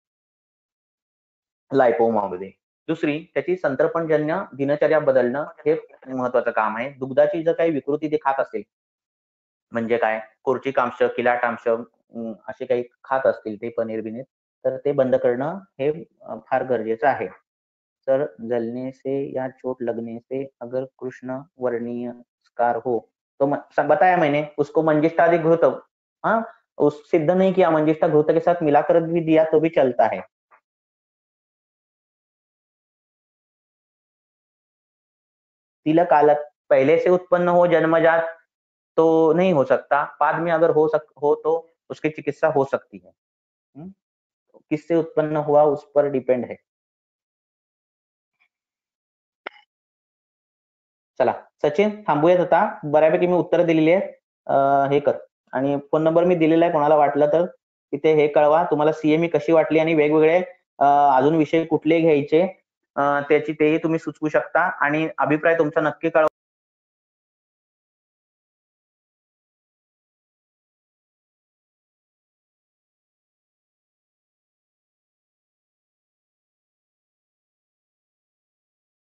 लायपोमामध्ये. दुसरी त्याची संतर्पणजन्य दिनचर्या बदलणं हे महत्वाचं काम आहे. दुग्धाची जर काही विकृती ते खात असेल, म्हणजे काय कोर्चिकांश, किलाटांश असे काही खात असतील ते पनीर बिनीर, तर ते बंद करणं हे फार गरजेचं आहे. तर जलने से या चोट लगने से अगर कृष्ण वर्णीय स्कार हो तो बताया मैंने उसको मंजिष्ठा घृत, हाँ उस सिद्ध नहीं किया, मंजिष्ठा घृत के साथ मिलाकर भी दिया तो भी चलता है. तिलक आलत पहले से उत्पन्न हो जन्मजात तो नहीं हो सकता, बाद में अगर हो सक हो तो उसकी चिकित्सा हो सकती है. हुँ? किससे उत्पन्न हुआ उस पर डिपेंड है. चला सचिन थांबूयात आता, बऱ्यापैकी मी उत्तर दिलेली आहेत. हे कर आणि फोन नंबर मी दिलेला आहे, कोणाला वाटलं तर तिथे हे कळवा. तुम्हाला सीएमई कशी वाटली आणि वेगवेगळे अजून विषय कुठले घ्यायचे त्याची तेही तुम्ही सुचवू शकता आणि अभिप्राय तुमचा नक्की कळवा.